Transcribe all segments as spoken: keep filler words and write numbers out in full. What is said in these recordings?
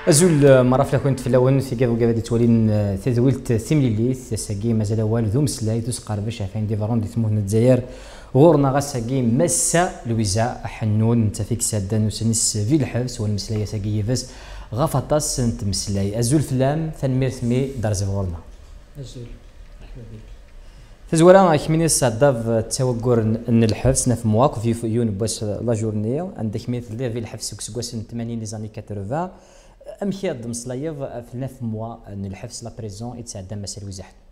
أزول مرافلا كنت في الأول في كذا وكذا تولين تزولت سيمليليس ساقي مازال والو مسلاي تسقر باش عفين ديفرون دي تموت الجزائر غورنا غاساقي مسا لويزا حنون انت فيك سادان وسنس في الحبس والمسلاي ساقي يفاس غفطاس انت مسلاي أزول فلام فنميرت مي دارز غورنا أزول مرحبا بك تزولا كميني صداف توقر ان الحبس نف مواقف في يون باش لا جورني عندك ميث في الحبس كسكواس ثمانين لي زاني ثمانين امشي هاد المصلايف في نف موا ان الحبس لا بريزون يتسعدى مسا لويزا حنون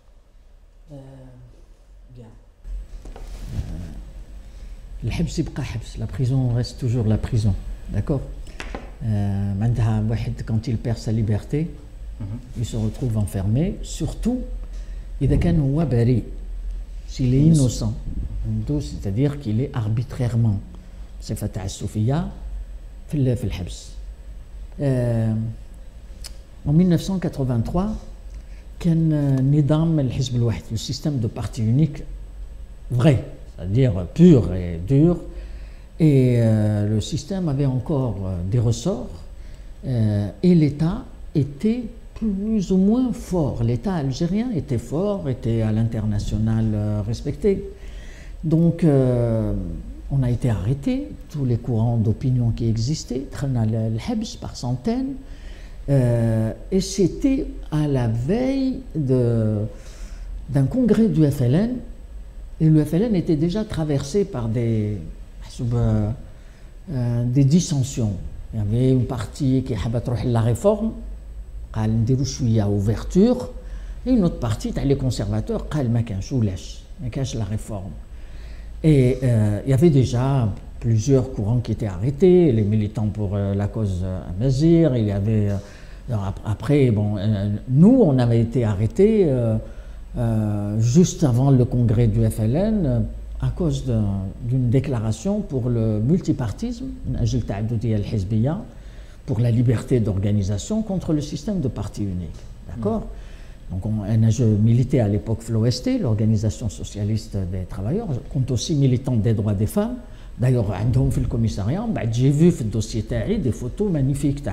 الحبس يبقى حبس لا بريزون ريست توجور لا بريزون داكور معناتها واحد quand il perd sa liberté il se retrouve enfermé surtout إذا كان هو بريء s'il est innocent c'est-à-dire qu'il est arbitrairement بصفة تعسفية في في الحبس. En mille neuf cent quatre-vingt-trois كان نظام الحزب الواحد le système de parti unique vrai c'est-à-dire pur et dur et euh, le système avait encore euh, des ressorts euh, et l'État était plus ou moins fort. L'État algérien était fort, était à l'international euh, respecté. Donc, euh, on a été arrêté, tous les courants d'opinion qui existaient, le Hebs par centaines, euh, et c'était à la veille d'un congrès du F L N, et le F L N était déjà traversé par des, euh, euh, des dissensions. Il y avait une partie qui a la réforme, قال نديرو شويه ouverture et une autre partie تاع les conservateurs قال ما كانش ولاش ما كانش la réforme et euh, il y avait déjà plusieurs courants qui étaient arrêtés, les militants pour euh, la cause Amazir, il y avait euh, après bon euh, nous on avait été arrêtés euh, euh, juste avant le congrès du F L N euh, à cause d'une déclaration pour le multipartisme من أجل تعددية الحزبية pour la liberté d'organisation contre le système de parti unique. D'accord? Mmh. Donc, on, je militais à l'époque F L O S T, l'Organisation socialiste des travailleurs. Je compte aussi militante des droits des femmes. D'ailleurs, dans le commissariat, j'ai vu dans le dossier des photos magnifiques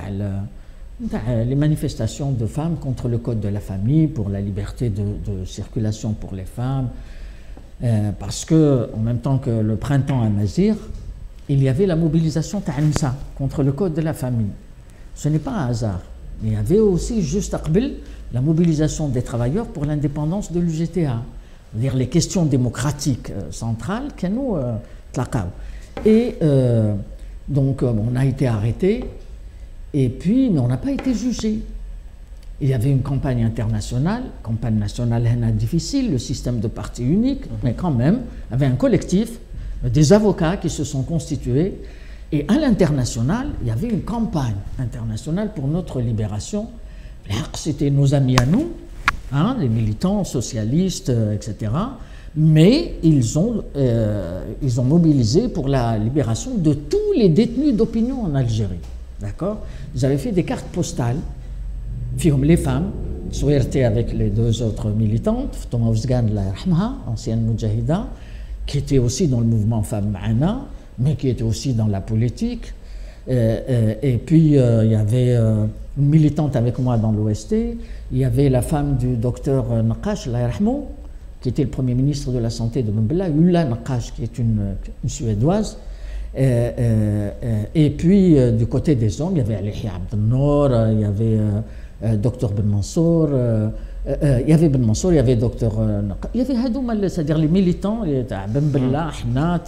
les manifestations de femmes contre le code de la famille, pour la liberté de, de circulation pour les femmes. Euh, parce que, en même temps que le printemps à Mazir, il y avait la mobilisation Ta'ansa contre le code de la famille. Ce n'est pas un hasard. Mais il y avait aussi, juste après, la mobilisation des travailleurs pour l'indépendance de l'U G T A. C'est-à-dire les questions démocratiques euh, centrales que nous euh, tlaqaw. Et euh, donc, euh, on a été arrêtés, et puis, mais on n'a pas été jugés. Il y avait une campagne internationale, campagne nationale difficile, le système de parti unique, mais quand même, il y avait un collectif des avocats qui se sont constitués et à l'international, il y avait une campagne internationale pour notre libération. C'était nos amis à nous, hein, les militants socialistes, et cetera. Mais ils ont, euh, ils ont mobilisé pour la libération de tous les détenus d'opinion en Algérie. D'accord? Ils avaient fait des cartes postales, les femmes, Souerté avec les deux autres militantes, Thomas Ouzgan, ancienne Moudjahida, qui était aussi dans le mouvement Femmes Ma'ana, mais qui était aussi dans la politique. Euh, euh, et puis, euh, il y avait euh, une militante avec moi dans l'O S T, il y avait la femme du docteur Naqash, Laïrahmou, qui était le premier ministre de la Santé de Mbella, Ulla Naqash, qui est une, une Suédoise. Euh, euh, et puis, euh, du côté des hommes, il y avait Alihia Abdelnour, il y avait euh, docteur Ben Mansour, euh, il y avait Ben Mansour, il y avait docteur il y avait Hadouma, c'est-à-dire les militants, Ben Bella, Hna,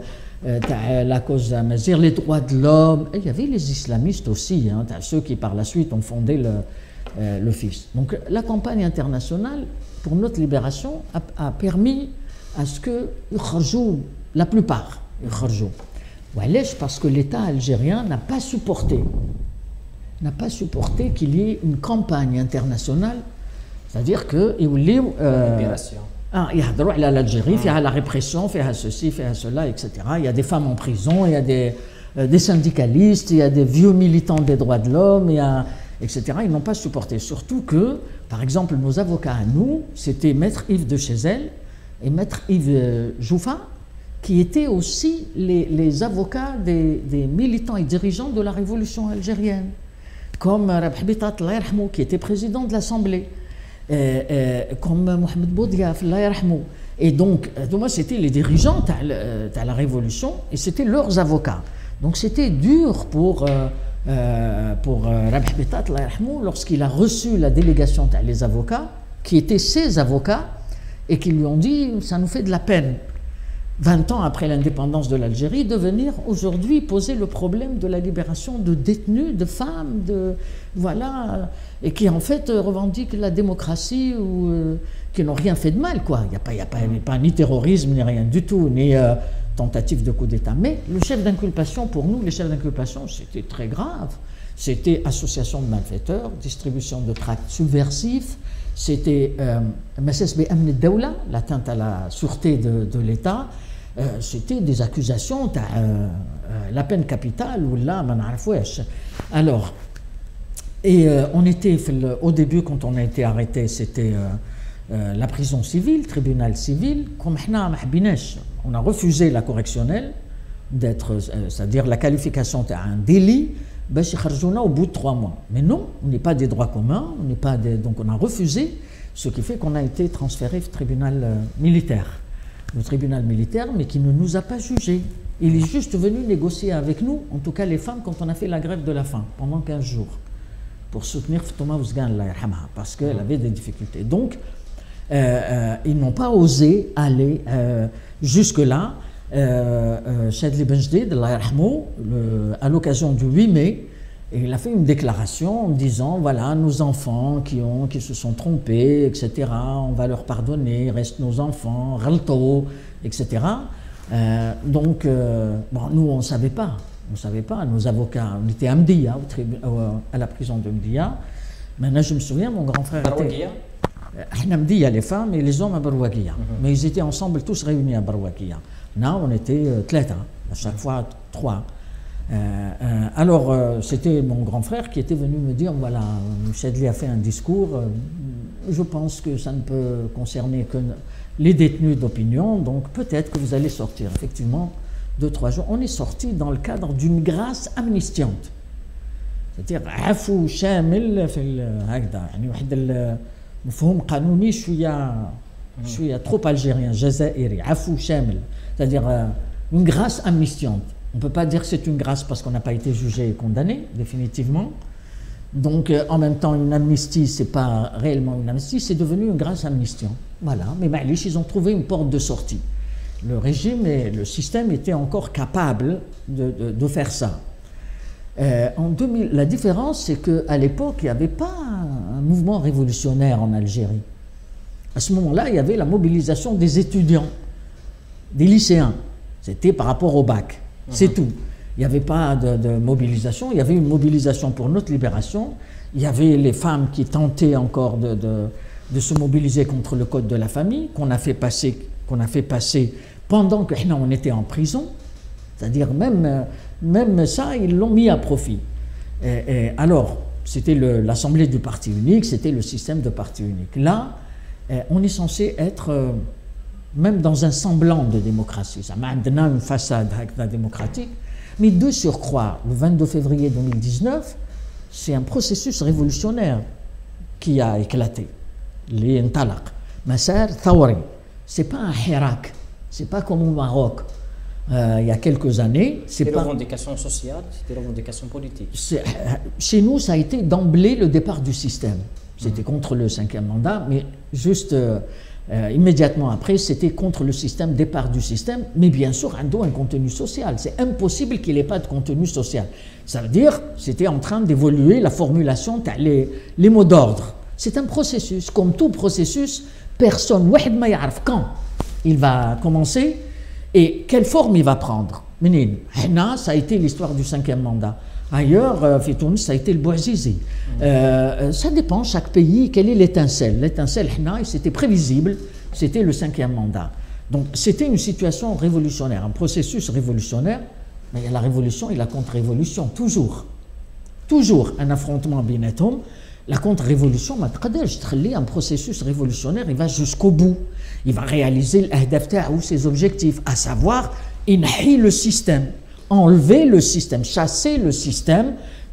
la cause Amazir, les droits de l'homme, il y avait les islamistes aussi, hein, ceux qui par la suite ont fondé le, euh, le F I S. Donc la campagne internationale pour notre libération a, a permis à ce que la plupart, parce que l'État algérien n'a pas supporté, n'a pas supporté qu'il y ait une campagne internationale. C'est-à-dire qu'il y a l'Algérie, il y a la répression, il y a ceci, il y a cela, et cetera. Il y a des femmes en prison, il y a des, euh, des syndicalistes, il y a des vieux militants des droits de l'homme, et cetera. Ils n'ont pas supporté. Surtout que, par exemple, nos avocats à nous, c'était Maître Yves de Chézel et Maître Yves Joufa, qui étaient aussi les, les avocats des, des militants et dirigeants de la révolution algérienne. comme Rabih Bitat, Allah yarhamou, qui était président de l'Assemblée, euh, euh, comme Mohamed Boudiaf, Allah yarhamou. Et donc, moi, c'était les dirigeants de la révolution et c'était leurs avocats. Donc, c'était dur pour, euh, euh, pour euh, Rabih Bitat, Allah yarhamou, lorsqu'il a reçu la délégation des avocats, qui étaient ses avocats, et qui lui ont dit « ça nous fait de la peine ». vingt ans après l'indépendance de l'Algérie, de venir aujourd'hui poser le problème de la libération de détenus, de femmes, de, voilà, et qui en fait revendiquent la démocratie ou euh, qui n'ont rien fait de mal, quoi. Il n'y a pas, il y a pas, il n'y a pas ni terrorisme, ni rien du tout, ni euh, tentative de coup d'État. Mais le chef d'inculpation, pour nous, les chefs d'inculpation, c'était très grave. C'était association de malfaiteurs, distribution de tracts subversifs, c'était Masses bi amn ad-dawla, l'atteinte à la sûreté de, de l'État. Euh, c'était des accusations, euh, euh, la peine capitale ou là, alors, et euh, on était, au début, quand on a été arrêté, c'était euh, euh, la prison civile, tribunal civil. Comme on a refusé la correctionnelle, d'être, euh, c'est-à-dire la qualification d'un délit, au bout de trois mois. Mais non, on n'est pas des droits communs, on n'est pas des, donc on a refusé, ce qui fait qu'on a été transféré au tribunal euh, militaire. Le tribunal militaire, mais qui ne nous a pas jugés. Il est juste venu négocier avec nous, en tout cas les femmes, quand on a fait la grève de la faim, pendant quinze jours, pour soutenir Fatouma Ouzgan, parce qu'elle avait des difficultés. Donc, euh, euh, ils n'ont pas osé aller euh, jusque-là. Euh, Chadli Benjdid, à l'occasion du huit mai, et il a fait une déclaration en disant voilà, nos enfants qui, ont, qui se sont trompés, et cetera, on va leur pardonner, restent nos enfants, Ralto, et cetera. Euh, donc, euh, bon, nous, on ne savait pas, on ne savait pas, nos avocats, on était à Mdia, à la prison de Mdia. Maintenant, je me souviens, mon grand frère était. À Mdia, les femmes et les hommes à Barouakia. Mm-hmm. Mais ils étaient ensemble, tous réunis à Barouakia. Là, on était euh, tlata, à chaque fois trois. Euh, euh, alors, euh, c'était mon grand frère qui était venu me dire, voilà, Chadli a fait un discours, euh, je pense que ça ne peut concerner que les détenus d'opinion, donc peut-être que vous allez sortir. Effectivement, deux, trois jours, on est sorti dans le cadre d'une grâce amnistiante. C'est-à-dire, عفو شامل في هكذا يعني واحد المفهوم قانوني شوية شوية trop algérien, جزائري, عفو شامل. C'est-à-dire euh, une grâce amnistiante. On ne peut pas dire que c'est une grâce parce qu'on n'a pas été jugé et condamné, définitivement. Donc, euh, en même temps, une amnistie, ce n'est pas réellement une amnistie, c'est devenu une grâce amnistiante. Voilà, mais Ma'lish, ils ont trouvé une porte de sortie. Le régime et le système étaient encore capables de, de, de faire ça. Euh, en deux mille, la différence, c'est qu'à l'époque, il n'y avait pas un mouvement révolutionnaire en Algérie. À ce moment-là, il y avait la mobilisation des étudiants, des lycéens. C'était par rapport au bac. C'est tout. Il n'y avait pas de, de mobilisation. Il y avait une mobilisation pour notre libération. Il y avait les femmes qui tentaient encore de, de, de se mobiliser contre le code de la famille, qu'on a fait passer, qu'on a fait passer pendant que nous, on était en prison. C'est-à-dire même, même ça, ils l'ont mis à profit. Et, et alors, c'était l'Assemblée du parti unique, c'était le système de parti unique. Là, on est censé être euh, même dans un semblant de démocratie. Ça m'a donné une façade démocratique. Mais de surcroît, le vingt-deux février deux mille dix-neuf, c'est un processus révolutionnaire qui a éclaté. Les Ntalaq. Massar Thawri. Ce n'est pas un hirak. Ce n'est pas comme au Maroc. Euh, il y a quelques années. C'est des revendications sociales, c'est des revendications politiques. Chez nous, ça a été d'emblée le départ du système. C'était contre le cinquième mandat, mais juste euh, euh, immédiatement après, c'était contre le système, départ du système, mais bien sûr, un, un contenu social. C'est impossible qu'il n'ait pas de contenu social. Ça veut dire, c'était en train d'évoluer la formulation, les, les mots d'ordre. C'est un processus. Comme tout processus, personne ne sait quand il va commencer et quelle forme il va prendre. Ça a été l'histoire du cinquième mandat. Ailleurs, euh, ça a été le Bouazizi. Euh, ça dépend, chaque pays, quelle est l'étincelle. L'étincelle, c'était prévisible, c'était le cinquième mandat. Donc, c'était une situation révolutionnaire, un processus révolutionnaire, mais il y a la révolution et la contre-révolution, toujours. Toujours un affrontement binetom. La contre-révolution, un processus révolutionnaire, il va jusqu'au bout. Il va réaliser ou ses objectifs, à savoir, inhi le système. Enlever le système, chasser le système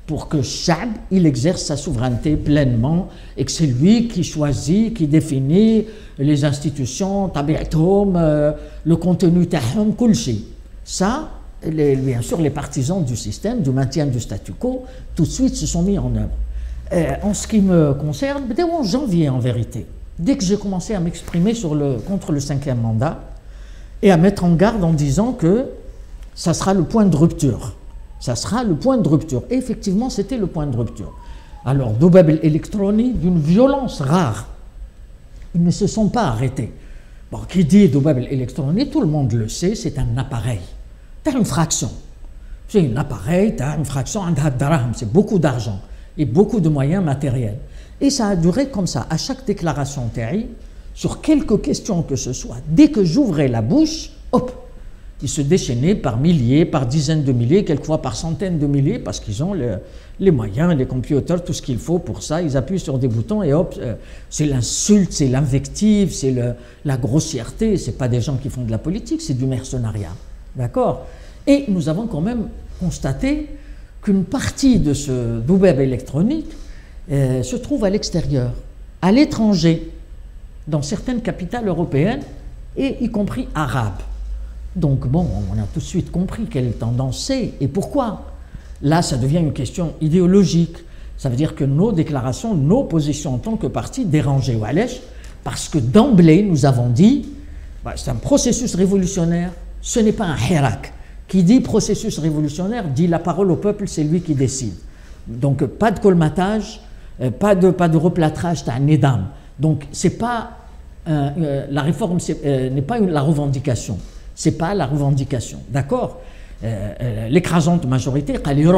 pour que Chab, il exerce sa souveraineté pleinement et que c'est lui qui choisit, qui définit les institutions, tabi'athom, euh, le contenu tahom, kulchi. Ça, les, bien sûr, les partisans du système, du maintien du statu quo, tout de suite se sont mis en œuvre. Euh, en ce qui me concerne, dès en janvier en vérité, dès que j'ai commencé à m'exprimer sur le, contre le cinquième mandat et à mettre en garde en disant que ça sera le point de rupture. Ça sera le point de rupture. Et effectivement, c'était le point de rupture. Alors, Doubab électronique, d'une violence rare, ils ne se sont pas arrêtés. Bon, qui dit Doubab électronique, tout le monde le sait, c'est un appareil. Tu as une fraction. C'est un appareil, tu as une fraction, c'est beaucoup d'argent et beaucoup de moyens matériels. Et ça a duré comme ça. À chaque déclaration Terry, sur quelques questions que ce soit, dès que j'ouvrais la bouche, hop, ils se déchaînaient par milliers, par dizaines de milliers, quelquefois par centaines de milliers, parce qu'ils ont le, les moyens, les computers, tout ce qu'il faut pour ça. Ils appuient sur des boutons et hop, euh, c'est l'insulte, c'est l'invective, c'est le, la grossièreté. C'est pas des gens qui font de la politique, c'est du mercenariat. D'accord? Et nous avons quand même constaté qu'une partie de ce doubeb électronique euh, se trouve à l'extérieur, à l'étranger, dans certaines capitales européennes, et y compris arabes. Donc bon, on a tout de suite compris quelle tendance c'est et pourquoi. Là, ça devient une question idéologique. Ça veut dire que nos déclarations, nos positions en tant que parti dérangeaient Walech, parce que d'emblée, nous avons dit, bah, c'est un processus révolutionnaire, ce n'est pas un hirak. Qui dit processus révolutionnaire, dit la parole au peuple, c'est lui qui décide. Donc pas de colmatage, pas de, pas de replâtrage, t'as un édam. Donc c'est pas, euh, euh, la réforme euh, n'est pas une, la revendication. C'est pas la revendication, d'accord? euh, euh, L'écrasante majorité,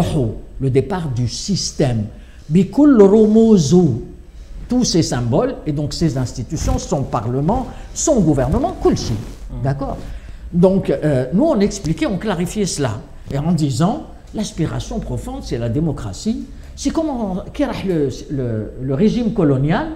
le départ du système, tous ces symboles, et donc ces institutions, son parlement, son gouvernement, kulchi, d'accord? Donc euh, nous on expliquait, on clarifiait cela, et en disant, l'aspiration profonde c'est la démocratie, c'est comme on, le, le, le régime colonial,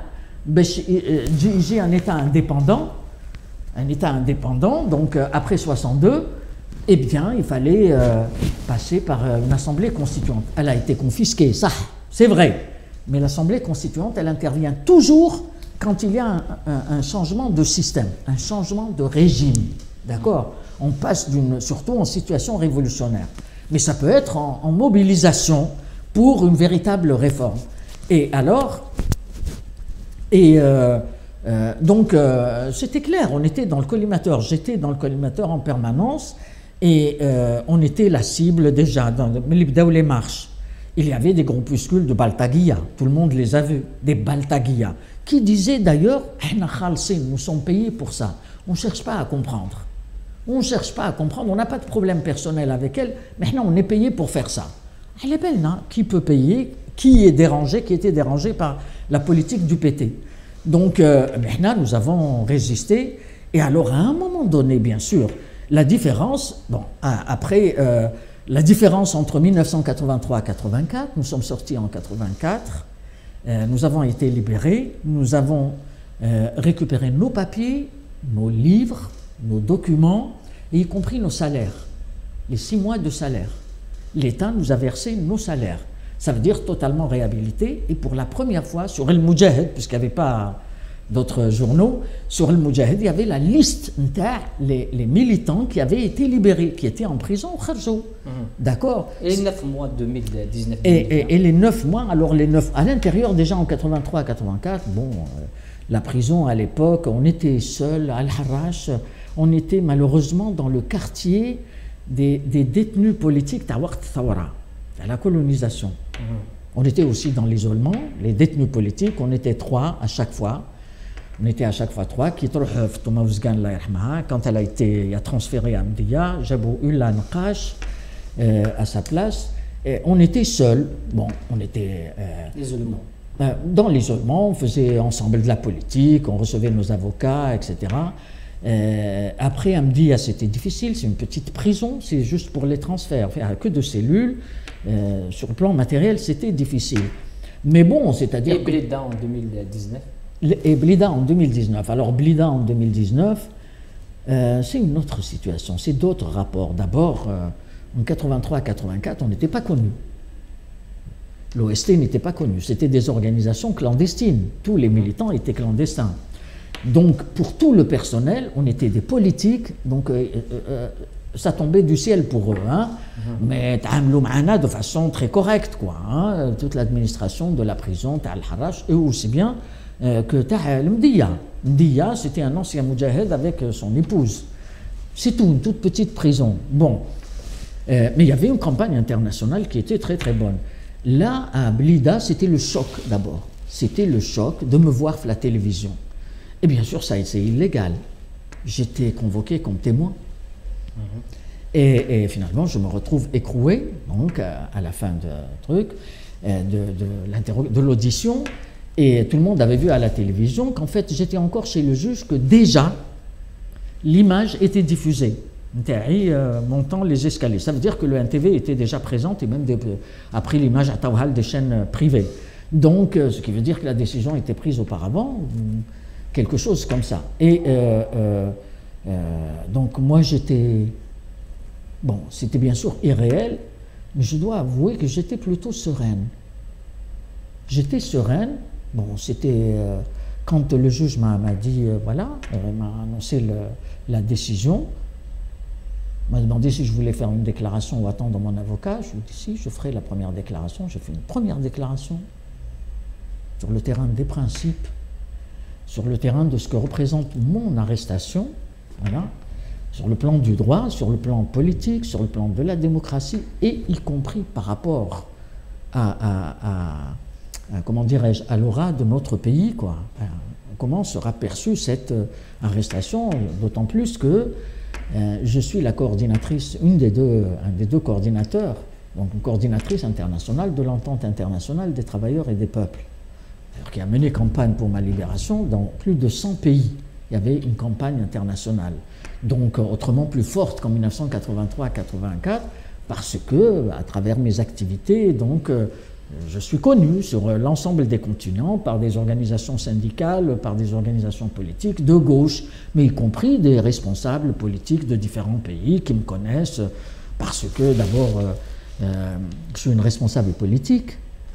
diriger un État indépendant, un État indépendant, donc euh, après soixante-deux, eh bien, il fallait euh, passer par euh, une assemblée constituante. Elle a été confisquée, ça, c'est vrai. Mais l'assemblée constituante, elle intervient toujours quand il y a un, un, un changement de système, un changement de régime. D'accord? On passe d'une, surtout en situation révolutionnaire. Mais ça peut être en, en mobilisation pour une véritable réforme. Et alors, et... Euh, Euh, donc euh, c'était clair, on était dans le collimateur, j'étais dans le collimateur en permanence et euh, on était la cible déjà dans les marches. Il y avait des groupuscules de Baltaguia, tout le monde les a vus, des Baltaguia, qui disaient d'ailleurs, nous sommes payés pour ça, on ne cherche pas à comprendre. On ne cherche pas à comprendre, on n'a pas de problème personnel avec elle, mais maintenant on est payé pour faire ça. Elle est belle, non? Qui peut payer? Qui est dérangé, qui était dérangé par la politique du P T? Donc, euh, maintenant, nous avons résisté. Et alors, à un moment donné, bien sûr, la différence, bon, après, euh, la différence entre mille neuf cent quatre-vingt-trois et quatre-vingt-quatre, nous sommes sortis en quatre-vingt-quatre, euh, nous avons été libérés, nous avons euh, récupéré nos papiers, nos livres, nos documents, et y compris nos salaires, les six mois de salaire. L'État nous a versé nos salaires. Ça veut dire totalement réhabilité. Et pour la première fois, sur El Moudjahid, puisqu'il n'y avait pas d'autres journaux, sur El Moudjahid, il y avait la liste les, les militants qui avaient été libérés, qui étaient en prison au Kharjo. Mmh. D'accord? Et les neuf mois deux mille dix-neuf. Et, et, et les neuf mois, alors les neuf, à l'intérieur déjà en quatre-vingt-trois quatre-vingt-quatre, bon, euh, la prison à l'époque, on était seuls, à Al-Harrach, on était malheureusement dans le quartier des, des détenus politiques Tawart Thawara, à la colonisation. Mmh. On était aussi dans l'isolement, les détenus politiques, on était trois à chaque fois. On était à chaque fois trois. Quand elle a été a transférée à Mdia, Jabou Ulla Nqash euh, à sa place, et on était seuls. Bon, on était euh, l'isolement. Euh, dans l'isolement, on faisait ensemble de la politique, on recevait nos avocats, et cetera. Euh, après, Amdia, c'était difficile, c'est une petite prison, c'est juste pour les transferts, enfin, que de cellules. Euh, sur le plan matériel, c'était difficile. Mais bon, c'est-à-dire... Et Blida en deux mille dix-neuf? Et Blida en deux mille dix-neuf. Alors, Blida en deux mille dix-neuf, euh, c'est une autre situation, c'est d'autres rapports. D'abord, euh, en quatre-vingt-trois quatre-vingt-quatre, on n'était pas connus. L'O S T n'était pas connu, c'était des organisations clandestines. Tous les militants étaient clandestins. Donc, pour tout le personnel, on était des politiques, donc euh, euh, ça tombait du ciel pour eux. Hein. Mm-hmm. Mais ta'amlou ma'ana de façon très correcte, quoi. Hein. Toute l'administration de la prison, ta al-Harrach, et aussi bien euh, que ta Mdiya. Mdiya, c'était un ancien moudjahed avec son épouse. C'est tout, une toute petite prison. Bon. Euh, mais il y avait une campagne internationale qui était très très bonne. Là, à Blida, c'était le choc d'abord. C'était le choc de me voir à la télévision. Et bien sûr, ça c'est illégal. J'étais convoqué comme témoin. Mmh. Et, et finalement, je me retrouve écroué, donc, à, à la fin du truc, de, de, de l'audition. Et tout le monde avait vu à la télévision qu'en fait, j'étais encore chez le juge, que déjà, l'image était diffusée. Euh, montant les escaliers. Ça veut dire que le N T V était déjà présent et même des, a pris l'image à Tawhal des chaînes privées. Donc, euh, ce qui veut dire que la décision était prise auparavant. Quelque chose comme ça. Et euh, euh, euh, donc moi j'étais, bon c'était bien sûr irréel, mais je dois avouer que j'étais plutôt sereine. J'étais sereine, bon c'était euh, quand le juge m'a dit, euh, voilà, euh, m'a annoncé le, la décision, m'a demandé si je voulais faire une déclaration ou attendre mon avocat, je lui ai dit si, je ferai la première déclaration, j'ai fait une première déclaration sur le terrain des principes, sur le terrain de ce que représente mon arrestation, voilà, sur le plan du droit, sur le plan politique, sur le plan de la démocratie, et y compris par rapport à, à, à, à comment dirais-je, à l'aura de notre pays, quoi. Comment sera perçue cette arrestation, d'autant plus que euh, je suis la coordinatrice, une des deux, un des deux coordinateurs, donc une coordinatrice internationale de l'entente internationale des travailleurs et des peuples, qui a mené campagne pour ma libération dans plus de cent pays. Il y avait une campagne internationale, donc autrement plus forte qu'en mille neuf cent quatre-vingt-trois quatre-vingt-quatre, parce que, à travers mes activités, donc, je suis connu sur l'ensemble des continents par des organisations syndicales, par des organisations politiques de gauche, mais y compris des responsables politiques de différents pays qui me connaissent, parce que d'abord, euh, euh, je suis une responsable politique,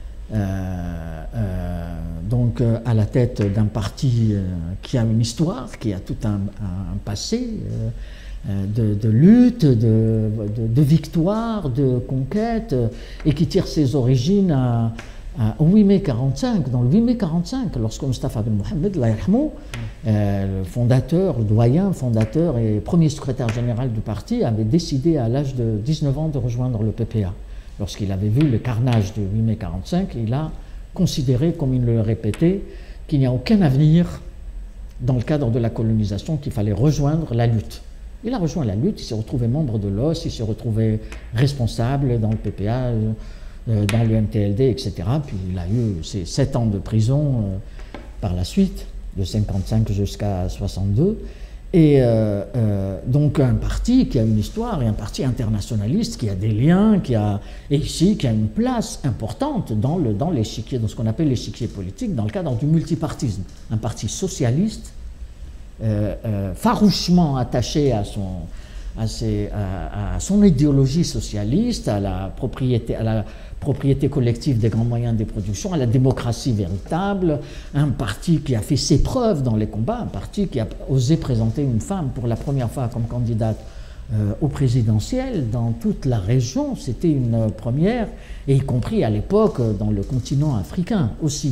Euh, euh, donc euh, à la tête d'un parti euh, qui a une histoire, qui a tout un, un passé euh, de, de lutte, de, de, de victoire, de conquête, euh, et qui tire ses origines à, à, au huit mai quarante-cinq. Dans le huit mai quarante-cinq, lorsque Mustafa Ben Mohamed, euh, le fondateur, le doyen, fondateur et premier secrétaire général du parti, avait décidé à l'âge de dix-neuf ans de rejoindre le P P A. Lorsqu'il avait vu le carnage du huit mai quarante-cinq, il a considéré, comme il le répétait, qu'il n'y a aucun avenir dans le cadre de la colonisation, qu'il fallait rejoindre la lutte. Il a rejoint la lutte, il s'est retrouvé membre de l'O S, il s'est retrouvé responsable dans le P P A, euh, dans le M T L D, et cetera. Puis il a eu ses sept ans de prison euh, par la suite, de cinquante-cinq jusqu'à soixante-deux. Et euh, euh, donc un parti qui a une histoire et un parti internationaliste qui a des liens, qui a, et ici qui a une place importante dans, le, dans l'échiquier, dans ce qu'on appelle l'échiquier politique, dans le cadre du multipartisme. Un parti socialiste, euh, euh, farouchement attaché à son, à, ses, à, à son idéologie socialiste, à la propriété, à la propriété collective des grands moyens des productions, à la démocratie véritable, un parti qui a fait ses preuves dans les combats, un parti qui a osé présenter une femme pour la première fois comme candidate euh, au présidentiel dans toute la région, c'était une première, et y compris à l'époque dans le continent africain aussi.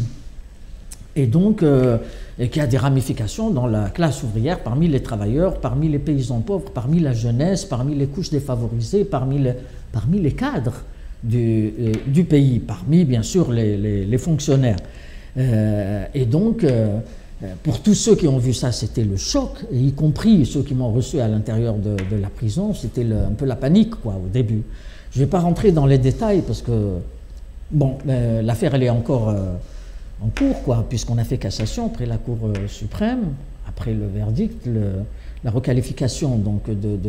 Et donc, euh, et qui a des ramifications dans la classe ouvrière, parmi les travailleurs, parmi les paysans pauvres, parmi la jeunesse, parmi les couches défavorisées, parmi les, parmi les cadres Du, euh, du pays, parmi bien sûr les, les, les fonctionnaires. Euh, et donc, euh, pour tous ceux qui ont vu ça, c'était le choc, et y compris ceux qui m'ont reçu à l'intérieur de, de la prison, c'était le, un peu la panique quoi, au début. Je ne vais pas rentrer dans les détails parce que, bon, euh, l'affaire elle est encore euh, en cours, quoi, puisqu'on a fait cassation après la Cour euh, suprême, après le verdict, le, la requalification donc, de, de,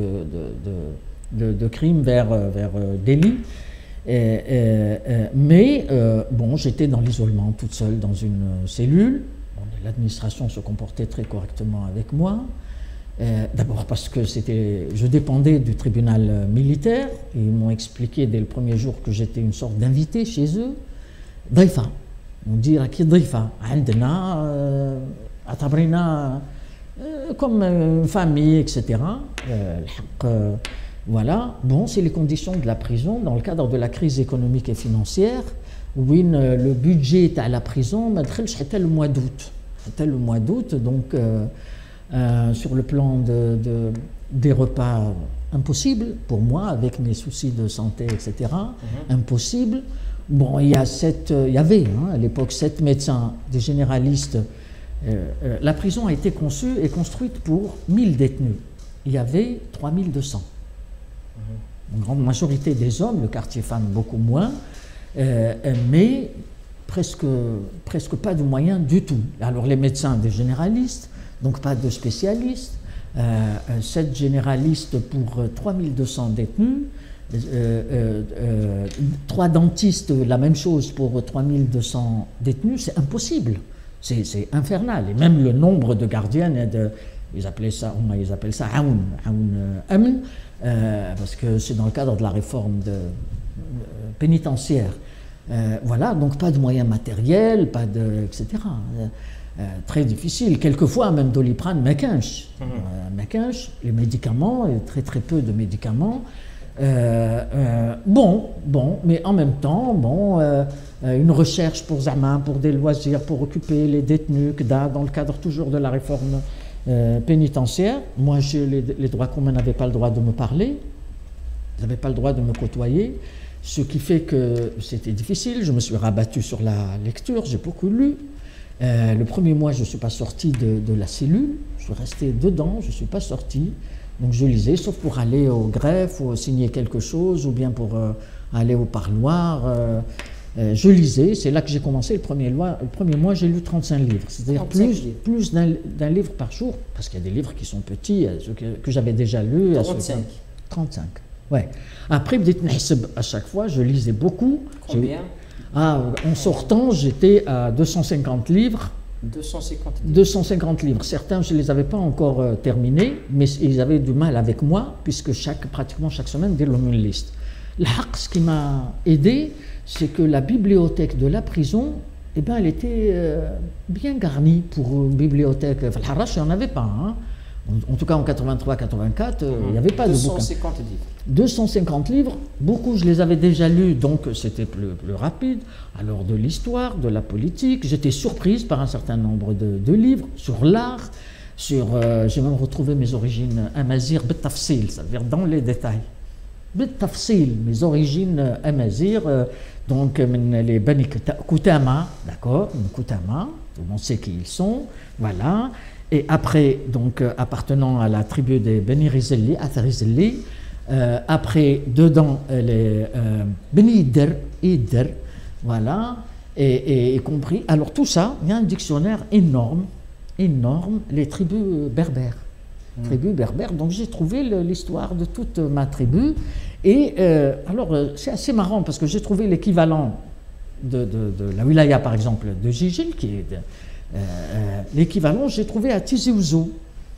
de, de, de, de crime vers, vers euh, délit. Et, et, et, mais euh, bon, j'étais dans l'isolement, toute seule dans une cellule. Bon, l'administration se comportait très correctement avec moi. D'abord parce que c'était, je dépendais du tribunal militaire. Et ils m'ont expliqué dès le premier jour que j'étais une sorte d'invité chez eux. ضيفة ندير راكي ضيفة عندنا اعتبرينا comme famille, et cetera. Euh, euh, voilà. Bon, c'est les conditions de la prison dans le cadre de la crise économique et financière où euh, le budget à la prison m'a le mois d'août. C'était le mois d'août, donc euh, euh, sur le plan de, de, des repas, impossible pour moi, avec mes soucis de santé, et cetera. Mm-hmm. Impossible. Bon, il y, a sept, il y avait hein, à l'époque sept médecins, des généralistes. Euh, euh, la prison a été conçue et construite pour mille détenus. Il y avait trois mille deux cents. Mmh. Une grande majorité des hommes, le quartier femme beaucoup moins, euh, mais presque, presque pas de moyens du tout. Alors les médecins, des généralistes, donc pas de spécialistes, euh, sept généralistes pour trois mille deux cents détenus, euh, euh, euh, trois dentistes, la même chose pour trois mille deux cents détenus, c'est impossible. C'est infernal. Et même le nombre de gardiennes, de, ils appelaient ça, ils appellent ça Aoun, Aoun Amn, euh, parce que c'est dans le cadre de la réforme de, de, pénitentiaire. Euh, voilà, donc pas de moyens matériels, pas de, et cetera. Euh, très difficile. Quelquefois, même Doliprane, Mekinch. Mmh. Euh, Mekinch, les médicaments, et très très peu de médicaments. Euh, euh, bon, bon, mais en même temps, bon, euh, une recherche pour Zama, pour des loisirs, pour occuper les détenus, dans le cadre toujours de la réforme euh, pénitentiaire. Moi, les, les droits communs n'avaient pas le droit de me parler, ils n'avaient pas le droit de me côtoyer, ce qui fait que c'était difficile. Je me suis rabattu sur la lecture, j'ai beaucoup lu. Euh, le premier mois, je ne suis pas sorti de, de la cellule, je suis resté dedans, je ne suis pas sorti. Donc je lisais, sauf pour aller au greffe ou signer quelque chose, ou bien pour euh, aller au parloir. Euh, euh, je lisais, c'est là que j'ai commencé. Le premier, loi, le premier mois, j'ai lu trente-cinq livres, c'est-à-dire plus, plus d'un livre par jour, parce qu'il y a des livres qui sont petits, ceux que, que j'avais déjà lus. trente-cinq. trente-cinq, ouais. Après, à chaque fois, je lisais beaucoup. Combien? Ah, en sortant, j'étais à deux cent cinquante livres. deux cent cinquante livres. deux cent cinquante livres. Certains, je ne les avais pas encore euh, terminés, mais ils avaient du mal avec moi, puisque chaque, pratiquement chaque semaine, ils une liste. Le haq, ce qui m'a aidé, c'est que la bibliothèque de la prison, eh ben, elle était euh, bien garnie pour une bibliothèque. Enfin, le Harash, il n'y en avait pas. Hein. En, en tout cas, en quatre-vingt-trois quatre-vingt-quatre, euh, il n'y avait pas de bouquins. deux cent cinquante livres. deux cent cinquante livres, beaucoup je les avais déjà lus, donc c'était plus, plus rapide. Alors de l'histoire, de la politique, j'étais surprise par un certain nombre de, de livres sur l'art, sur, euh, j'ai même retrouvé mes origines amazir b'tafsil, c'est-à-dire dans les détails. B'tafsil, mes origines amazir, euh, donc les Bani Koutama, d'accord, Koutama, tout le monde sait qui ils sont, voilà. Et après, donc appartenant à la tribu des Beni Rizeli, Atharizeli, Euh, après, dedans, les euh, Beni Idder, Idder, voilà, et, et, et compris. Alors tout ça, il y a un dictionnaire énorme, énorme, les tribus berbères. Mmh. Tribus berbères, donc j'ai trouvé l'histoire de toute ma tribu. Et euh, alors, c'est assez marrant parce que j'ai trouvé l'équivalent de, de, de la wilaya, par exemple, de Jijil, qui est euh, euh, l'équivalent, j'ai trouvé à Tizi Ouzou,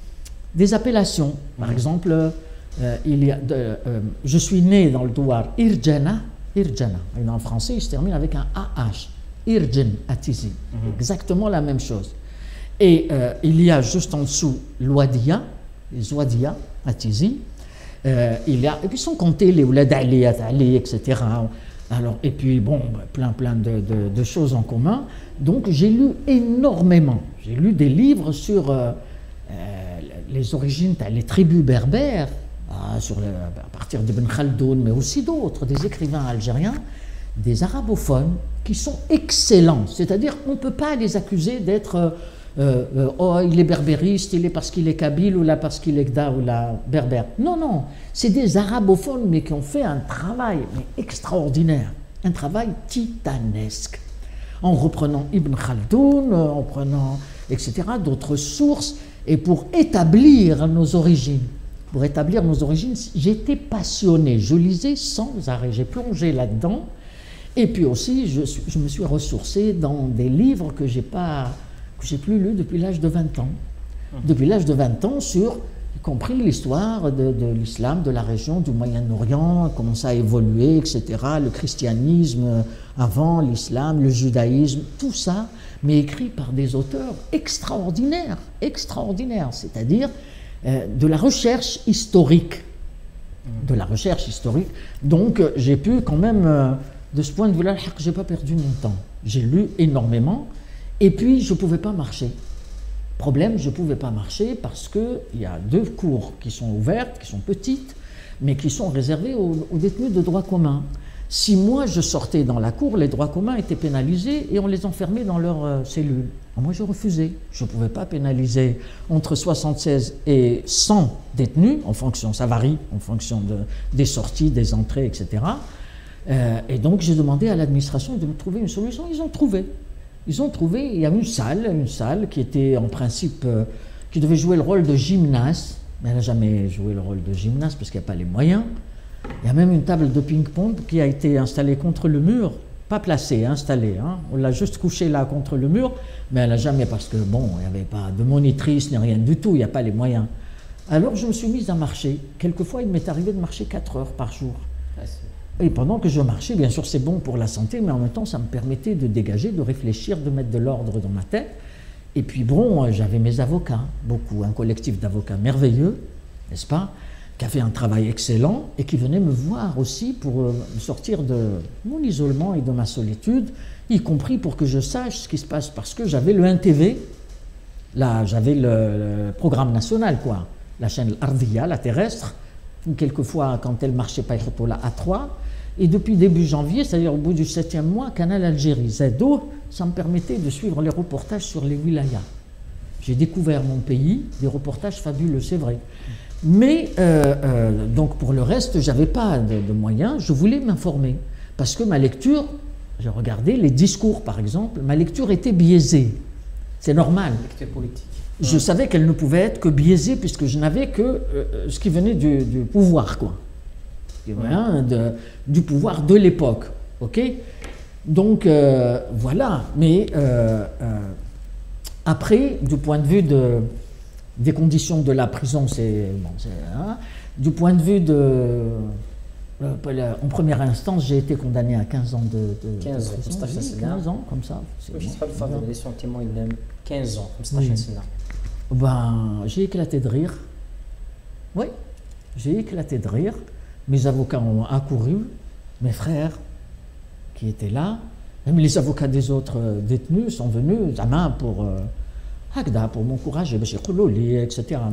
des appellations, par mmh. exemple. Euh, il y a de, euh, je suis né dans le douar Irjana, Irjana. Et en français, il se termine avec un A H. Irjan à Tizi. Mm-hmm. Exactement la même chose. Et euh, il y a juste en dessous l'Ouadia, les Ouadia à Tizi. Euh, il y a, et puis sont comptés les Oulad Ali, Ali, et cetera. Alors, et puis, bon, plein, plein de, de, de choses en commun. Donc, j'ai lu énormément. J'ai lu des livres sur euh, euh, les origines, les tribus berbères. Ah, sur le, à partir d'Ibn Khaldoun, mais aussi d'autres, des écrivains algériens, des arabophones qui sont excellents. C'est-à-dire qu'on ne peut pas les accuser d'être euh, euh, oh, il est berbériste, il est parce qu'il est kabyle ou là parce qu'il est gda ou là berbère. Non, non, c'est des arabophones mais qui ont fait un travail mais extraordinaire, un travail titanesque. En reprenant Ibn Khaldoun, en prenant, et cetera, d'autres sources, et pour établir nos origines. Pour établir nos origines, j'étais passionné, je lisais sans arrêt, j'ai plongé là-dedans, et puis aussi je, suis, je me suis ressourcé dans des livres que j'ai pas, que j'ai plus lus depuis l'âge de vingt ans. Depuis l'âge de vingt ans sur compris l'histoire de, de l'islam, de la région, du Moyen-Orient, comment ça a évolué, et cetera. Le christianisme avant, l'islam, le judaïsme, tout ça, mais écrit par des auteurs extraordinaires, extraordinaires, c'est-à-dire euh, de la recherche historique. De la recherche historique. Donc, euh, j'ai pu quand même, euh, de ce point de vue-là, je n'ai pas perdu mon temps. J'ai lu énormément, et puis je ne pouvais pas marcher. Problème, je ne pouvais pas marcher parce qu'il y a deux cours qui sont ouvertes, qui sont petites, mais qui sont réservées aux, aux détenus de droit commun. Si moi je sortais dans la cour, les droits communs étaient pénalisés et on les enfermait dans leurs euh, cellules. Moi je refusais. Je ne pouvais pas pénaliser entre soixante-seize et cent détenus, en fonction, ça varie, en fonction de, des sorties, des entrées, et cetera. Euh, et donc j'ai demandé à l'administration de me trouver une solution. Ils ont trouvé. Ils ont trouvé, il y a une salle, une salle qui était en principe, euh, qui devait jouer le rôle de gymnase, mais elle n'a jamais joué le rôle de gymnase parce qu'il n'y a pas les moyens. Il y a même une table de ping-pong qui a été installée contre le mur, pas placée, installée. Hein. On l'a juste couchée là contre le mur, mais elle n'a jamais, parce que bon, il n'y avait pas de monitrice ni rien du tout, il n'y a pas les moyens. Alors je me suis mise à marcher. Quelquefois, il m'est arrivé de marcher quatre heures par jour. Et pendant que je marchais, bien sûr c'est bon pour la santé, mais en même temps ça me permettait de dégager, de réfléchir, de mettre de l'ordre dans ma tête. Et puis bon, j'avais mes avocats, beaucoup, un collectif d'avocats merveilleux, n'est-ce pas, qui a fait un travail excellent et qui venait me voir aussi pour me sortir de mon isolement et de ma solitude, y compris pour que je sache ce qui se passe, parce que j'avais le un T V, là j'avais le, le programme national, quoi, la chaîne Ardia, la terrestre, quelquefois quand elle marchait pas, il la A trois. Et depuis début janvier, c'est-à-dire au bout du septième mois, Canal Algérie, Z O, ça me permettait de suivre les reportages sur les wilayas. J'ai découvert mon pays, des reportages fabuleux, c'est vrai. Mais, euh, euh, donc pour le reste, je n'avais pas de, de moyens, je voulais m'informer. Parce que ma lecture, j'ai regardé les discours par exemple, ma lecture était biaisée. C'est normal. Lecture politique. Je ouais. savais qu'elle ne pouvait être que biaisée puisque je n'avais que euh, ce qui venait du, du pouvoir, quoi. Hein, de, du pouvoir de l'époque, ok. Donc euh, voilà, mais euh, euh, après, du point de vue de, des conditions de la prison, c'est bon, hein, du point de vue de, euh, en première instance, j'ai été condamné à quinze ans de, de quinze de prison, ans, oui, quinze ans, comme ça. quinze ans, oui. Ben, j'ai éclaté de rire. Oui, j'ai éclaté de rire. Mes avocats ont accouru, mes frères qui étaient là, même les avocats des autres détenus sont venus à main pour, euh, pour m'encourager, et cetera.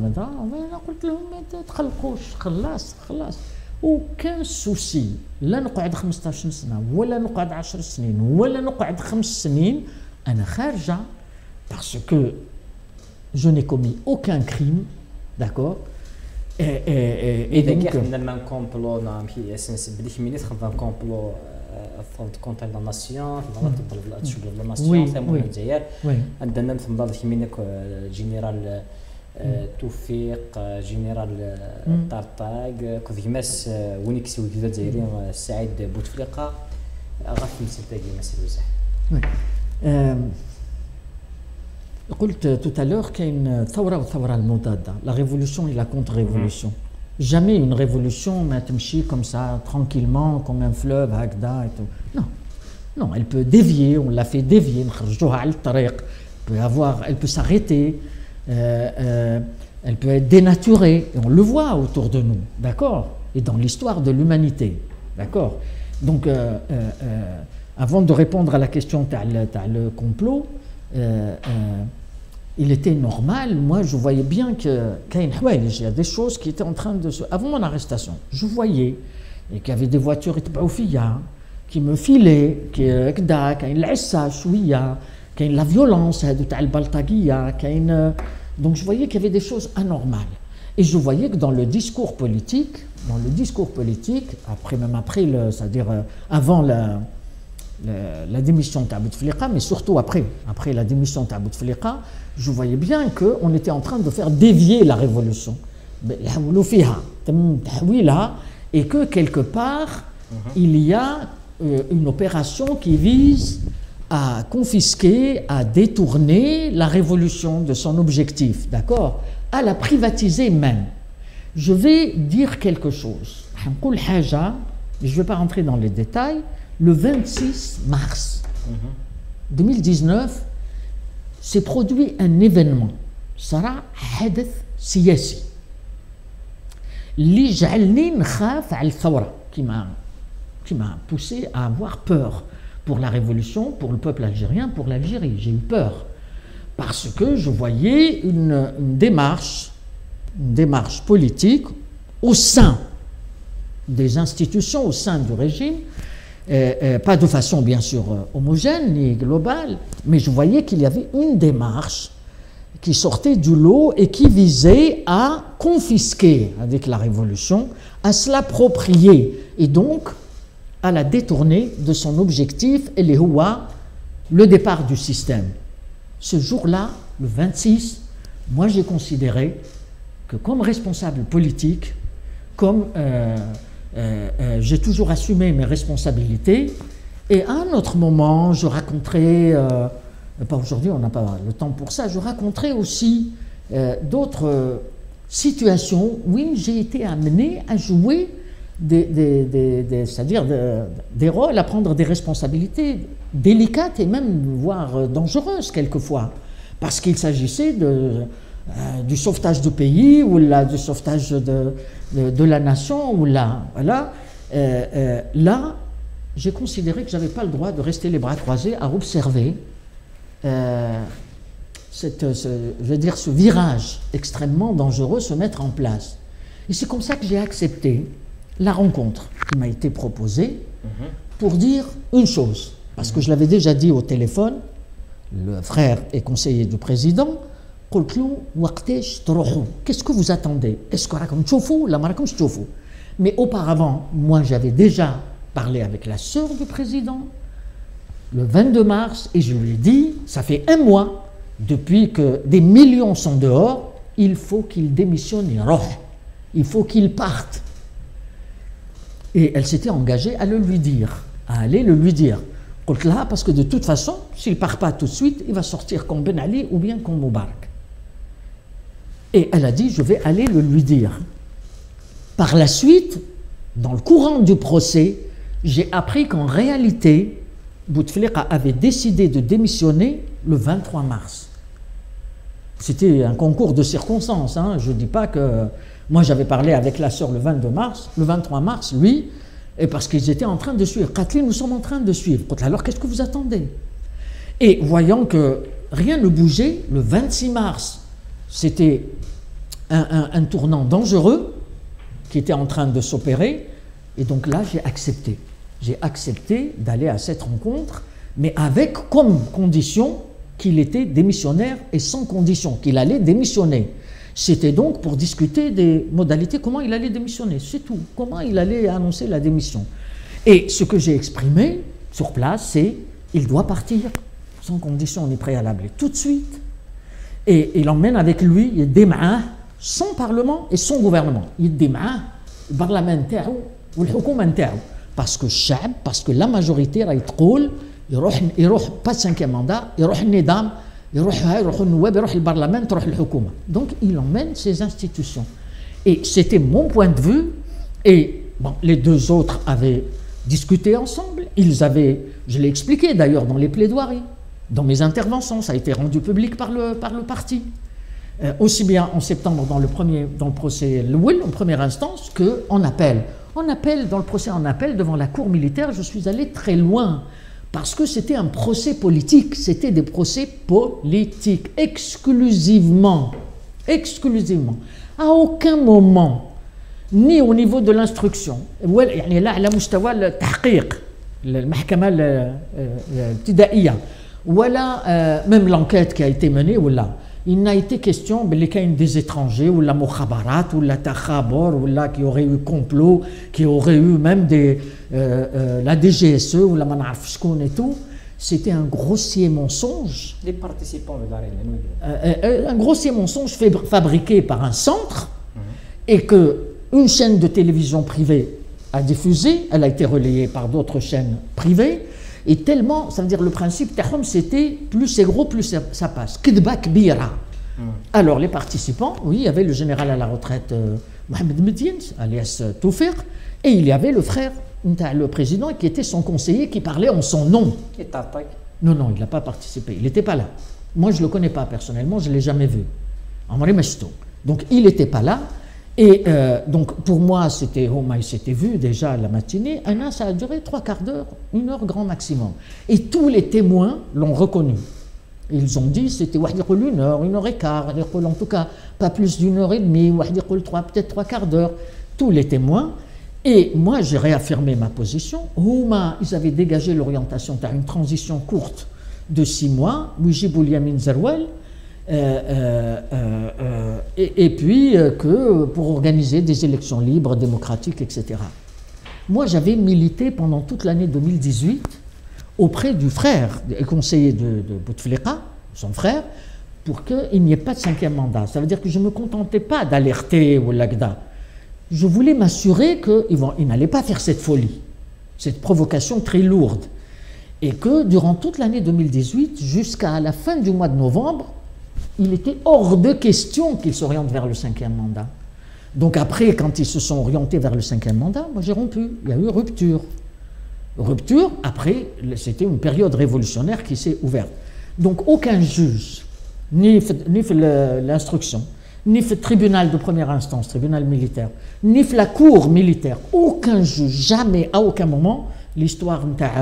Aucun souci. لا نقعد خمسطاش سنة ولا نقعد عشر سنين ولا نقعد خمس سنين أنا خارجة parce que je n'ai commis aucun crime, d'accord. Et, et, et, et donc, un complot, complot contre la nation, عندنا في نظام كيما الجنرال توفيق جنرال طرطاق كوفيماس ونيكسي وجدات زايرين سعيد بوتفليقه غاف مسلتاقي مسير بزاف. قلت tout à l'heure كاين ثوره والثوره المضاده، la révolution et la contre-révolution. Jamais une révolution ما تمشي comme ça tranquillement comme un fleuve هكذا et tout. Non, non, elle peut dévier, on l'a fait dévier, نخرجوها على الطريق. peut avoir, elle peut s'arrêter, euh, euh, elle peut être dénaturée, et on le voit autour de nous, d'accord, et dans l'histoire de l'humanité, d'accord. Donc, euh, euh, euh, avant de répondre à la question t'as le, t'as le complot, euh, euh, il était normal, moi je voyais bien que il y a des choses qui étaient en train de se... Avant mon arrestation, je voyais et qu'il y avait des voitures qui me filaient, qui qu'il y a la violence, donc je voyais qu'il y avait des choses anormales. Et je voyais que dans le discours politique, dans le discours politique, après, même après, le, c'est-à-dire avant la, la, la démission de Bouteflika, mais surtout après, après la démission de Bouteflika, je voyais bien qu'on était en train de faire dévier la révolution. Et que quelque part, il y a une opération qui vise à confisquer, à détourner la révolution de son objectif, d'accord, à la privatiser même, je vais dire quelque chose. Je ne vais pas rentrer dans les détails. Le vingt-six mars deux mille dix-neuf, s'est produit un événement. صرا حدث سياسي اللي جعلني نخاف على الثورة qui m'a qui m'a poussé à avoir peur pour la révolution, pour le peuple algérien, pour l'Algérie. J'ai eu peur parce que je voyais une, une démarche une démarche politique au sein des institutions, au sein du régime, euh, euh, pas de façon bien sûr homogène ni globale, mais je voyais qu'il y avait une démarche qui sortait du lot et qui visait à confisquer, avec la révolution, à se l'approprier et donc à la détourner de son objectif, et les Houa, le départ du système. Ce jour-là, le vingt-six, moi j'ai considéré que comme responsable politique, comme euh, euh, euh, j'ai toujours assumé mes responsabilités, et à un autre moment, je raconterai, euh, pas aujourd'hui, on n'a pas le temps pour ça, je raconterai aussi euh, d'autres euh, situations où j'ai été amené à jouer des, des, des, des, c'est-à-dire de, des rôles, à prendre des responsabilités délicates et même voire dangereuses quelquefois, parce qu'il s'agissait de Euh, du sauvetage du pays ou là, du sauvetage de, de, de la nation ou là, voilà. Euh, euh, là, j'ai considéré que je n'avais pas le droit de rester les bras croisés à observer euh, cette, ce, je veux dire, ce virage extrêmement dangereux se mettre en place. Et c'est comme ça que j'ai accepté la rencontre qui m'a été proposée pour dire une chose, parce que je l'avais déjà dit au téléphone, le frère et conseiller du président. Qu'est-ce que vous attendez? Est-ce que vous Mais auparavant, moi j'avais déjà parlé avec la sœur du président le vingt-deux mars et je lui ai dit, ça fait un mois depuis que des millions sont dehors, il faut qu'il démissionne, il faut qu'il parte. Et elle s'était engagée à le lui dire, à aller le lui dire. Parce que de toute façon, s'il ne part pas tout de suite, il va sortir comme Ben Ali ou bien comme Moubarak. Et elle a dit, je vais aller le lui dire. Par la suite, dans le courant du procès, j'ai appris qu'en réalité, Bouteflika avait décidé de démissionner le vingt-trois mars. C'était un concours de circonstances. Hein. Je ne dis pas que... Moi, j'avais parlé avec la sœur le vingt-deux mars. Le vingt-trois mars, lui, et parce qu'ils étaient en train de suivre. Kathleen, nous sommes en train de suivre. Alors, qu'est-ce que vous attendez? Et voyant que rien ne bougeait, le vingt-six mars, c'était un, un, un tournant dangereux qui était en train de s'opérer. Et donc là, j'ai accepté. J'ai accepté d'aller à cette rencontre, mais avec comme condition qu'il était démissionnaire et sans condition, qu'il allait démissionner. C'était donc pour discuter des modalités, comment il allait démissionner, c'est tout. Comment il allait annoncer la démission. Et ce que j'ai exprimé sur place, c'est il doit partir sans condition ni préalable, et tout de suite. Et il emmène avec lui, il démarre son parlement et son gouvernement. Il démarre le parlement ou le gouvernement parce que Chab, parce que la majorité, il ne va pas cinquième mandat, il va nidam, il va le parlement, il va le gouvernement. Donc il emmène ses institutions. Et c'était mon point de vue. Et bon, les deux autres avaient discuté ensemble. Ils avaient, je l'ai expliqué d'ailleurs dans les plaidoiries, dans mes interventions, ça a été rendu public par le, par le parti. Euh, aussi bien en septembre dans le, premier, dans le procès Louil, en première instance, qu'en appel. En appel, dans le procès en appel, devant la cour militaire, je suis allé très loin, parce que c'était un procès politique, c'était des procès politiques, exclusivement, exclusivement. À aucun moment, ni au niveau de l'instruction, يعني لا على مستوى التحقيق المحكمة الابتدائية ولا même l'enquête qui a été menée ولا il n'a été question qu'il y ait des étrangers ou la mukhabarat ou la takhabor ou la qui aurait eu complot, qui aurait eu même des euh, euh, la D G S E ou la manafshkoun et tout. C'était un grossier mensonge. Les participants de euh, euh, un grossier mensonge fait, fabriqué par un centre mmh. et que une chaîne de télévision privée a diffusé. Elle a été relayée par d'autres chaînes privées. Et tellement, ça veut dire le principe, c'était plus c'est gros, plus ça, ça passe. Kidba kbira. Alors les participants, oui, il y avait le général à la retraite euh, Mohamed Medine, alias Toufir, et il y avait le frère, le président, qui était son conseiller, qui parlait en son nom. Non, non, il n'a pas participé, il n'était pas là. Moi, je ne le connais pas personnellement, je ne l'ai jamais vu. Donc, il n'était pas là. Et euh, donc, pour moi, c'était, oh, il s'était vu déjà la matinée. Un an, ça a duré trois quarts d'heure, une heure grand maximum. Et tous les témoins l'ont reconnu. Ils ont dit c'était une heure, une heure et quart, en tout cas pas plus d'une heure et demie, peut-être trois quarts d'heure. Tous les témoins. Et moi, j'ai réaffirmé ma position. Houma, ils avaient dégagé l'orientation vers une transition courte de six mois. Wijibou Yamin Zerwel. Euh, euh, euh, et, et puis euh, que pour organiser des élections libres, démocratiques, et cetera. Moi, j'avais milité pendant toute l'année deux mille dix-huit auprès du frère et conseiller de, de Bouteflika, son frère, pour qu'il n'y ait pas de cinquième mandat. Ça veut dire que je ne me contentais pas d'alerter ou l'Agda. Je voulais m'assurer qu'il il n'allait pas faire cette folie, cette provocation très lourde. Et que durant toute l'année deux mille dix-huit, jusqu'à la fin du mois de novembre, il était hors de question qu'ils s'orientent vers le cinquième mandat. Donc après, quand ils se sont orientés vers le cinquième mandat, moi j'ai rompu. Il y a eu rupture. Rupture, après, c'était une période révolutionnaire qui s'est ouverte. Donc aucun juge, ni, ni l'instruction, ni le tribunal de première instance, tribunal militaire, ni la cour militaire, aucun juge, jamais, à aucun moment, l'histoire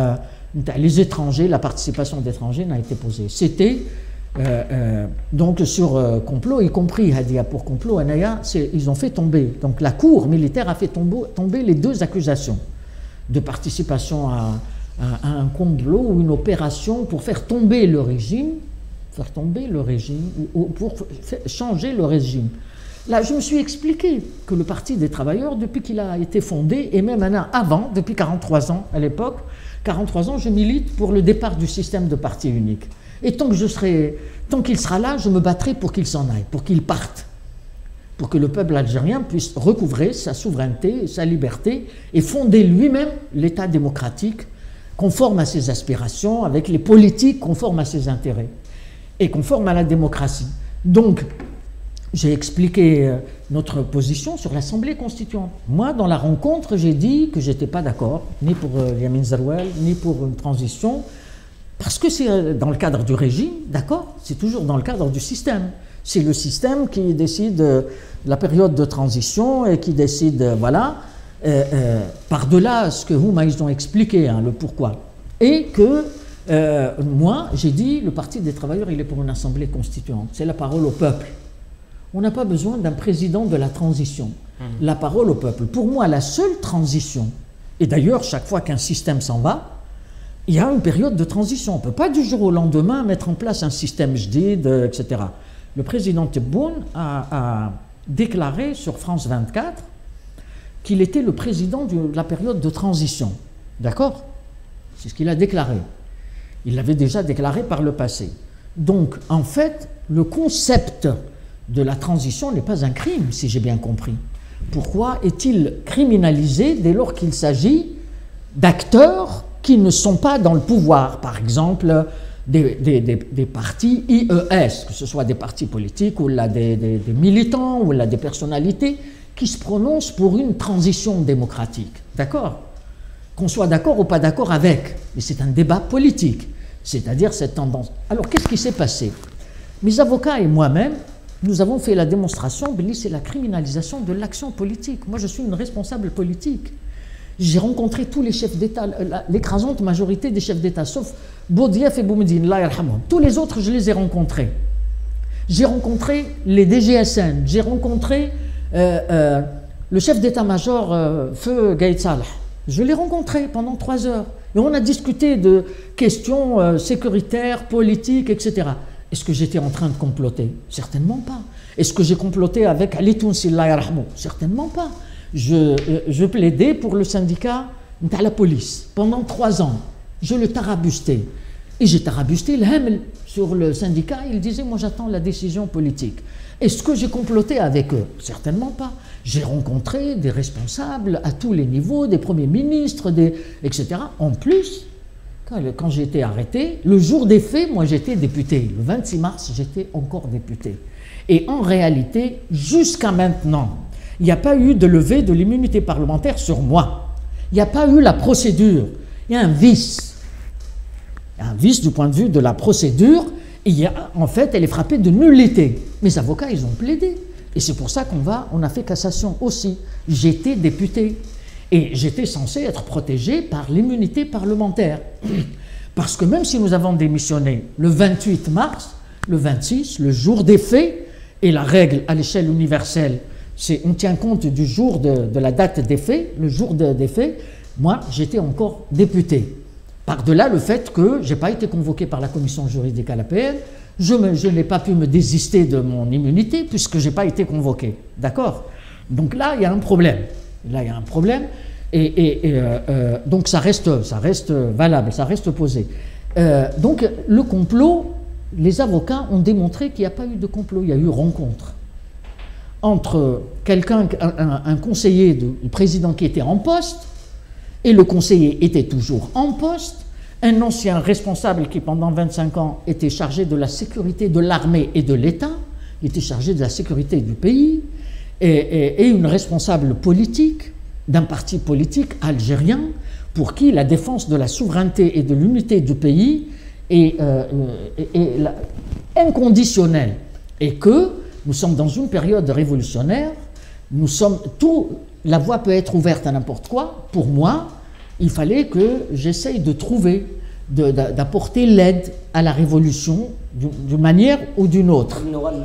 les étrangers, la participation d'étrangers n'a été posée. C'était euh, euh, donc sur euh, complot, y compris Hadia pour complot, Anaya, ils ont fait tomber. Donc la cour militaire a fait tomber, tomber les deux accusations de participation à, à, à un complot ou une opération pour faire tomber le régime, faire tomber le régime, ou, ou pour changer le régime. Là, je me suis expliqué que le Parti des travailleurs, depuis qu'il a été fondé, et même un an avant, depuis quarante-trois ans à l'époque, quarante-trois ans, je milite pour le départ du système de parti unique. Et tant que je serai, tant qu'il sera là, je me battrai pour qu'il s'en aille, pour qu'il parte, pour que le peuple algérien puisse recouvrer sa souveraineté, sa liberté, et fonder lui-même l'État démocratique conforme à ses aspirations, avec les politiques conformes à ses intérêts, et conforme à la démocratie. Donc, j'ai expliqué euh, notre position sur l'Assemblée constituante. Moi, dans la rencontre, j'ai dit que je n'étais pas d'accord, ni pour euh, Yamin Zerwel, ni pour une transition, parce que c'est euh, dans le cadre du régime, d'accord, c'est toujours dans le cadre du système. C'est le système qui décide euh, la période de transition et qui décide, euh, voilà, euh, euh, par-delà ce que Houma, ils ont expliqué, hein, le pourquoi. Et que euh, moi, j'ai dit, le Parti des travailleurs, il est pour une Assemblée constituante. C'est la parole au peuple. On n'a pas besoin d'un président de la transition. Mmh. La parole au peuple. Pour moi, la seule transition, et d'ailleurs, chaque fois qu'un système s'en va, il y a une période de transition. On ne peut pas du jour au lendemain mettre en place un système jdid, et cetera. Le président Tebboune a, a déclaré sur France vingt-quatre qu'il était le président de la période de transition. D'accord? C'est ce qu'il a déclaré. Il l'avait déjà déclaré par le passé. Donc, en fait, le concept de la transition n'est pas un crime, si j'ai bien compris. Pourquoi est-il criminalisé dès lors qu'il s'agit d'acteurs qui ne sont pas dans le pouvoir, par exemple des, des, des, des partis I E S, que ce soit des partis politiques ou là des, des, des militants ou là des personnalités qui se prononcent pour une transition démocratique. D'accord? Qu'on soit d'accord ou pas d'accord avec, mais c'est un débat politique, c'est-à-dire cette tendance. Alors qu'est-ce qui s'est passé? Mes avocats et moi-même, nous avons fait la démonstration, c'est la criminalisation de l'action politique. Moi, je suis une responsable politique. J'ai rencontré tous les chefs d'État, l'écrasante majorité des chefs d'État, sauf Boudiaf et Boumedine, Allah yarhamhum. Tous les autres, je les ai rencontrés. J'ai rencontré les D G S N, j'ai rencontré euh, euh, le chef d'état-major, euh, Feu Gaïd Salah. Je l'ai rencontré pendant trois heures. Et on a discuté de questions euh, sécuritaires, politiques, et cetera. Est-ce que j'étais en train de comploter? Certainement pas. Est-ce que j'ai comploté avec Ali Tounsi, Allah yarhamhou? Certainement pas. Je, euh, je plaidais pour le syndicat de la police pendant trois ans. Je le tarabustais. Et j'ai tarabusté le Hamel sur le syndicat. Il disait, moi j'attends la décision politique. Est-ce que j'ai comploté avec eux? Certainement pas. J'ai rencontré des responsables à tous les niveaux, des premiers ministres, des, et cetera. En plus, quand, quand j'ai été arrêté, le jour des faits, moi j'étais député. Le vingt-six mars, j'étais encore député. Et en réalité, jusqu'à maintenant, Il n'y a pas eu de levée de l'immunité parlementaire sur moi. Il n'y a pas eu la procédure. Il y a un vice. Il y a un vice du point de vue de la procédure. Il y a, en fait, elle est frappée de nullité. Mes avocats, ils ont plaidé. Et c'est pour ça qu'on va, on a fait cassation aussi. J'étais député. Et j'étais censé être protégé par l'immunité parlementaire. Parce que même si nous avons démissionné le vingt-huit mars, le vingt-six, le jour des faits, et la règle à l'échelle universelle, c'est on tient compte du jour de, de la date des faits, le jour de, des faits, moi j'étais encore député. Par-delà le fait que je n'ai pas été convoqué par la commission juridique à l'A P L, je, me, je n'ai pas pu me désister de mon immunité puisque je n'ai pas été convoqué. D'accord? Donc là, il y a un problème. Là, il y a un problème. Et, et, et euh, euh, donc ça reste, ça reste valable, ça reste posé. Euh, donc le complot, les avocats ont démontré qu'il n'y a pas eu de complot, il y a eu rencontre entre quelqu'un, un, un, un conseiller du président qui était en poste, et le conseiller était toujours en poste, un ancien responsable qui pendant vingt-cinq ans était chargé de la sécurité de l'armée et de l'État, il était chargé de la sécurité du pays, et, et, et une responsable politique d'un parti politique algérien pour qui la défense de la souveraineté et de l'unité du pays est, euh, est, est la, inconditionnelle, et que nous sommes dans une période révolutionnaire, nous sommes tout, la voie peut être ouverte à n'importe quoi. Pour moi, il fallait que j'essaye de trouver, de, de, d'apporter l'aide à la révolution d'une manière ou d'une autre.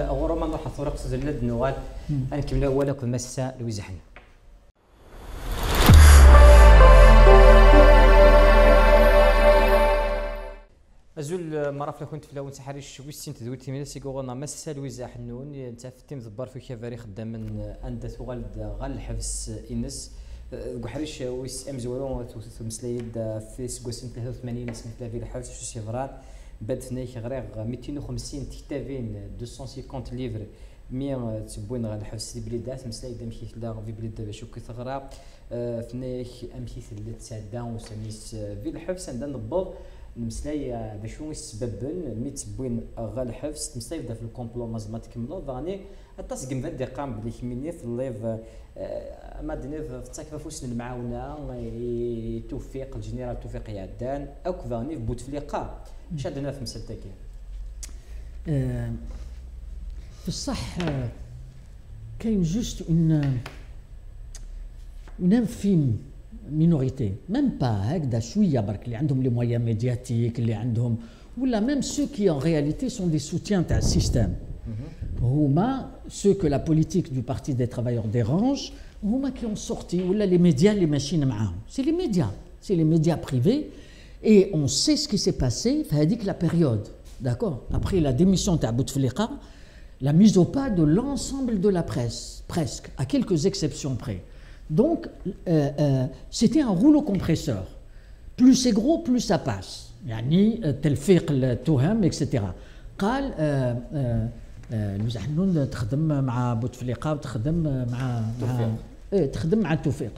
أزول مرافل كنت في لون سحري شوي سنت دويت تيمينا سيقولنا مسا لويزا حنون انت في تيم ضبار في كفاري خدام من عند ثغال غال الحبس انس قحريش ويس ام زوالون مسلايد في سكوسين ثلاثة وثمانين اسم في الحبس في سيفرات بد فنيك غريغ مئتين وخمسين تكتافين مئتين وخمسين ليفر مية تبوين غال الحبس في بليدات مسلايد امشي لا في بليد باش كثغرا فنيك امشي ثلاث ساعات وسميس في الحبس عندنا نبض المسلاي بشو يسببن ميت بوين غا الحبس المسلاي بدا في الكومبلو مازما تكملو فاني التصقم ذا قام بلي كميني في الليف ما دني في التاكفه فوسن المعاونه توفيق الجنرال توفيق يعدان او كفاني في بوتفليقه شادنا في مسلتاكي في الصح كاين جوست اون اون انفيم minorité, même pas هكذا شويه برك اللي عندهم les moyens médiatiques اللي عندهم ولا même ceux qui en réalité sont des soutiens تاع السيستم هما ceux que la politique du parti des travailleurs dérange هما qui ont sorti ولا les médias اللي ماشيين معاهم c'est les médias c'est les médias privés et on sait ce qui s'est passé في هذيك la période d'accord après la démission تاع Bouteflika la mise au pas de l'ensemble de la presse presque à quelques exceptions près. Donc, euh, euh, c'était un rouleau compresseur. Plus c'est gros, plus ça passe. يعني تلفيق التهم et cetera. قال لويز حنون تخدم مع بوتفليقة وتخدم مع مع تخدم مع توفيق.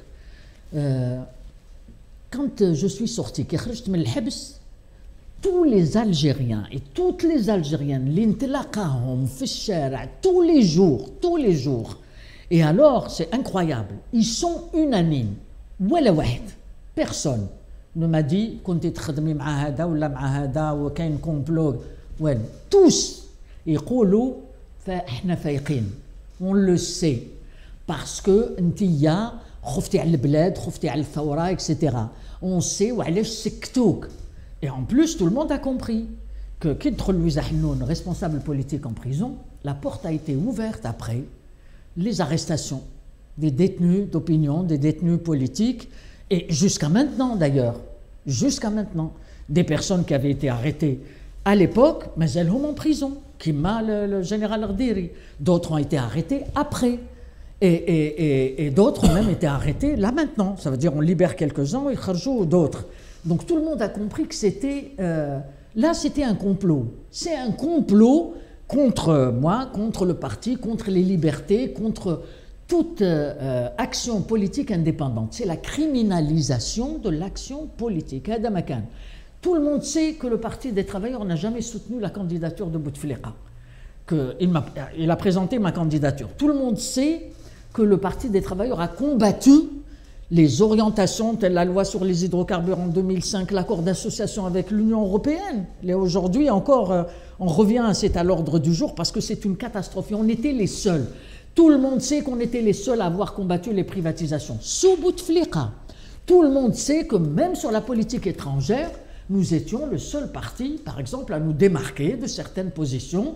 Quand je suis sorti, كي خرجت من الحبس, tous les Algériens et toutes les Algériennes اللي نتلاقاهم في الشارع tous les jours, tous les jours. Et alors, c'est incroyable, ils sont unanimes. ولا واحد, personne ne m'a dit كنت تخدمي مع هذا ولا مع هذا وكاين كومبلو. وين tous يقولوا فاحنا فايقين. On le sait parce que انتيا خفتي على البلاد, خفتي على الثورة, et cetera. On sait وعلاش سكتوك. Et en plus, tout le monde a compris que كي دخل لويزا حنون, responsable politique en prison, la porte a été ouverte après. Les arrestations des détenus d'opinion, des détenus politiques, et jusqu'à maintenant d'ailleurs, jusqu'à maintenant, des personnes qui avaient été arrêtées à l'époque, mais elles sont en prison, Kima, le, le général Rdiri. D'autres ont été arrêtés après, et, et, et, et d'autres ont même été arrêtés là maintenant. Ça veut dire on libère quelques-uns et kharjou d'autres. Donc tout le monde a compris que c'était, euh, là c'était un complot. C'est un complot contre moi, contre le parti, contre les libertés, contre toute euh, action politique indépendante. C'est la criminalisation de l'action politique. Tout le monde sait que le Parti des travailleurs n'a jamais soutenu la candidature de Bouteflika. Il, il a présenté ma candidature. Tout le monde sait que le Parti des travailleurs a combattu les orientations telles la loi sur les hydrocarbures en deux mille cinq, l'accord d'association avec l'Union européenne. Et aujourd'hui encore, euh, on revient, c'est à l'ordre du jour parce que c'est une catastrophe. Et on était les seuls. Tout le monde sait qu'on était les seuls à avoir combattu les privatisations. Sous Bouteflika. Tout le monde sait que même sur la politique étrangère, nous étions le seul parti, par exemple, à nous démarquer de certaines positions.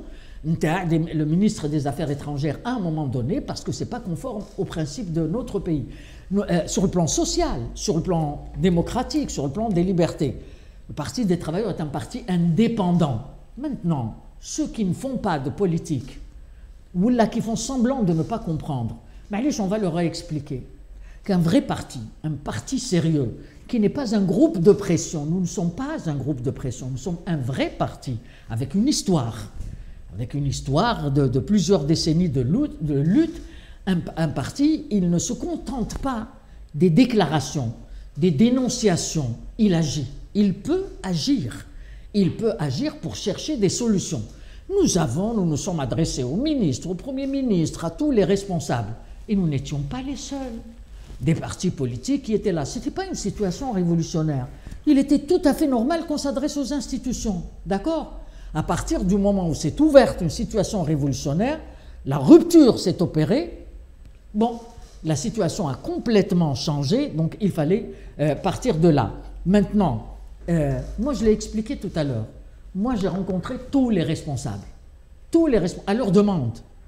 Le ministre des Affaires étrangères à un moment donné, parce que ce n'est pas conforme aux principes de notre pays. Euh, sur le plan social, sur le plan démocratique, sur le plan des libertés. Le Parti des travailleurs est un parti indépendant. Maintenant, ceux qui ne font pas de politique, ou là qui font semblant de ne pas comprendre, mais allez, on va leur expliquer qu'un vrai parti, un parti sérieux, qui n'est pas un groupe de pression, nous ne sommes pas un groupe de pression, nous sommes un vrai parti, avec une histoire, avec une histoire de, de plusieurs décennies de lutte, de lutte. Un, un parti, il ne se contente pas des déclarations, des dénonciations, il agit, il peut agir, il peut agir pour chercher des solutions. Nous avons, nous nous sommes adressés au ministre, au Premier ministre, à tous les responsables, et nous n'étions pas les seuls. Des partis politiques qui étaient là. Ce n'était pas une situation révolutionnaire. Il était tout à fait normal qu'on s'adresse aux institutions, d'accord ? À partir du moment où s'est ouverte une situation révolutionnaire, la rupture s'est opérée. Bon, la situation a complètement changé, donc il fallait euh, partir de là. Maintenant, euh, moi je l'ai expliqué tout à l'heure, moi j'ai rencontré tous les responsables, tous les responsables, à leur demande,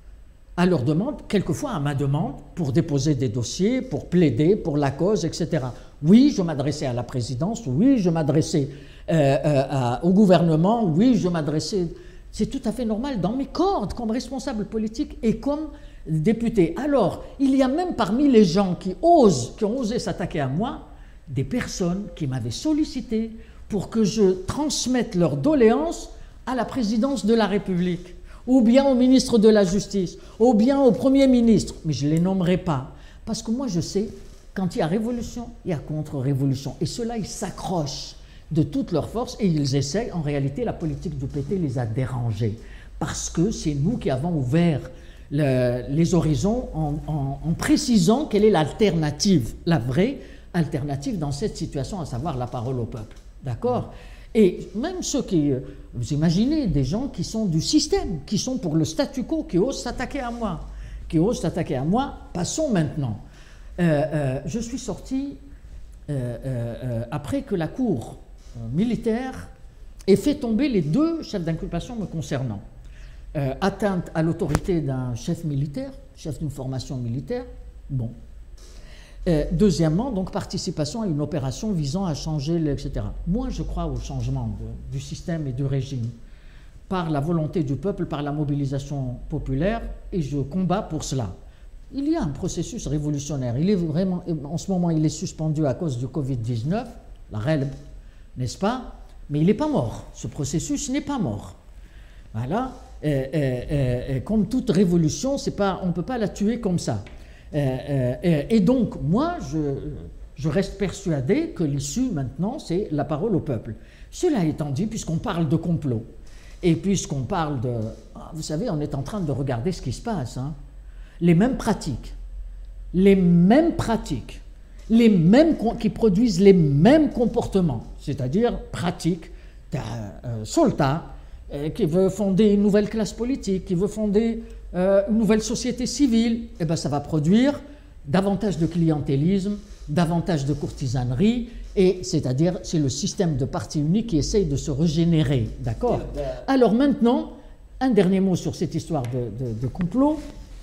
à leur demande, quelquefois à ma demande, pour déposer des dossiers, pour plaider pour la cause, et cetera. Oui, je m'adressais à la présidence, oui, je m'adressais euh, euh, à, au gouvernement, oui, je m'adressais... C'est tout à fait normal dans mes cordes, comme responsable politique et comme député. Alors, il y a même parmi les gens qui osent, qui ont osé s'attaquer à moi, des personnes qui m'avaient sollicité pour que je transmette leurs doléances à la présidence de la République, ou bien au ministre de la Justice, ou bien au Premier ministre. Mais je ne les nommerai pas, parce que moi je sais, quand il y a révolution, il y a contre-révolution. Et ceux-là, ils s'accrochent de toutes leurs forces et ils essayent. En réalité, la politique du P T les a dérangés, parce que c'est nous qui avons ouvert le, les horizons en, en, en précisant quelle est l'alternative, la vraie alternative dans cette situation, à savoir la parole au peuple. D'accord ? Et même ceux qui, vous imaginez, des gens qui sont du système, qui sont pour le statu quo, qui osent s'attaquer à moi, qui osent s'attaquer à moi, passons maintenant. Euh, euh, je suis sorti euh, euh, après que la Cour militaire ait fait tomber les deux chefs d'inculpation me concernant. Euh, atteinte à l'autorité d'un chef militaire, chef d'une formation militaire, bon. Euh, deuxièmement, donc participation à une opération visant à changer, le, et cetera. Moi, je crois au changement de, du système et du régime par la volonté du peuple, par la mobilisation populaire, et je combats pour cela. Il y a un processus révolutionnaire. Il est vraiment, en ce moment, il est suspendu à cause du Covid dix-neuf, la R E L B, n'est-ce pas? Mais il n'est pas mort. Ce processus n'est pas mort. Voilà. Et, et, et, comme toute révolution, c'est pas, on ne peut pas la tuer comme ça. Et, et, et donc, moi, je, je reste persuadé que l'issue, maintenant, c'est la parole au peuple. Cela étant dit, puisqu'on parle de complot, et puisqu'on parle de... Vous savez, on est en train de regarder ce qui se passe. Hein. Les mêmes pratiques, les mêmes pratiques, les mêmes qui produisent les mêmes comportements, c'est-à-dire pratiques d'un euh, soldat euh, qui veut fonder une nouvelle classe politique, qui veut fonder euh, une nouvelle société civile, et bien ça va produire davantage de clientélisme, davantage de courtisanerie, et c'est-à-dire c'est le système de parti unique qui essaye de se régénérer, d'accord? Alors maintenant, un dernier mot sur cette histoire de, de, de complot.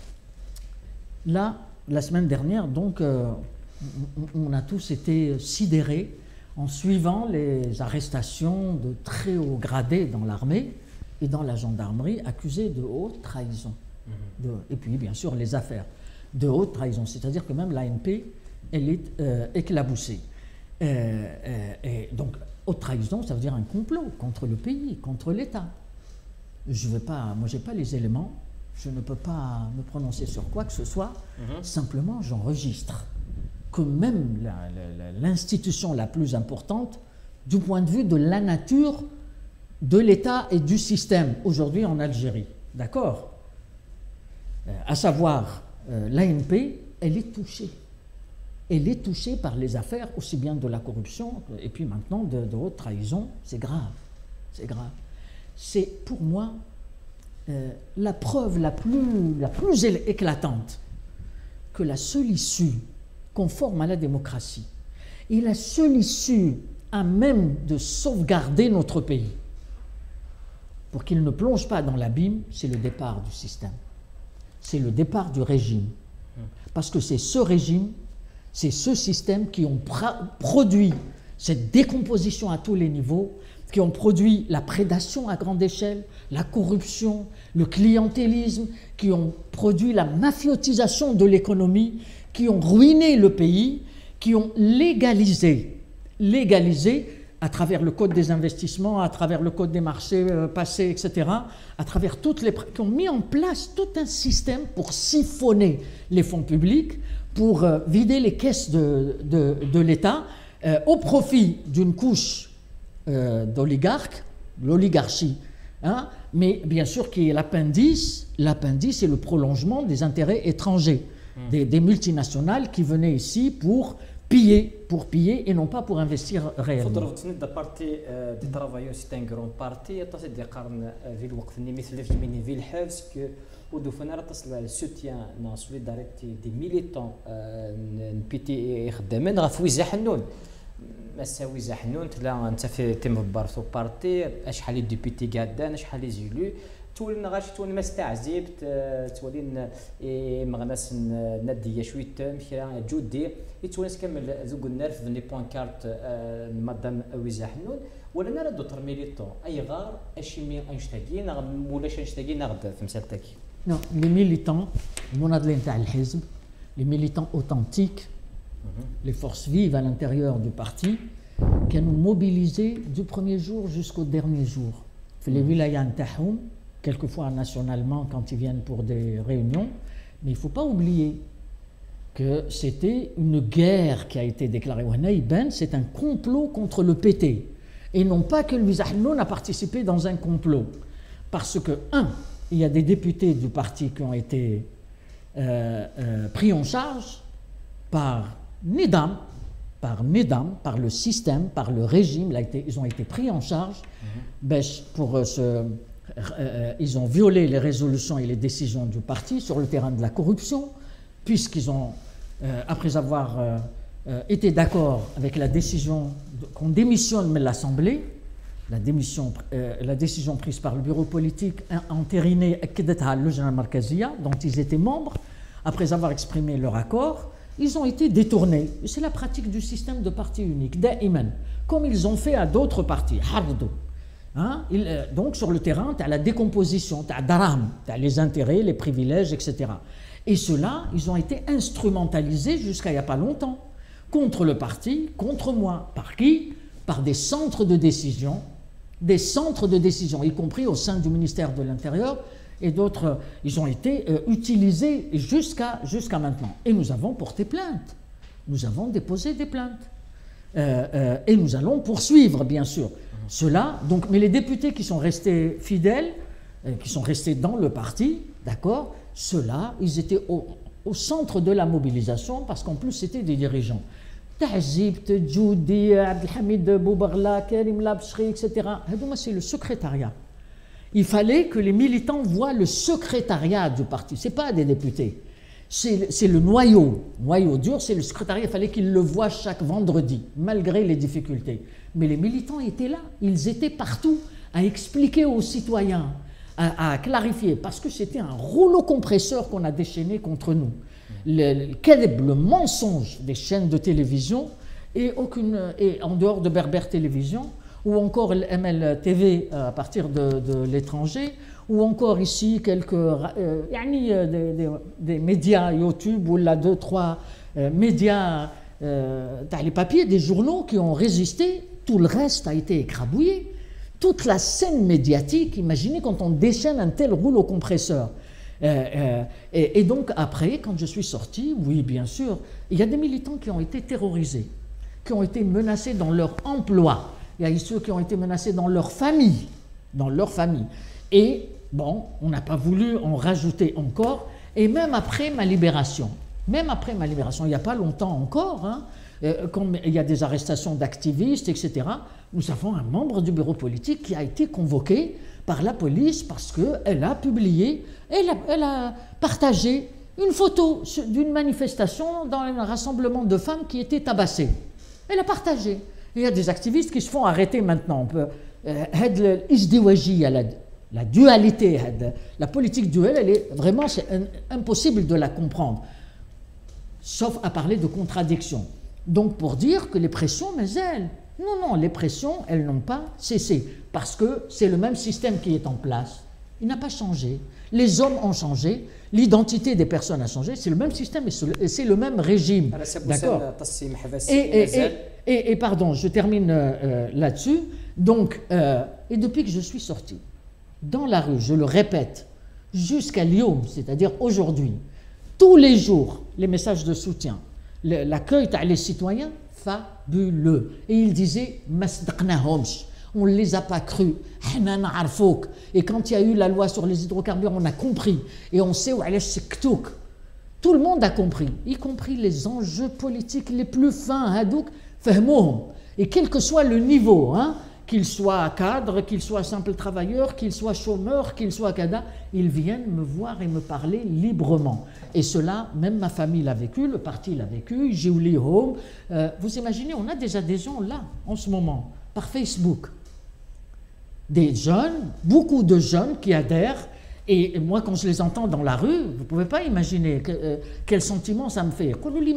Là, la semaine dernière, donc, euh, on, on a tous été sidérés en suivant les arrestations de très hauts gradés dans l'armée et dans la gendarmerie accusés de haute trahison. De, et puis, bien sûr, les affaires de haute trahison, c'est-à-dire que même l'A N P, elle est euh, éclaboussée. Euh, euh, et donc, haute trahison, ça veut dire un complot contre le pays, contre l'État. Je ne vais pas, moi, je n'ai pas les éléments, je ne peux pas me prononcer sur quoi que ce soit, mm-hmm. Simplement, j'enregistre que même l'institution la, la, la plus importante, du point de vue de la nature de l'État et du système, aujourd'hui en Algérie, d'accord ? euh, À savoir euh, l'A N P, elle est touchée. Elle est touchée par les affaires, aussi bien de la corruption, et puis maintenant de, de haute trahison. C'est grave, c'est grave. C'est pour moi euh, la preuve la plus, la plus éclatante que la seule issue conforme à la démocratie et la seule issue à même de sauvegarder notre pays pour qu'il ne plonge pas dans l'abîme, c'est le départ du système. C'est le départ du régime. Parce que c'est ce régime, c'est ce système qui ont produit cette décomposition à tous les niveaux, qui ont produit la prédation à grande échelle, la corruption, le clientélisme, qui ont produit la mafiotisation de l'économie, qui ont ruiné le pays, qui ont légalisé, légalisé à travers le code des investissements, à travers le code des marchés euh, passés, et cetera, à travers toutes les... qui ont mis en place tout un système pour siphonner les fonds publics, pour euh, vider les caisses de, de, de l'État euh, au profit d'une couche euh, d'oligarques, l'oligarchie, hein, mais bien sûr qui est l'appendice, l'appendice est le prolongement des intérêts étrangers, mmh. des, des multinationales qui venaient ici pour piller, pour piller et non pas pour investir réellement. Le parti des travailleurs, c'est un grand parti. Il y a un الوقت اللي مثل في من في الحبس que ودفنا تصل على السوتيان نا سوليداريتي دي ميليتون نبيتي خدامين غا في ويزا حنون مسا ويزا حنون تلا انت في تيم بارثو بارتي شحال لي ديبيتي قادان شحال لي زيلو تولنا غاش تولنا ما استعجبت تولين مغناس ناديه شويه كرا جودي تولنا كامل ذوك النار في ني بانكارت مدام ويزا حنون ولا نرى دوتر ميليتون اي غار اشي انشتاقين ولاش انشتاقين غدا في مسالتك. Non, les militants, المناضلين تاع الحزب, les militants authentiques, les forces vives à l'intérieur du parti, كانوا mobilisés du premier jour jusqu'au dernier jour. في les wilayas نتاعهم, quelquefois nationalement quand ils viennent pour des réunions, mais il ne faut pas oublier que c'était une guerre qui a été déclarée. C'est un complot contre le P T. Et non pas que Louis Ahnoun a participé dans un complot. Parce que, un, il y a des députés du parti qui ont été euh, euh, pris en charge par Nidam, par Nidam, par le système, par le régime. Là, ils ont été pris en charge mm-hmm. pour euh, se... Euh, ils ont violé les résolutions et les décisions du parti sur le terrain de la corruption, puisqu'ils ont, euh, après avoir euh, euh, été d'accord avec la décision de, qu'on démissionne de l'Assemblée, la, démission, euh, la décision prise par le bureau politique entérinée dont ils étaient membres, après avoir exprimé leur accord, ils ont été détournés. C'est la pratique du système de parti unique, da'iman, comme ils ont fait à d'autres partis, Hardou. Hein? Il, euh, donc sur le terrain, tu as la décomposition, tu as daram, tu as les intérêts, les privilèges, et cetera. Et ceux-là, ils ont été instrumentalisés jusqu'à il n'y a pas longtemps, contre le parti, contre moi. Par qui? Par des centres de décision, des centres de décision, y compris au sein du ministère de l'Intérieur, et d'autres, ils ont été euh, utilisés jusqu'à jusqu'à maintenant. Et nous avons porté plainte, nous avons déposé des plaintes. Euh, euh, et nous allons poursuivre, bien sûr. Cela, donc, mais les députés qui sont restés fidèles, euh, qui sont restés dans le parti, d'accord, ceux-là, ils étaient au, au centre de la mobilisation parce qu'en plus, c'était des dirigeants. Tahzibt, Djoudi, Abdelhamid Boubarla, Karim Labchri, et cetera. C'est le secrétariat. Il fallait que les militants voient le secrétariat du parti. Ce n'est pas des députés. C'est le noyau. Noyau dur, c'est le secrétariat. Il fallait qu'ils le voient chaque vendredi, malgré les difficultés. Mais les militants étaient là. Ils étaient partout à expliquer aux citoyens, à, à clarifier, parce que c'était un rouleau compresseur qu'on a déchaîné contre nous. Le, le, le mensonge des chaînes de télévision et, aucune, et en dehors de Berbère Télévision, ou encore le M L T V à partir de, de l'étranger, ou encore ici quelques euh, des, des, des médias YouTube ou là deux, trois euh, médias, euh, les papiers, des journaux qui ont résisté, tout le reste a été écrabouillé. Toute la scène médiatique, imaginez quand on déchaîne un tel rouleau compresseur. Euh, euh, et, et donc après, quand je suis sorti, oui bien sûr, il y a des militants qui ont été terrorisés, qui ont été menacés dans leur emploi. Il y a ceux qui ont été menacés dans leur famille, dans leur famille. Et bon, on n'a pas voulu en rajouter encore. Et même après ma libération, même après ma libération, il n'y a pas longtemps encore, hein, euh, quand il y a des arrestations d'activistes, et cetera, nous avons un membre du bureau politique qui a été convoqué par la police parce qu'elle a publié, elle a, elle a partagé une photo d'une manifestation dans un rassemblement de femmes qui étaient tabassées. Elle a partagé. Et il y a des activistes qui se font arrêter maintenant. On peut, euh, la, la dualité, la politique duelle, elle est vraiment, c'est impossible de la comprendre, sauf à parler de contradiction. Donc pour dire que les pressions, mais elles, non, non, les pressions, elles n'ont pas cessé, parce que c'est le même système qui est en place. Il n'a pas changé. Les hommes ont changé, l'identité des personnes a changé, c'est le même système et c'est le même régime. D'accord. Et, et, et, et, et pardon, je termine euh, là-dessus. Donc, euh, et depuis que je suis sorti, dans la rue, je le répète, jusqu'à Lyon, c'est-à-dire aujourd'hui, tous les jours, les messages de soutien, l'accueil des citoyens, fabuleux. Et il disait, on ne les a pas crus. Et quand il y a eu la loi sur les hydrocarbures, on a compris. Et on sait où elle est. Tout le monde a compris, y compris les enjeux politiques les plus fins. Et quel que soit le niveau, hein, qu'il soit cadre, qu'il soit simple travailleur, qu'il soit chômeur, qu'il soit cada, ils viennent me voir et me parler librement. Et cela, même ma famille l'a vécu, le parti l'a vécu, j'ai eu home. Euh, vous imaginez, on a des adhésions là, en ce moment, par Facebook. Des jeunes, beaucoup de jeunes qui adhèrent. Et moi, quand je les entends dans la rue, vous ne pouvez pas imaginer que, euh, quel sentiment ça me fait.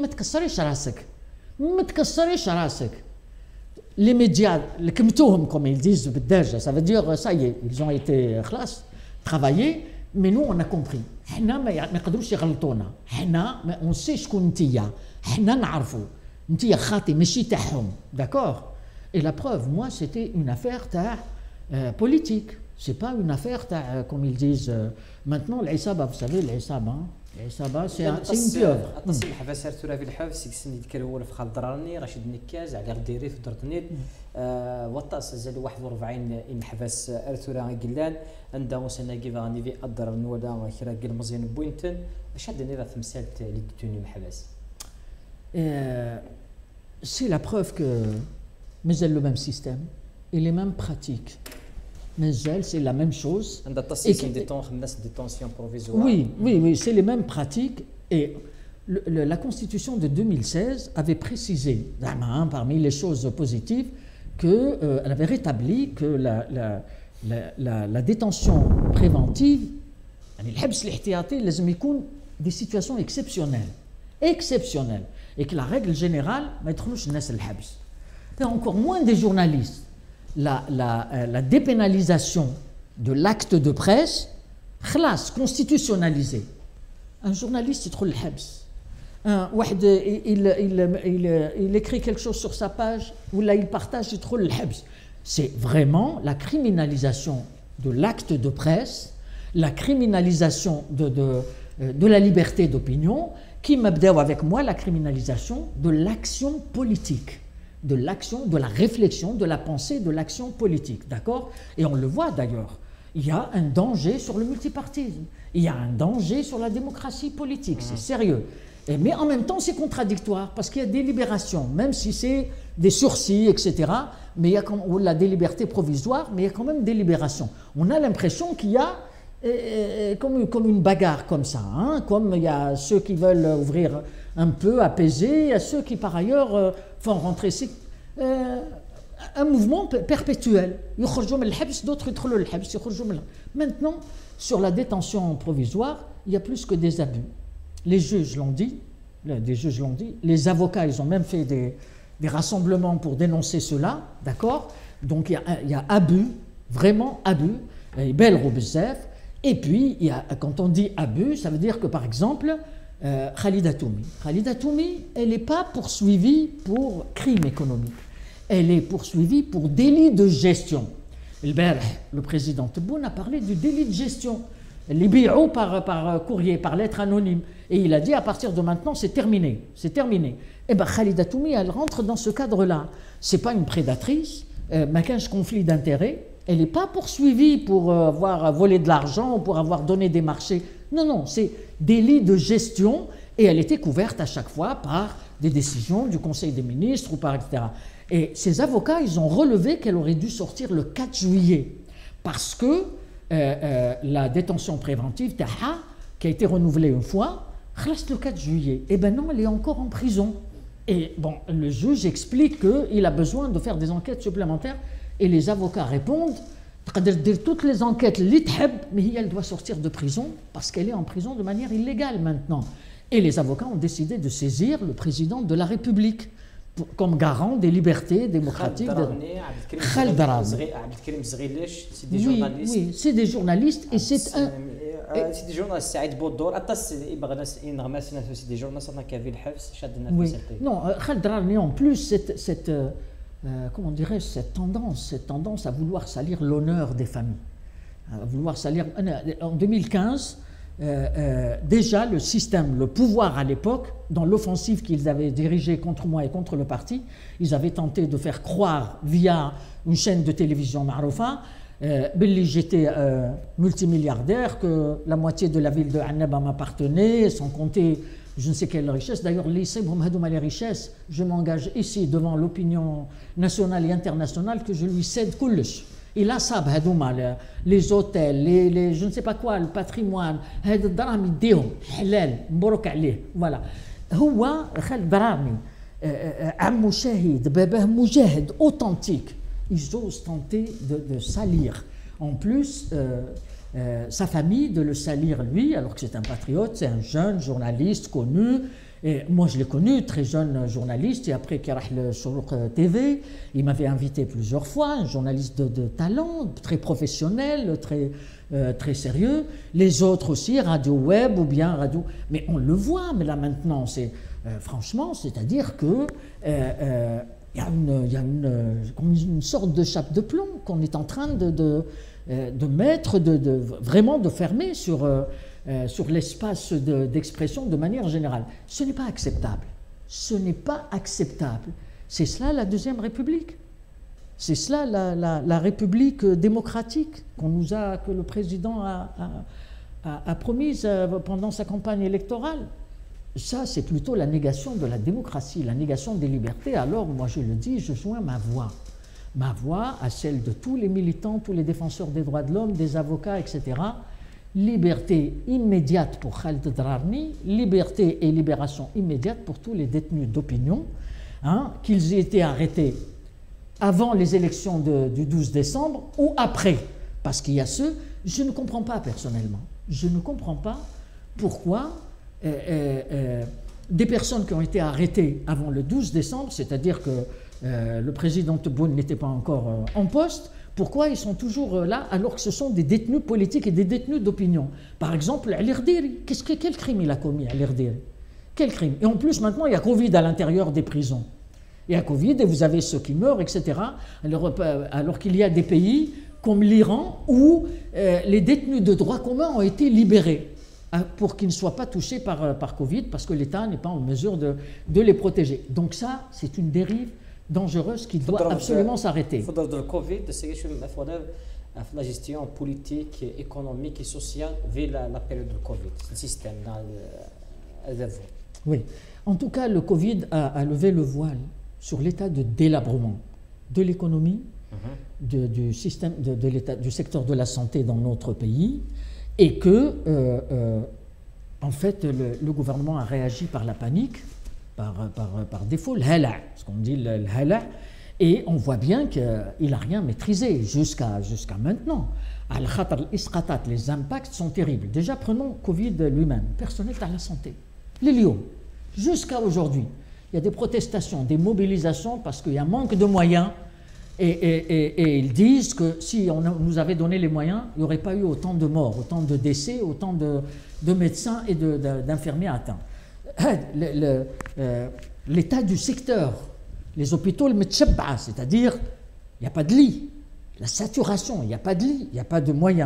Les médias, comme ils disent, ça veut dire, ça y est, ils ont été travaillés, mais nous, on a compris. On sait ce qu'on dit. D'accord. Et la preuve, moi, c'était une affaire euh, politique. Ce n'est pas une affaire, euh, comme ils disent euh, maintenant, l'Aïsaba, vous savez, l'Aïsaba, hein, l'Aïsaba, c'est un, une pieuvre. التصريح الحبس ارتورا في الحبس سكسن يذكر هو في خالد دراني رشيد نكاز علي غديري في درتنيت وطاس زاد واحد وأربعين ان حبس ارتورا قلان عنده سناقي فاني في ادر نودا كرا قل مزيان بوينتن اش عندنا راه تمثالت اللي دتوني الحبس. C'est la preuve que mais elle le même système et les mêmes pratiques. Mais elle, c'est la même chose. Et qui, détention provisoire. Oui, oui, oui, c'est les mêmes pratiques. Et le, le, la Constitution de deux mille seize avait précisé, hein, parmi les choses positives, qu'elle euh, avait rétabli que la, la, la, la, la détention préventive, des situations exceptionnelles, exceptionnelles, et que la règle générale, et encore moins des journalistes. La, la, la dépénalisation de l'acte de presse, khlas, constitutionnalisé. Un journaliste, il trouve le habs. Un, il, il, il, il, il écrit quelque chose sur sa page, ou là il partage, il trouve le habs. C'est vraiment la criminalisation de l'acte de presse, la criminalisation de, de, de la liberté d'opinion, qui m'abdève avec moi la criminalisation de l'action politique. De l'action, de la réflexion, de la pensée, de l'action politique, d'accord? Et on le voit d'ailleurs, il y a un danger sur le multipartisme, il y a un danger sur la démocratie politique, c'est sérieux. Et, mais en même temps, c'est contradictoire, parce qu'il y a des libérations, même si c'est des sursis, et cetera, mais il y a comme, ou la des libertés provisoires, mais il y a quand même des libérations. On a l'impression qu'il y a euh, comme, comme une bagarre comme ça, hein, comme il y a ceux qui veulent ouvrir un peu, apaiser, à ceux qui par ailleurs euh, font rentrer. C'est euh, un mouvement perpétuel. D'autres maintenant, sur la détention provisoire, il y a plus que des abus. Les juges l'ont dit, les juges l'ont dit, les avocats, ils ont même fait des, des rassemblements pour dénoncer cela, d'accord? Donc il y, a, il y a abus, vraiment abus, et belle roubzef. Et puis, il y a, quand on dit abus, ça veut dire que par exemple, Euh, Khalida Toumi. Khalida Toumi, elle n'est pas poursuivie pour crime économique. Elle est poursuivie pour délit de gestion. Le président Tebboune a parlé du délit de gestion. Les bi'ou par, par courrier, par lettre anonyme. Et il a dit à partir de maintenant, c'est terminé. C'est terminé. Et bien Khalida Toumi, elle rentre dans ce cadre-là. Ce n'est pas une prédatrice, euh, mais qu'un conflit d'intérêts. Elle n'est pas poursuivie pour euh, avoir volé de l'argent ou pour avoir donné des marchés. Non, non, c'est délit de gestion et elle était couverte à chaque fois par des décisions du Conseil des ministres ou par et cetera. Et ces avocats, ils ont relevé qu'elle aurait dû sortir le quatre juillet parce que euh, euh, la détention préventive, Taha, qui a été renouvelée une fois, reste le quatre juillet. Eh bien non, elle est encore en prison. Et bon, le juge explique qu'il a besoin de faire des enquêtes supplémentaires et les avocats répondent toutes les enquêtes, mais elle doit sortir de prison parce qu'elle est en prison de manière illégale maintenant. Et les avocats ont décidé de saisir le président de la République pour, comme garant des libertés démocratiques. Khaled Drarni. C'est des journalistes. Oui, oui, c'est des journalistes et c'est un... C'est des journalistes, Saïd Boudor, c'est des journalistes qui avaient le حبس شادنا في Oui, سلطة. non, Khaled Drarni en plus, cette, cette euh, comment dirais-je, cette tendance, cette tendance à vouloir salir l'honneur des familles, à vouloir salir. En deux mille quinze, euh, euh, déjà le système, le pouvoir à l'époque, dans l'offensive qu'ils avaient dirigée contre moi et contre le parti, ils avaient tenté de faire croire via une chaîne de télévision Maroufa, euh, j'étais euh, multimilliardaire, que la moitié de la ville de Annaba m'appartenait, sans compter je ne sais quelle richesse. D'ailleurs, les richesses, je m'engage ici devant l'opinion nationale et internationale que je lui cède كلش. Il a ça, les hôtels, les, les, je ne sais pas quoi, le patrimoine, هذا الدراهم يديهم حلال مبروك عليه. Voilà. هو خالد درامي عمو شاهد باباه مجاهد authentique. Ils osent tenter de, de salir. En plus, euh, euh, sa famille, de le salir lui, alors que c'est un patriote, c'est un jeune journaliste connu. Et moi, je l'ai connu, très jeune journaliste, et après qu'il a le Shourouk T V, il m'avait invité plusieurs fois, un journaliste de, de talent, très professionnel, très, euh, très sérieux. Les autres aussi, radio web ou bien radio. Mais on le voit, mais là maintenant, c'est euh, franchement, c'est-à-dire que. Euh, euh, Il y a, une, il y a une, une sorte de chape de plomb qu'on est en train de, de, de mettre, de, de, vraiment de fermer sur, euh, sur l'espace de, d'expression de manière générale. Ce n'est pas acceptable. Ce n'est pas acceptable. C'est cela la Deuxième République. C'est cela la, la, la République démocratique qu'on nous a, que le président a, a, a promise pendant sa campagne électorale. Ça, c'est plutôt la négation de la démocratie, la négation des libertés. Alors, moi, je le dis, je joins ma voix. Ma voix à celle de tous les militants, tous les défenseurs des droits de l'homme, des avocats, et cetera. Liberté immédiate pour Khaled Drarni, liberté et libération immédiate pour tous les détenus d'opinion, hein, qu'ils aient été arrêtés avant les élections de, du douze décembre ou après. Parce qu'il y a ceux, je ne comprends pas personnellement, je ne comprends pas pourquoi Euh, euh, euh, des personnes qui ont été arrêtées avant le douze décembre, c'est-à-dire que euh, le président Tebboune n'était pas encore euh, en poste, pourquoi ils sont toujours euh, là alors que ce sont des détenus politiques et des détenus d'opinion? Par exemple, Ali Rdiri, qu'est-ce que, quel crime il a commis, Ali Rdiri? Quel crime? Et en plus, maintenant, il y a Covid à l'intérieur des prisons. Il y a Covid et vous avez ceux qui meurent, et cetera. Alors, euh, alors qu'il y a des pays comme l'Iran où euh, les détenus de droit commun ont été libérés pour qu'ils ne soient pas touchés par, par Covid, parce que l'État n'est pas en mesure de, de les protéger. Donc ça, c'est une dérive dangereuse qui doit absolument s'arrêter. Il faudra de Covid, c'est la gestion politique, économique et sociale vers la, la période de Covid, le système dans le, oui. En tout cas, le Covid a, a levé le voile sur l'état de délabrement de l'économie, mm-hmm. de, du système, de, de l'état, du secteur de la santé dans notre pays, et que, euh, euh, en fait, le, le gouvernement a réagi par la panique, par, par, par défaut, le hala, ce qu'on dit le, le hala, et on voit bien qu'il n'a rien maîtrisé jusqu'à jusqu'à maintenant. Al-Khatar, al-Isqatat, les impacts sont terribles. Déjà, prenons Covid lui-même, personnel à la santé. Les lions, jusqu'à aujourd'hui, il y a des protestations, des mobilisations parce qu'il y a un manque de moyens. Et, et, et, et ils disent que si on a, nous avait donné les moyens, il n'y aurait pas eu autant de morts, autant de décès, autant de, de médecins et de, de, d'infirmiers atteints. Le, le, euh, l'état du secteur, les hôpitaux, le metchabba, c'est-à-dire il n'y a pas de lit, la saturation, il n'y a pas de lit, il n'y a pas de moyens.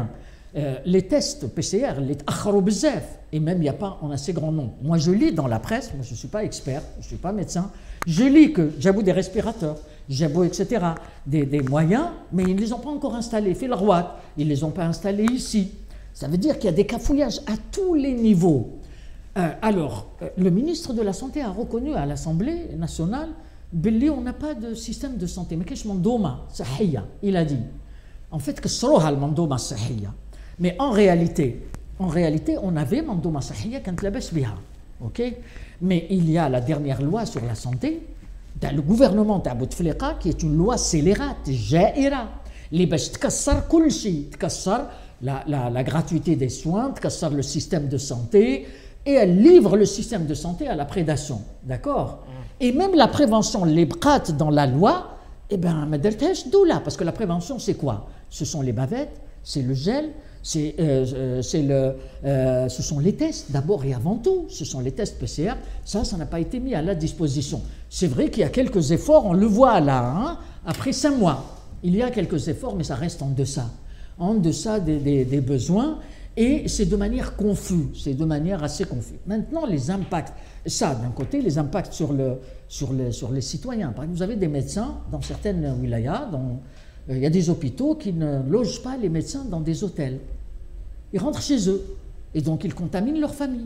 Euh, les tests P C R, les akharou bzaf, et même il n'y a pas en assez grand nombre. Moi je lis dans la presse, moi je ne suis pas expert, je ne suis pas médecin, je lis que j'avoue des respirateurs, j'avoue et cetera, des, des moyens, mais ils ne les ont pas encore installés. Fait le roi, ils ne les ont pas installés ici. Ça veut dire qu'il y a des cafouillages à tous les niveaux. Euh, alors, euh, le ministre de la Santé a reconnu à l'Assemblée nationale, Belli, on n'a pas de système de santé. Mais qu'est-ce que mandoma sahia? Il a dit. En fait, que sroha le mandoma sahia. Mais en réalité, en réalité, on avait mandoma sahia quand la baisse biha. Ok? Mais il y a la dernière loi sur la santé, dans le gouvernement de Bouteflika, qui est une loi scélérate, jaira. Les baisse tkassar kulchi, tkassar la, la, la gratuité des soins, tkassar le système de santé, et elle livre le système de santé à la prédation. D'accord? Et même la prévention, les brat dans la loi, eh bien, doula, parce que la prévention, c'est quoi? Ce sont les bavettes, c'est le gel, c'est euh, le, euh, ce sont les tests, d'abord et avant tout, ce sont les tests P C R, ça, ça n'a pas été mis à la disposition. C'est vrai qu'il y a quelques efforts, on le voit là, hein, après cinq mois, il y a quelques efforts, mais ça reste en deçà, en deçà des, des, des besoins, et c'est de manière confuse, c'est de manière assez confuse. Maintenant, les impacts, ça, d'un côté, les impacts sur, le, sur, les, sur les citoyens. Par exemple, vous avez des médecins dans certaines wilayas, dans, euh, il y a des hôpitaux qui ne logent pas les médecins dans des hôtels. Ils rentrent chez eux, et donc ils contaminent leur famille.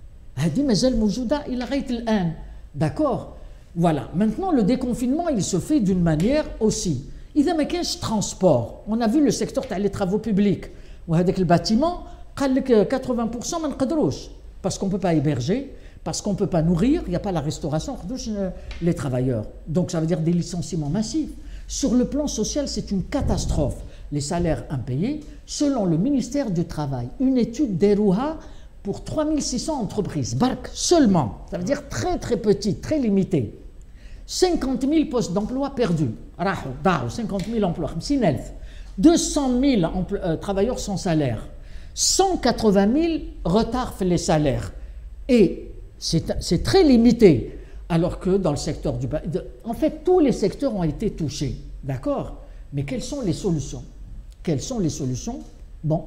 D'accord? Voilà. Maintenant, le déconfinement, il se fait d'une manière aussi. Il y a un transport. On a vu le secteur des travaux publics. Avec le bâtiment, quatre-vingts pour cent parce qu'on ne peut pas héberger, parce qu'on ne peut pas nourrir, il n'y a pas la restauration, les travailleurs. Donc ça veut dire des licenciements massifs. Sur le plan social, c'est une catastrophe. Les salaires impayés, selon le ministère du Travail, une étude d'Erouha pour trois mille six cents entreprises, Bark seulement, ça veut dire très très petit, très limité. cinquante mille postes d'emploi perdus, cinquante mille emplois, deux cent mille euh, travailleurs sans salaire, cent quatre-vingt mille retards les salaires. Et c'est très limité, alors que dans le secteur du... De, en fait, tous les secteurs ont été touchés, d'accord? Mais quelles sont les solutions? Quelles sont les solutions? Bon,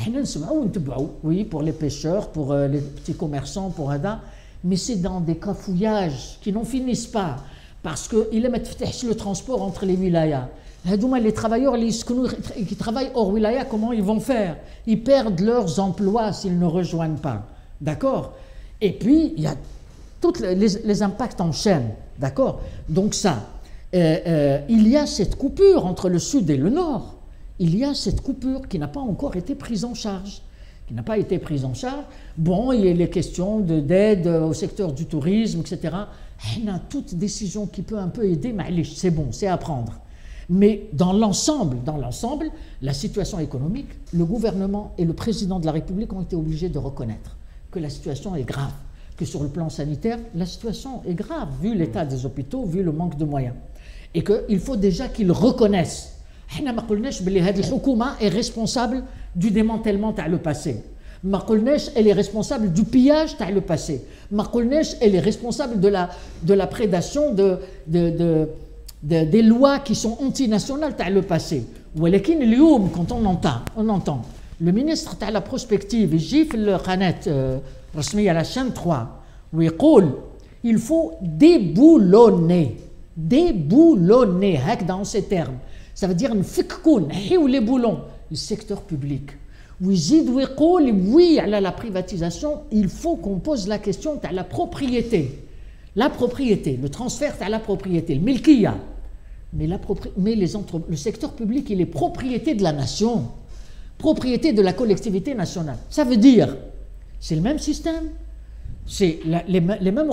oui, pour les pêcheurs, pour euh, les petits commerçants, pour Ada, mais c'est dans des cafouillages qui n'en finissent pas, parce qu'il aime le transport entre les wilayas. Les travailleurs qui travaillent hors wilaya, comment ils vont faire? Ils perdent leurs emplois s'ils ne rejoignent pas. D'accord? Et puis, il y a tous les, les impacts en chaîne. D'accord? Donc ça, euh, euh, il y a cette coupure entre le sud et le nord. Il y a cette coupure qui n'a pas encore été prise en charge. Qui n'a pas été prise en charge. Bon, il y a les questions d'aide au secteur du tourisme, et cetera. On a toute décision qui peut un peu aider, mais c'est bon, c'est à prendre. Mais dans l'ensemble, dans l'ensemble, la situation économique, le gouvernement et le président de la République ont été obligés de reconnaître que la situation est grave, que sur le plan sanitaire, la situation est grave, vu l'état des hôpitaux, vu le manque de moyens. Et qu'il faut déjà qu'ils reconnaissent. حنا ما قلناش بلي هذه الحكومة est responsable du démantèlement تاع le passé. ما قلناش elle est responsable du pillage تاع le passé. ما قلناش elle est responsable de la de la prédation de de de De, des lois qui sont antinationales dans le passé. ولكن اليوم quand on entend, on entend le ministre de la prospective يجي في القناة الرسمية على chaîne trois ويقول il faut déboulonner déboulonner هكذا dans ces termes. Ça veut dire نفككوا نحيوا les boulons le secteur public. ويزيد ويقول oui على la privatisation, il faut qu'on pose la question de la propriété. La propriété, le transfert à la propriété, le milkiya. Mais, la mais les entre le secteur public, il est propriété de la nation, propriété de la collectivité nationale. Ça veut dire, c'est le même système, c'est la, les, les mêmes...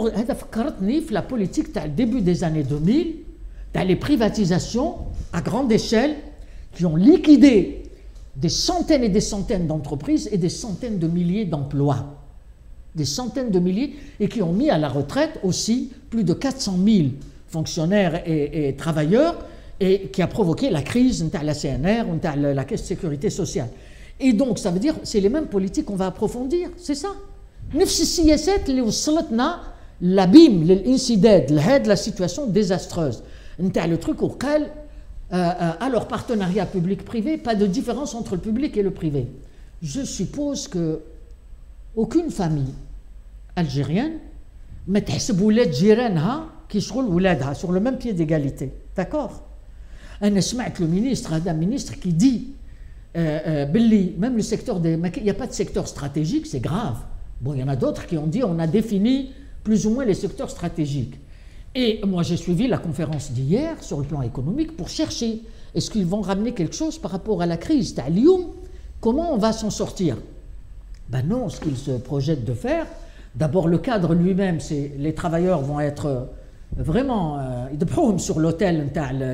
La politique, au début des années deux mille, dans les privatisations à grande échelle qui ont liquidé des centaines et des centaines d'entreprises et des centaines de milliers d'emplois. Des centaines de milliers, et qui ont mis à la retraite aussi plus de quatre cent mille fonctionnaires et, et travailleurs, et qui a provoqué la crise de la C N R ou de la Caisse de sécurité sociale. Et donc, ça veut dire, c'est les mêmes politiques qu'on va approfondir, c'est ça. نفس السياسات اللي وصلتنا l'abîme, l'incident, la situation désastreuse. Le truc وقال alors partenariat public-privé, pas de différence entre le public et le privé. je suppose que aucune famille algérienne ما تحسب ولاد جيرانها كيشغل ولادها sur le même pied d'égalité. D'accord? أنا سمعت le ministre, هذا ministre qui dit euh, euh, باللي même le secteur des, il n'y a pas de secteur stratégique, c'est grave. Bon, il y en a d'autres qui ont dit on a défini plus ou moins les secteurs stratégiques. Et moi j'ai suivi la conférence d'hier sur le plan économique pour chercher est-ce qu'ils vont ramener quelque chose par rapport à la crise تاع اليوم, comment on va s'en sortir? Ben non, ce qu'ils se projettent de faire, d'abord le cadre lui-même, c'est les travailleurs vont être vraiment euh, sur l'hôtel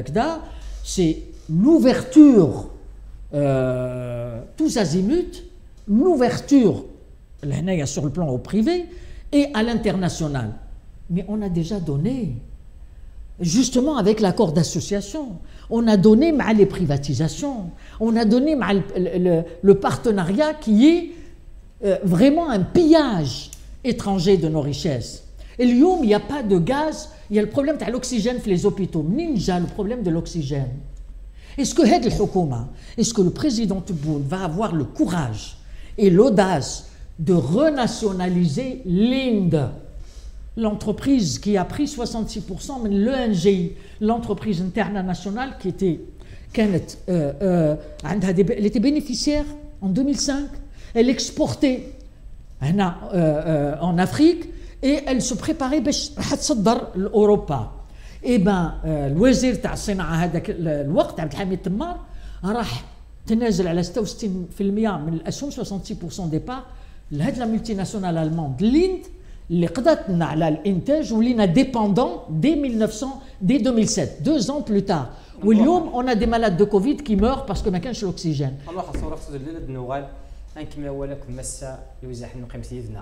c'est l'ouverture euh, tous azimuts, l'ouverture sur le plan au privé et à l'international. Mais on a déjà donné, justement avec l'accord d'association, on a donné mal les privatisations, on a donné mal le, le, le partenariat qui est euh, vraiment un pillage étranger de nos richesses. Et l'Youm, il n'y a pas de gaz, il y a le problème de l'oxygène dans les hôpitaux. Ninja, le problème de l'oxygène. Est-ce que est-ce que le président Tebboune va avoir le courage et l'audace de renationaliser l'Inde, l'entreprise qui a pris soixante-six pour cent de l'E N G I, l'entreprise internationale qui était, كانت, euh, euh, elle était bénéficiaire en deux mille cinq, elle exportait euh, euh, en Afrique et elle se préparait باش تصدر لأوروبا. Et ben الوزير تاع الصناعة هذاك الوقت عبد الحميد تمار راح تنازل على ستة وستين بالمئة من الأسهم soixante-six pour cent ديبار لهاد لا ملتي ناسيونال ألماند ليند اللي قضاتنا على الانتاج ولينا ديباندون دي mille neuf cents dès deux mille sept, deux ans plus tard. واليوم on a des malades de Covid qui meurent parce que ما كانش الأكسجين. الله خاصو رخص الليلة النوغال نكمل ولكم مسا يوزع نقيم سيدنا.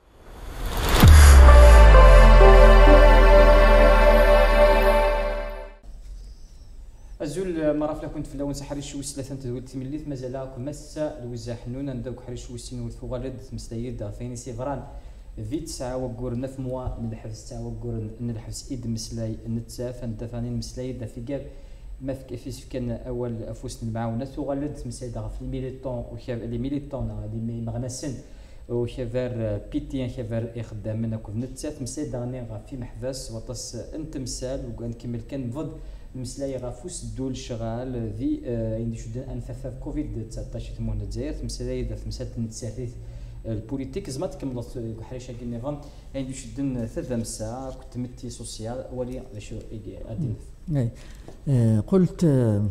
أزول مرافلا كنت في اللون سحريش وسلة تقول تمليت مازال مسا الوزع حنون ندوك حريش وسين وثوغلد مستيد فيني سيفران في تسعة وقور نف موا من الحبس تسعة وقور من الحبس إيد مسلاي نتساف ندفاني مسلاي دا في جاب ما في كيفاش كان أول أفوس المعاونة ثوغلد مسلاي دا في الميليتون وخاف لي ميليتون اللي مغنسن وخافر بيتيان خافر يخدم منك ونتساف مسلاي دا غني في محبس وطس أنت مسال وكان كمل كان فض مسلاي غافوس الدول شغال في عندي شدن أنفاف كوفيد تسعطاش ثمون الجزائر مسلاي دا في مسات نتسافيت البوليتيك زعما كملت حريشه كي نظام عندي شدن ثلاثه مسا كنت متي سوسيال ولي شو ادين قلت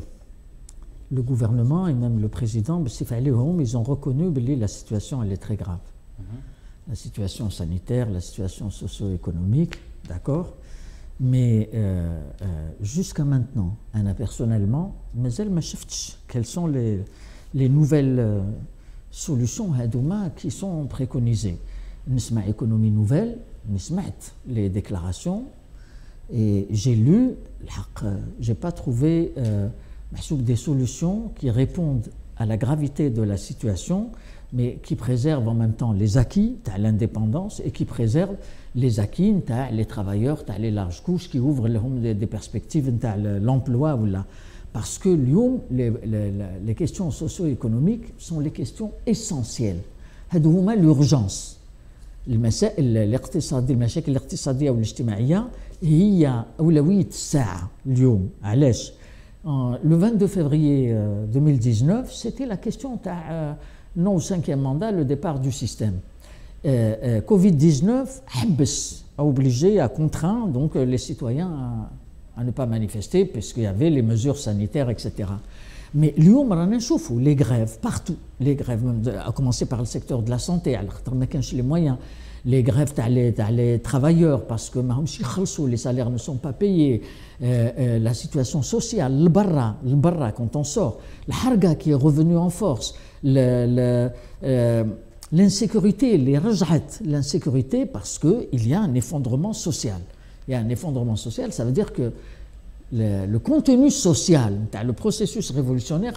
le gouvernement et même le président بصفة عليهم ils ont reconnu que la situation elle est très grave. La situation sanitaire, la situation socio-économique, d'accord, mais euh, euh, jusqu'à maintenant انا personnellement مازال ما شفتش quelles sont les les nouvelles euh, solutions هادوما qui sont préconisées. نسمع économie nouvelle, نسمعت les déclarations et j'ai lu الحق j'ai pas trouvé euh, محسوب des solutions qui répondent à la gravité de la situation mais qui préservent en même temps les acquis تاع l'indépendance et qui préservent les acquis تاع les travailleurs تاع les larges couches qui ouvrent لهم des, des perspectives تاع l'emploi ولا. Parce que les, les, les questions socio-économiques sont les questions essentielles. هذوما l'urgence. المسائل الاقتصادية المشاكل الاقتصادية والاجتماعية هي أولوية الساعة اليوم. علاش؟ Le vingt-deux février deux mille dix-neuf, c'était la question تاع non au cinquième mandat, le départ du système. Euh, euh, Covid dix-neuf حبس, a obligé, a contraint donc les citoyens à à ne pas manifester puisqu'il y avait les mesures sanitaires, et cetera. Mais l'Youm, on les grèves partout. Les grèves, à commencer par le secteur de la santé, les moyens. Les grèves les, les travailleurs parce que les salaires ne sont pas payés. Euh, euh, la situation sociale, le barra, le barra quand on sort. La harga qui est revenue en force. Le, le, euh, l'insécurité, les rajat, l'insécurité parce qu'il y a un effondrement social. Il y a un effondrement social, ça veut dire que le, le contenu social, le processus révolutionnaire,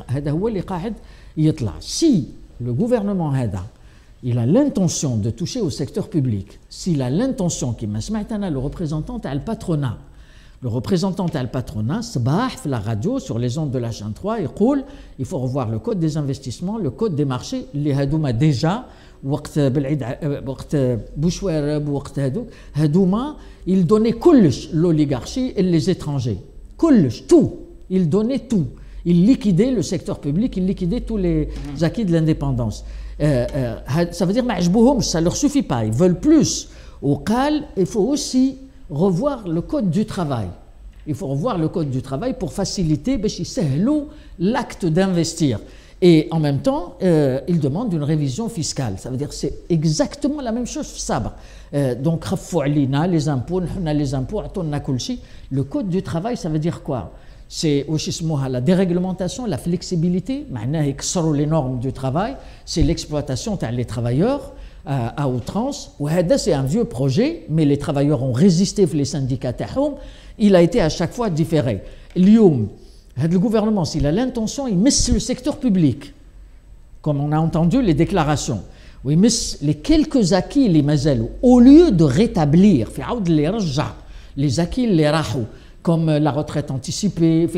si le gouvernement il a l'intention de toucher au secteur public, s'il a l'intention, qui m'a le représentant, le patronat, Le représentant à le patronat, Sabah, la radio, sur les ondes de la chaîne trois, il dit il faut revoir le code des investissements, le code des marchés, les hadouma déjà, وقت بالعيد وقت بوشوارب وقت هذوك هذوما ils donnaient كلش l'oligarchie et les étrangers كلش tout ils donnaient tout ils liquidaient le secteur public ils liquidaient tous les acquis de l'indépendance euh, euh, ça veut dire ما عجبوهمش ça leur suffit pas ils veulent plus وقال il faut aussi revoir le code du travail il faut revoir le code du travail pour faciliter باش يسهلوا l'acte d'investir. Et en même temps, euh, il demande une révision fiscale. Ça veut dire que c'est exactement la même chose. Euh, donc, les impôts, les impôts, le code du travail, ça veut dire quoi? C'est la déréglementation, la flexibilité, les normes du travail, c'est l'exploitation des travailleurs euh, à outrance. C'est un vieux projet, mais les travailleurs ont résisté, les syndicats, il a été à chaque fois différé. L'I O M, le gouvernement, s'il a l'intention, il met le secteur public, comme on a entendu les déclarations. Il met les quelques acquis, les mazels, au lieu de rétablir les acquis, les rahou, comme la retraite anticipée,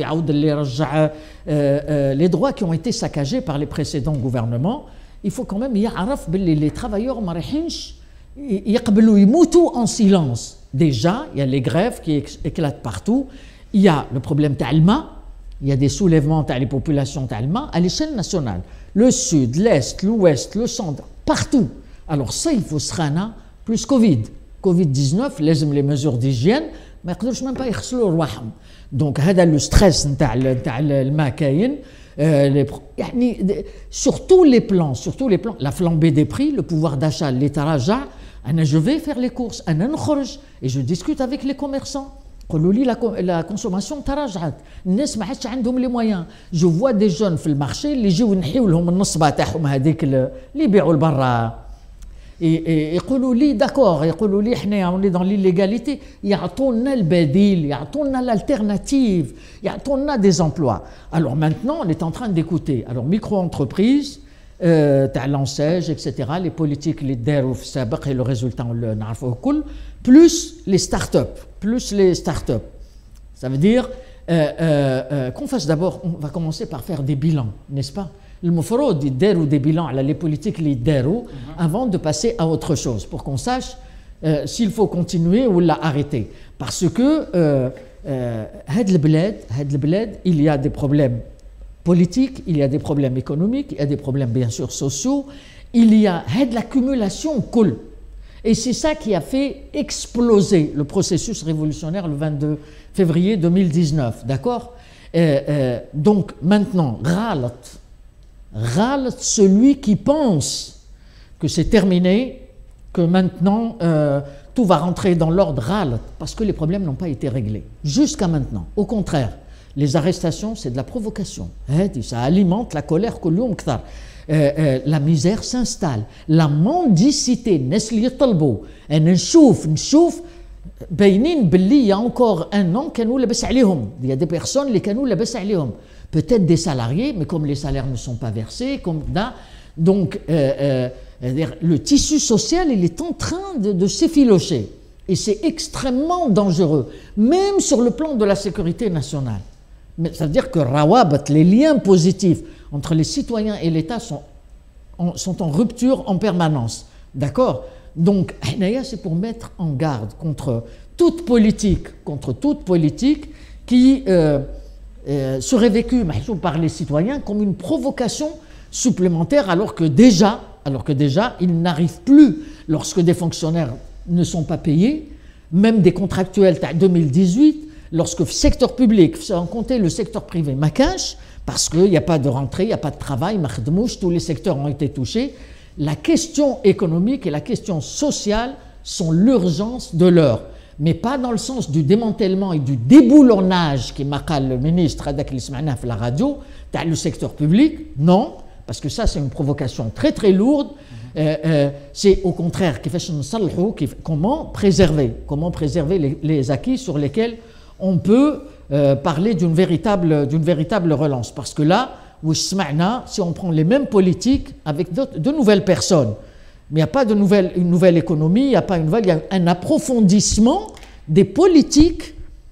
les droits qui ont été saccagés par les précédents gouvernements, il faut quand même y avoir les travailleurs en silence. Déjà, il y a les grèves qui éclatent partout, il y a le problème d'Alma. Il y a des soulèvements dans les populations allemandes à l'échelle nationale. Le sud, l'est, l'ouest, le centre, partout. Alors ça, il faut se rana plus Covid. Covid dix-neuf, les mesures d'hygiène, mais ils ne peuvent même pas يغسلوا رواحهم. Donc, هذا le stress نتاع نتاع الماء كاين. Sur tous les plans, sur tous les plans, la flambée des prix, le pouvoir d'achat, l'État raja, je vais faire les courses, et je discute avec les commerçants. La consommation تراجعت الناس ما عادش عندهم لي مويان جو فوا دي جون في المارشي اللي يجيو نحيو لهم النصبه تاعهم هذيك اللي يبيعوا لبرا يقولوا لي داكور يقولوا لي حنا اوني دون ليليغاليتي يعطونا البديل يعطونا l'alternative يعطونا des emplois. Alors maintenant on est en train d'écouter alors micro-entreprises تاع لانساج et cetera les politiques اللي داروا في السابق et le résultat on le نعرفوه كل plus les start-up plus les start-up. Ça veut dire euh, euh, euh, qu'on fasse d'abord, on va commencer par faire des bilans, n'est-ce pas? Le mofrod ou des bilans, les politiques les derou, avant de passer à autre chose, pour qu'on sache euh, s'il faut continuer ou l'arrêter. Parce que euh, euh, il y a des problèmes politiques, il y a des problèmes économiques, il y a des problèmes bien sûr sociaux, il y a l'accumulation cool. Et c'est ça qui a fait exploser le processus révolutionnaire le vingt-deux février deux mille dix-neuf, d'accord? euh, euh, Donc maintenant, Ghalat, Ghalat, celui qui pense que c'est terminé, que maintenant euh, tout va rentrer dans l'ordre, Ghalat, parce que les problèmes n'ont pas été réglés, jusqu'à maintenant. Au contraire, les arrestations, c'est de la provocation, ça alimente la colère que l'homme kthar. Euh, euh, la misère s'installe, la mendicité, il y a encore un an, il y a des personnes qui peut-être des salariés, mais comme les salaires ne sont pas versés, comme là, donc euh, euh, le tissu social il est en train de, de s'effilocher et c'est extrêmement dangereux, même sur le plan de la sécurité nationale. C'est-à-dire que Rawabat, les liens positifs entre les citoyens et l'État sont en, sont en rupture en permanence. D'accord? Donc, c'est pour mettre en garde contre toute politique, contre toute politique qui euh, euh, serait vécue par les citoyens comme une provocation supplémentaire, alors que déjà, alors que déjà, ils n'arrivent plus, lorsque des fonctionnaires ne sont pas payés, même des contractuels en deux mille dix-huit, lorsque le secteur public, sans compter le secteur privé, macache, parce qu'il n'y a pas de rentrée, il n'y a pas de travail, tous les secteurs ont été touchés, la question économique et la question sociale sont l'urgence de l'heure, mais pas dans le sens du démantèlement et du déboulonnage qui m'a dit le ministre Adak Lismana à la radio, dans le secteur public, non, parce que ça c'est une provocation très très lourde. Euh, euh, c'est au contraire comment préserver, comment préserver les, les acquis sur lesquels on peut euh, parler d'une véritable, d'une véritable relance. Parce que là, si on prend les mêmes politiques avec de nouvelles personnes, mais il n'y a pas de nouvelle, une nouvelle économie, il n'y a pas une nouvelle, il y a un approfondissement des politiques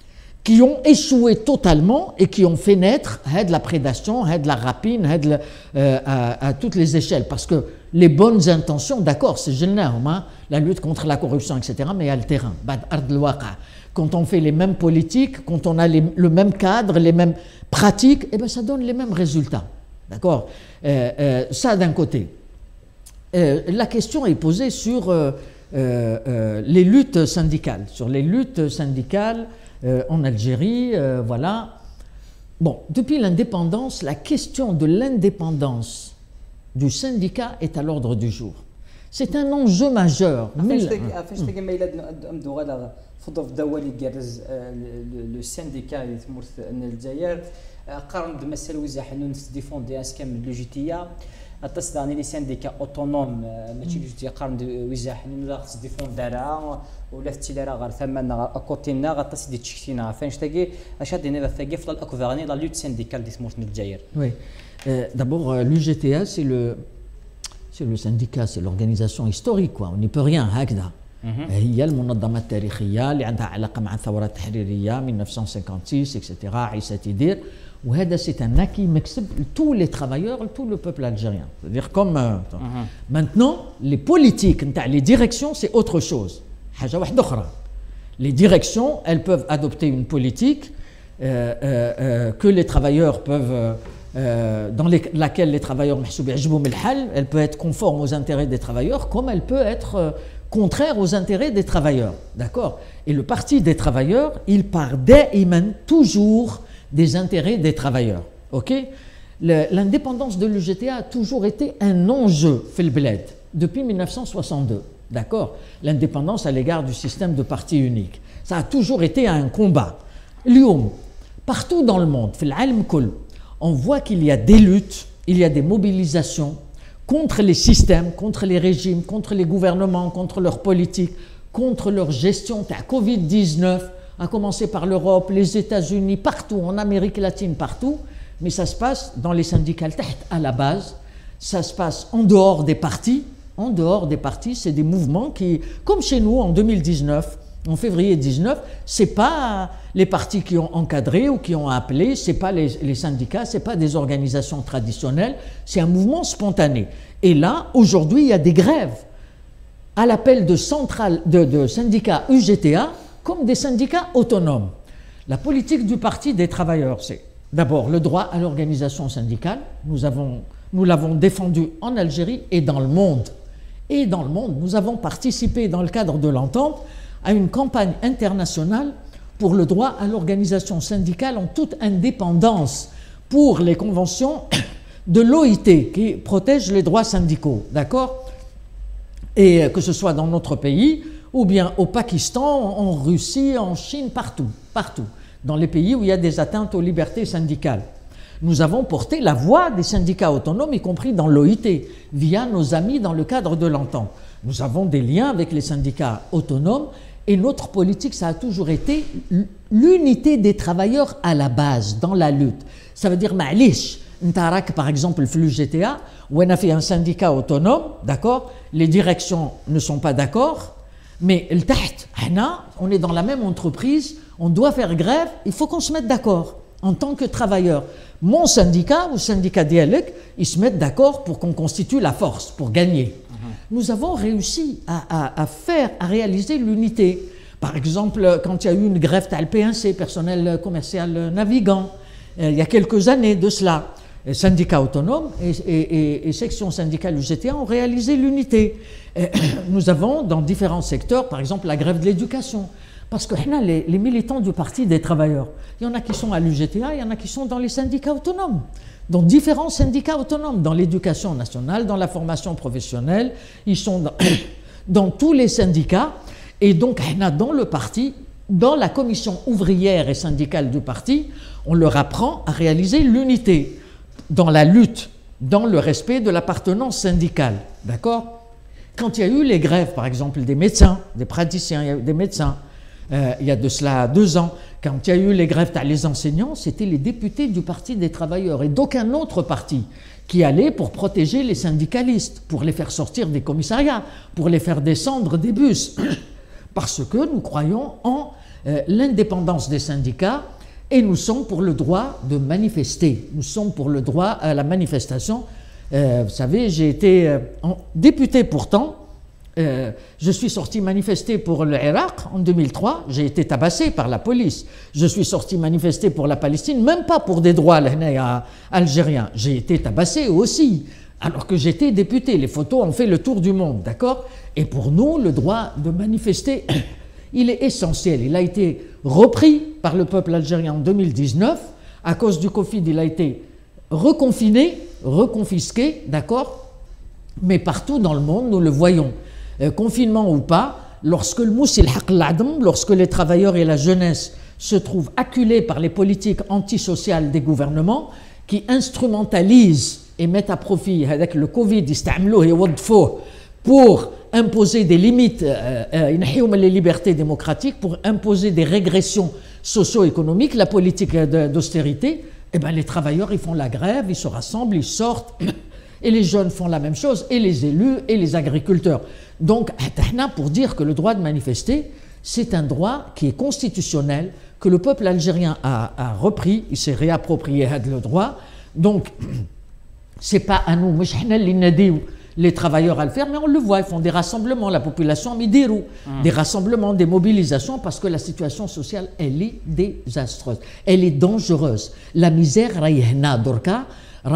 qui ont échoué totalement et qui ont fait naître de la prédation, de la rapine, de, euh, à, à toutes les échelles. Parce que les bonnes intentions, d'accord, c'est génial, hein, la lutte contre la corruption, et cetera, mais il y a le terrain. Quand on fait les mêmes politiques, quand on a les, le même cadre, les mêmes pratiques, eh ben, ça donne les mêmes résultats. D'accord, euh, euh, ça d'un côté. Euh, la question est posée sur euh, euh, les luttes syndicales, sur les luttes syndicales euh, en Algérie, euh, voilà. Bon, depuis l'indépendance, la question de l'indépendance du syndicat est à l'ordre du jour. C'est un enjeu majeur. Le syndicat قارن بمسألة وزا حنون تديفون دي اسكام لوجيتيا اتصداني لي سانديكا اوتونوم ماشي لوجيتيا قارن وزا حنون لا تديفون دارا ولا تيلارا غير ثمن اكوتينا غاطاس دي تشكتينا فاش تاكي اش هادي ثاكي في الاكوفرني لا لوت سانديكال دي سموت الجزائر. Oui, euh, d'abord euh, l'U G T A c'est le c'est le syndicat, c'est l'organisation historique quoi, on n'y peut rien هكذا. هي المنظمة التاريخية اللي عندها علاقة مع الثورة التحريرية mille neuf cent cinquante-six et cetera عيسى تيدير وهذا c'est un acquis مكسب tous les travailleurs, tout le peuple algérien. C'est-à-dire comme euh, uh-huh. Maintenant les politiques نتاع les directions c'est autre chose. حاجة واحدة أخرى. Les directions elles peuvent adopter une politique euh, euh, euh, que les travailleurs peuvent euh, dans les, laquelle les travailleurs محسوب يعجبهم الحل, elle peut être conforme aux intérêts des travailleurs comme elle peut être euh, contraire aux intérêts des travailleurs, d'accord? Et le parti des travailleurs, il part daïman, toujours des intérêts des travailleurs, ok? L'indépendance de l'U G T A a toujours été un enjeu fil bled depuis mille neuf cent soixante-deux, d'accord? L'indépendance à l'égard du système de parti unique, ça a toujours été un combat. Lyoum, partout dans le monde, fil alam kul, on voit qu'il y a des luttes, il y a des mobilisations contre les systèmes, contre les régimes, contre les gouvernements, contre leur politique, contre leur gestion de la covid dix-neuf, à commencer par l'Europe, les États-Unis, partout, en Amérique latine, partout. Mais ça se passe dans les syndicats à la base, ça se passe en dehors des partis. En dehors des partis, c'est des mouvements qui, comme chez nous en deux mille dix-neuf, en février dix-neuf, ce n'est pas les partis qui ont encadré ou qui ont appelé, ce n'est pas les, les syndicats, ce n'est pas des organisations traditionnelles, c'est un mouvement spontané. Et là, aujourd'hui, il y a des grèves à l'appel de, centrale, de, de syndicats U G T A comme des syndicats autonomes. La politique du Parti des travailleurs, c'est d'abord le droit à l'organisation syndicale. Nous avons, nous l'avons défendu en Algérie et dans le monde. Et dans le monde, nous avons participé dans le cadre de l'entente à une campagne internationale pour le droit à l'organisation syndicale en toute indépendance pour les conventions de l'O I T qui protègent les droits syndicaux, d'accord? Et que ce soit dans notre pays ou bien au Pakistan, en Russie, en Chine, partout, partout, dans les pays où il y a des atteintes aux libertés syndicales. Nous avons porté la voix des syndicats autonomes, y compris dans l'O I T, via nos amis dans le cadre de l'entente. Nous avons des liens avec les syndicats autonomes et notre politique, ça a toujours été l'unité des travailleurs à la base, dans la lutte. Ça veut dire, ma'lish, Ntarak, par exemple, le flux G T A, où on a fait un syndicat autonome, d'accord, les directions ne sont pas d'accord, mais le taht, on est dans la même entreprise, on doit faire grève, il faut qu'on se mette d'accord en tant que travailleur. Mon syndicat ou syndicat dialogue, ils se mettent d'accord pour qu'on constitue la force, pour gagner. Nous avons réussi à, à, à faire, à réaliser l'unité. Par exemple, quand il y a eu une grève à L P un C, personnel commercial navigant, euh, il y a quelques années de cela, syndicats autonomes et, et, et, et sections syndicales U G T A ont réalisé l'unité. Nous avons dans différents secteurs, par exemple la grève de l'éducation, parce que les, les militants du Parti des travailleurs, il y en a qui sont à l'U G T A, il y en a qui sont dans les syndicats autonomes, dans différents syndicats autonomes, dans l'éducation nationale, dans la formation professionnelle, ils sont dans, dans tous les syndicats, et donc dans le parti, dans la commission ouvrière et syndicale du parti, on leur apprend à réaliser l'unité dans la lutte, dans le respect de l'appartenance syndicale, d'accord? Quand il y a eu les grèves, par exemple, des médecins, des praticiens, il y a eu des médecins, euh, il y a de cela deux ans, quand il y a eu les grèves les enseignants, c'était les députés du Parti des travailleurs et d'aucun autre parti qui allaient pour protéger les syndicalistes, pour les faire sortir des commissariats, pour les faire descendre des bus, parce que nous croyons en euh, l'indépendance des syndicats et nous sommes pour le droit de manifester. Nous sommes pour le droit à la manifestation. Euh, vous savez, j'ai été euh, en, député pourtant. Euh, je suis sorti manifester pour l'Irak en deux mille trois, j'ai été tabassé par la police. Je suis sorti manifester pour la Palestine, même pas pour des droits algériens. J'ai été tabassé aussi, alors que j'étais député. Les photos ont fait le tour du monde, d'accord? Et pour nous, le droit de manifester, il est essentiel. Il a été repris par le peuple algérien en deux mille dix-neuf. À cause du Covid, il a été reconfiné, reconfisqué, d'accord? Mais partout dans le monde, nous le voyons. Euh, confinement ou pas, lorsque le moussil haq l'adm, lorsque les travailleurs et la jeunesse se trouvent acculés par les politiques antisociales des gouvernements qui instrumentalisent et mettent à profit avec le Covid pour imposer des limites, euh, euh, les libertés démocratiques, pour imposer des régressions socio-économiques, la politique d'austérité, eh ben, les travailleurs ils font la grève, ils se rassemblent, ils sortent. Et les jeunes font la même chose, et les élus, et les agriculteurs. Donc, pour dire que le droit de manifester, c'est un droit qui est constitutionnel, que le peuple algérien a, a repris, il s'est réapproprié le droit. Donc, c'est pas à nous, les travailleurs à le faire, mais on le voit, ils font des rassemblements, la population midirou, mmh. des rassemblements, des mobilisations, parce que la situation sociale, elle est désastreuse, elle est dangereuse. La misère, raïhna dorka,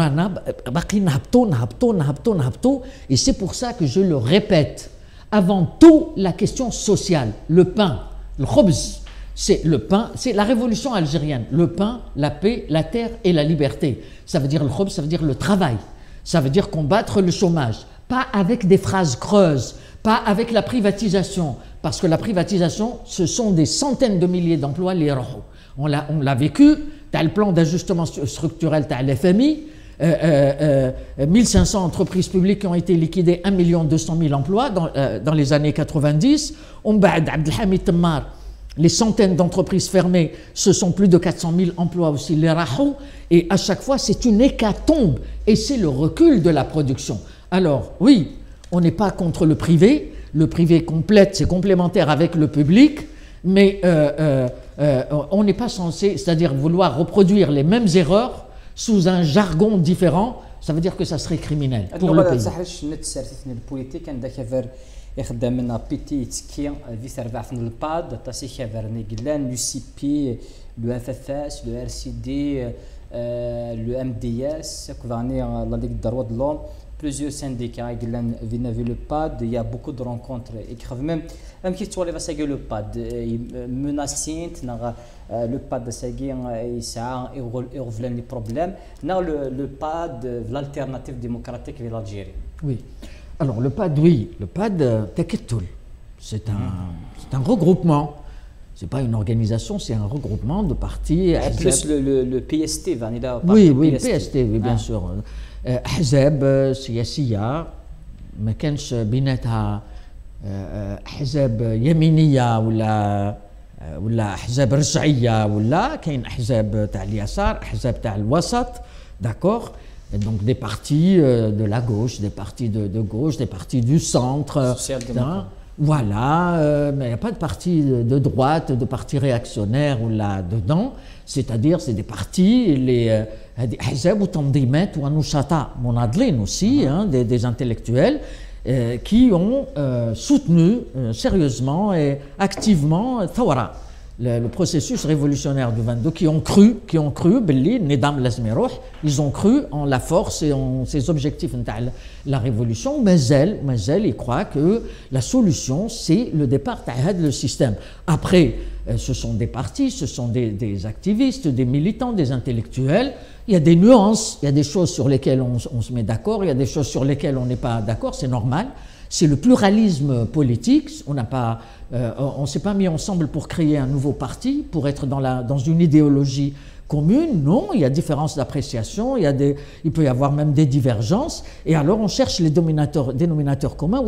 et c'est pour ça que je le répète, avant tout la question sociale, le pain, le khobz, c'est le pain, c'est la révolution algérienne, le pain, la paix, la terre et la liberté. Ça veut dire le khobz, ça veut dire le travail, ça veut dire combattre le chômage, pas avec des phrases creuses, pas avec la privatisation, parce que la privatisation, ce sont des centaines de milliers d'emplois, les rohou. On l'a, on l'a vécu, tu as le plan d'ajustement structurel, tu as l'F M I, Euh, euh, euh, mille cinq cents entreprises publiques qui ont été liquidées, un million deux cent mille emplois dans, euh, dans les années quatre-vingt-dix. On ba'd Abdelhamid Temmar, les centaines d'entreprises fermées, ce sont plus de quatre cent mille emplois aussi, les rahou, et à chaque fois c'est une hécatombe, et c'est le recul de la production. Alors oui, on n'est pas contre le privé, le privé complète, c'est complémentaire avec le public, mais euh, euh, euh, on n'est pas censé, c'est-à-dire vouloir reproduire les mêmes erreurs sous un jargon différent, ça veut dire que ça serait criminel pour le pays. يخدم بيتي تسكي في سربع في الباد تاسي خبرني قلان لو سي بي لو اف اف اس لو ار سي دي لو ام دي اس كوفاني لا ليغ دروات de l'homme, plusieurs syndicats قلان فينا في لو باد, il y a beaucoup de rencontres écrivent même même qui toi les va saguer le pad menacient na le pad saguer ça et revient les problèmes na le le pad l'alternative démocratique de l'Algérie. Oui. Alors le P A D, oui, le P A D, c'est un, c'est un regroupement, c'est pas une organisation, c'est un regroupement de partis. Et plus le, le, le P S T, Vanilla. Oui, oui, le P S T, oui, bien ah. sûr. أحزاب سياسية ما كانش بيناتها أحزاب يمينية ولا ولا أحزاب رجعية ولا كاين أحزاب تاع اليسار أحزاب تاع الوسط, d'accord. Et donc des partis euh, de la gauche, des partis de, de gauche, des partis du centre. Hein, voilà, euh, mais il n'y a pas de parti de, de droite, de parti réactionnaire ou là-dedans. C'est-à-dire, c'est des partis, les Ahzab ou Tandimet ou Anouchata, Monadlin aussi, hein, des, des intellectuels, euh, qui ont euh, soutenu euh, sérieusement et activement Thawara. Le, le processus révolutionnaire du vingt-deux, qui ont cru, qui ont cru, ils ont cru en la force et en ses objectifs de la révolution, mais elle, mais elle, ils croient que la solution, c'est le départ de le système. Après, ce sont des partis, ce sont des, des activistes, des militants, des intellectuels. Il y a des nuances, il y a des choses sur lesquelles on, on se met d'accord, il y a des choses sur lesquelles on n'est pas d'accord, c'est normal. C'est le pluralisme politique. On n'a pas, euh, on s'est pas mis ensemble pour créer un nouveau parti, pour être dans, la, dans une idéologie commune. Non, il y a différences d'appréciation, il y a des, il peut y avoir même des divergences. Et alors on cherche les dénominateurs, dénominateurs communs.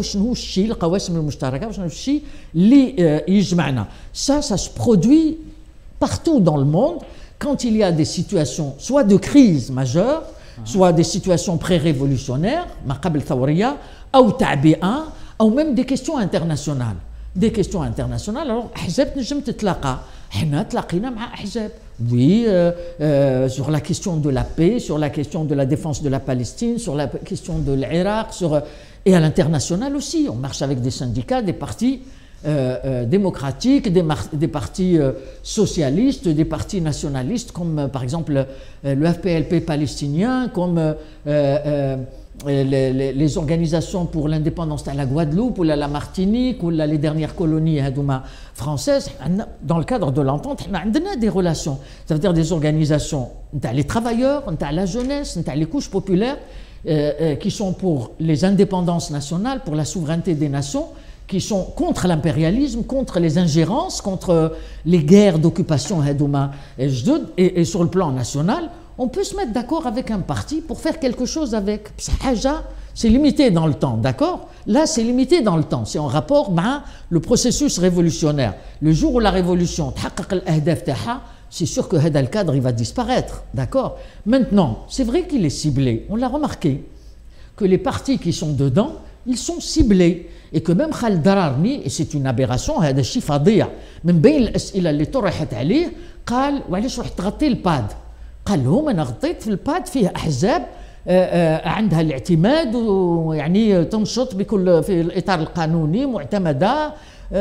Ça, ça se produit partout dans le monde quand il y a des situations, soit de crise majeure, soit des situations pré-révolutionnaires, ou même des questions internationales. des questions internationales. Alors احزاب تنجم تتلاقى، حنا تلاقينا مع احزاب. Oui, euh, euh, sur la question de la paix, sur la question de la défense de la Palestine, sur la question de l'Irak, sur, et à l'international aussi. On marche avec des syndicats, des partis euh, euh, démocratiques, des, des partis euh, socialistes, des partis nationalistes, comme euh, par exemple euh, le F P L P palestinien, comme euh, euh, les, les, les organisations pour l'indépendance à la Guadeloupe ou à la Martinique ou là, les dernières colonies françaises. Dans le cadre de l'entente, on a des relations. Ça veut dire des organisations, on a les travailleurs, on a la jeunesse, on a les couches populaires euh, euh, qui sont pour les indépendances nationales, pour la souveraineté des nations, qui sont contre l'impérialisme, contre les ingérences, contre les guerres d'occupation et, et, et sur le plan national. On peut se mettre d'accord avec un parti pour faire quelque chose avec. C'est limité dans le temps, d'accord? Là, c'est limité dans le temps. C'est en rapport avec le processus révolutionnaire. Le jour où la révolution, c'est sûr que le cadre il va disparaître, d'accord? Maintenant, c'est vrai qu'il est ciblé. On l'a remarqué que les partis qui sont dedans, ils sont ciblés. Et que même Khaled Dararni, et c'est une aberration, هذا الشيء فظيع. من بين الأسئلة اللي طرحت عليه قال وعلاش رحت تغطي الباد؟ قال لهم أنا غطيت في الباد فيه أحزاب عندها الاعتماد ويعني تنشط بكل في الإطار القانوني معتمدة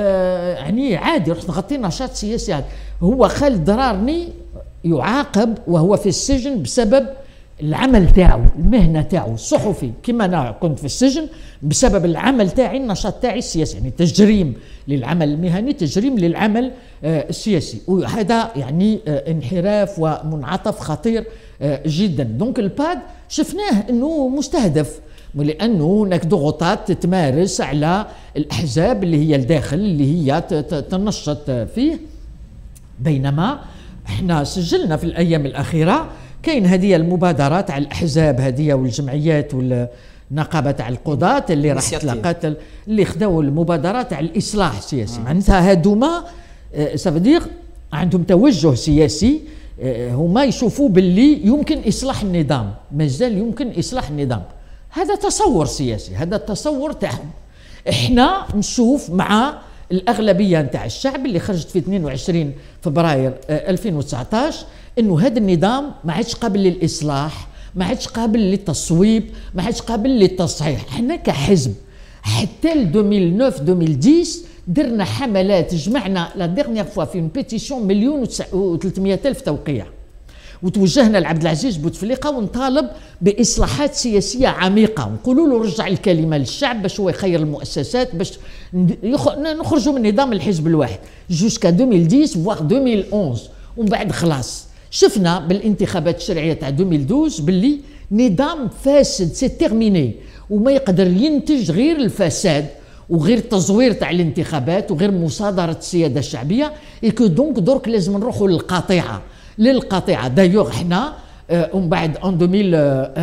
يعني عادي رحت نغطي نشاط سياسي. هو خالد درارني يعاقب وهو في السجن بسبب العمل تاعو المهنه تاعو الصحفي كما انا كنت في السجن بسبب العمل تاعي النشاط تاعي السياسي يعني تجريم للعمل المهني تجريم للعمل السياسي وهذا يعني انحراف ومنعطف خطير جدا. دونك الباد شفناه انه مستهدف لانه هناك ضغوطات تتمارس على الاحزاب اللي هي الداخل اللي هي تنشط فيه. بينما احنا سجلنا في الايام الاخيره كاين هذه المبادرات على الاحزاب هذه والجمعيات والنقابه تاع القضاة اللي راح تلاقات اللي خداو المبادرات على الاصلاح السياسي. معناتها هادوما سافدير عندهم توجه سياسي هما يشوفوا باللي يمكن اصلاح النظام مازال يمكن اصلاح النظام. هذا تصور سياسي هذا التصور تاعهم. احنا نشوف مع الاغلبيه نتاع الشعب اللي خرجت في اثنين وعشرين فبراير ألفين وتسعطاش انه هذا النظام ما عادش قابل للاصلاح ما عادش قابل للتصويب ما عادش قابل للتصحيح. احنا كحزب حتى ل ألفين وتسعة ألفين وعشرة درنا حملات جمعنا لا ديرنيير فوا في بيتيسيون مليون وثلاثمائة الف توقيع وتوجهنا لعبد العزيز بوتفليقه ونطالب باصلاحات سياسيه عميقه ونقولوا له رجع الكلمه للشعب باش هو يخير المؤسسات باش نخرجوا من نظام الحزب الواحد جوسكا ألفين وعشرة فوار ألفين وأحد ومن بعد خلاص شفنا بالانتخابات الشرعيه تاع ألفين وإحدى عشر باللي نظام فاسد سي تيرميني وما يقدر ينتج غير الفساد وغير التزوير تاع الانتخابات وغير مصادره السياده الشعبيه. ايكو دونك درك لازم نروحوا للقطيعه للقطيعه. دايوغ احنا ومن بعد ان ألفين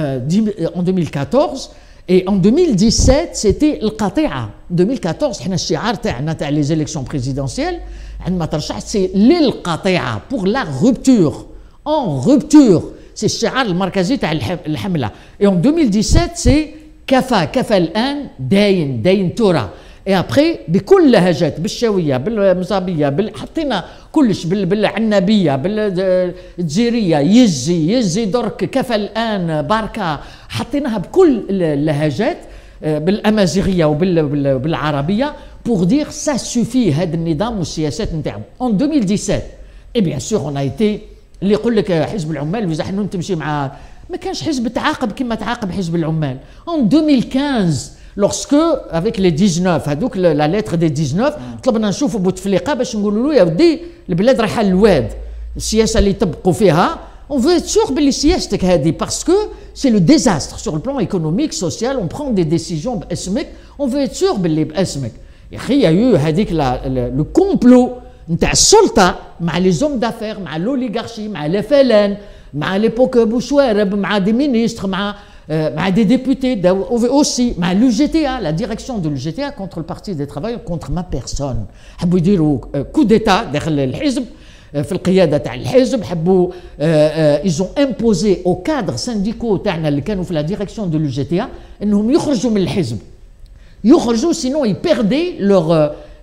وأربعطاش اي ان ألفين وسبعطاش سيتي القطيعه. ألفين وأربعطاش احنا الشعار تاعنا تاع لي زيليكسيون بريزيدونسيال عندما ترشحت سي للقطيعه بور لا روبتور ان روبتور سي الشعار المركزي تاع الحمله. اي ان ألفين وسبعطاش سي كفى كفى الان داين داين ترى. اي ابخي بكل لهجات بالشاويه بالمصابيه بال... حطينا كلش بال... بالعنابيه بالجزيريه يزي يزي درك كفى الان باركه حطيناها بكل اللهجات بالامازيغيه وبالعربيه بور دير سا سوفي هذا النظام والسياسات نتاعو. ان ألفين وسبعطاش اي بيان سور اون ايتي اللي يقول لك حزب العمال وإذا حنون تمشي مع ما كانش حزب تعاقب كما تعاقب حزب العمال. ان ألفين وخمسطاش lorsque avec les dix-neuf هذوك لا ليتر دي دix-neuf طلبنا نشوفوا بوتفليقه باش نقولوا له يا ودي البلاد رايحه للواد السياسه اللي يطبقوا فيها on veut être sûr باللي سياستك هذه parce que c'est le désastre sur le plan économique social on prend des décisions باسمك on veut être sûr باللي باسمك. يا اخي يا هذيك لو كومبلو نتاع السلطه مع لي زوم دافير مع لوليغارشي مع لافلان مع ليبوك بوشوارب مع دي مينيستر مع مع des députés aussi مع l'U G T A la direction de l'U G T A contre le parti des travailleurs contre ma personne. حبوا يديروا coup d'état داخل الحزب في القياده تاع الحزب حبوا ils ont imposé aux cadres syndicaux تاعنا اللي كانوا في la direction de l'U G T A انهم يخرجوا من الحزب يخرجوا sinon ils perdaient leur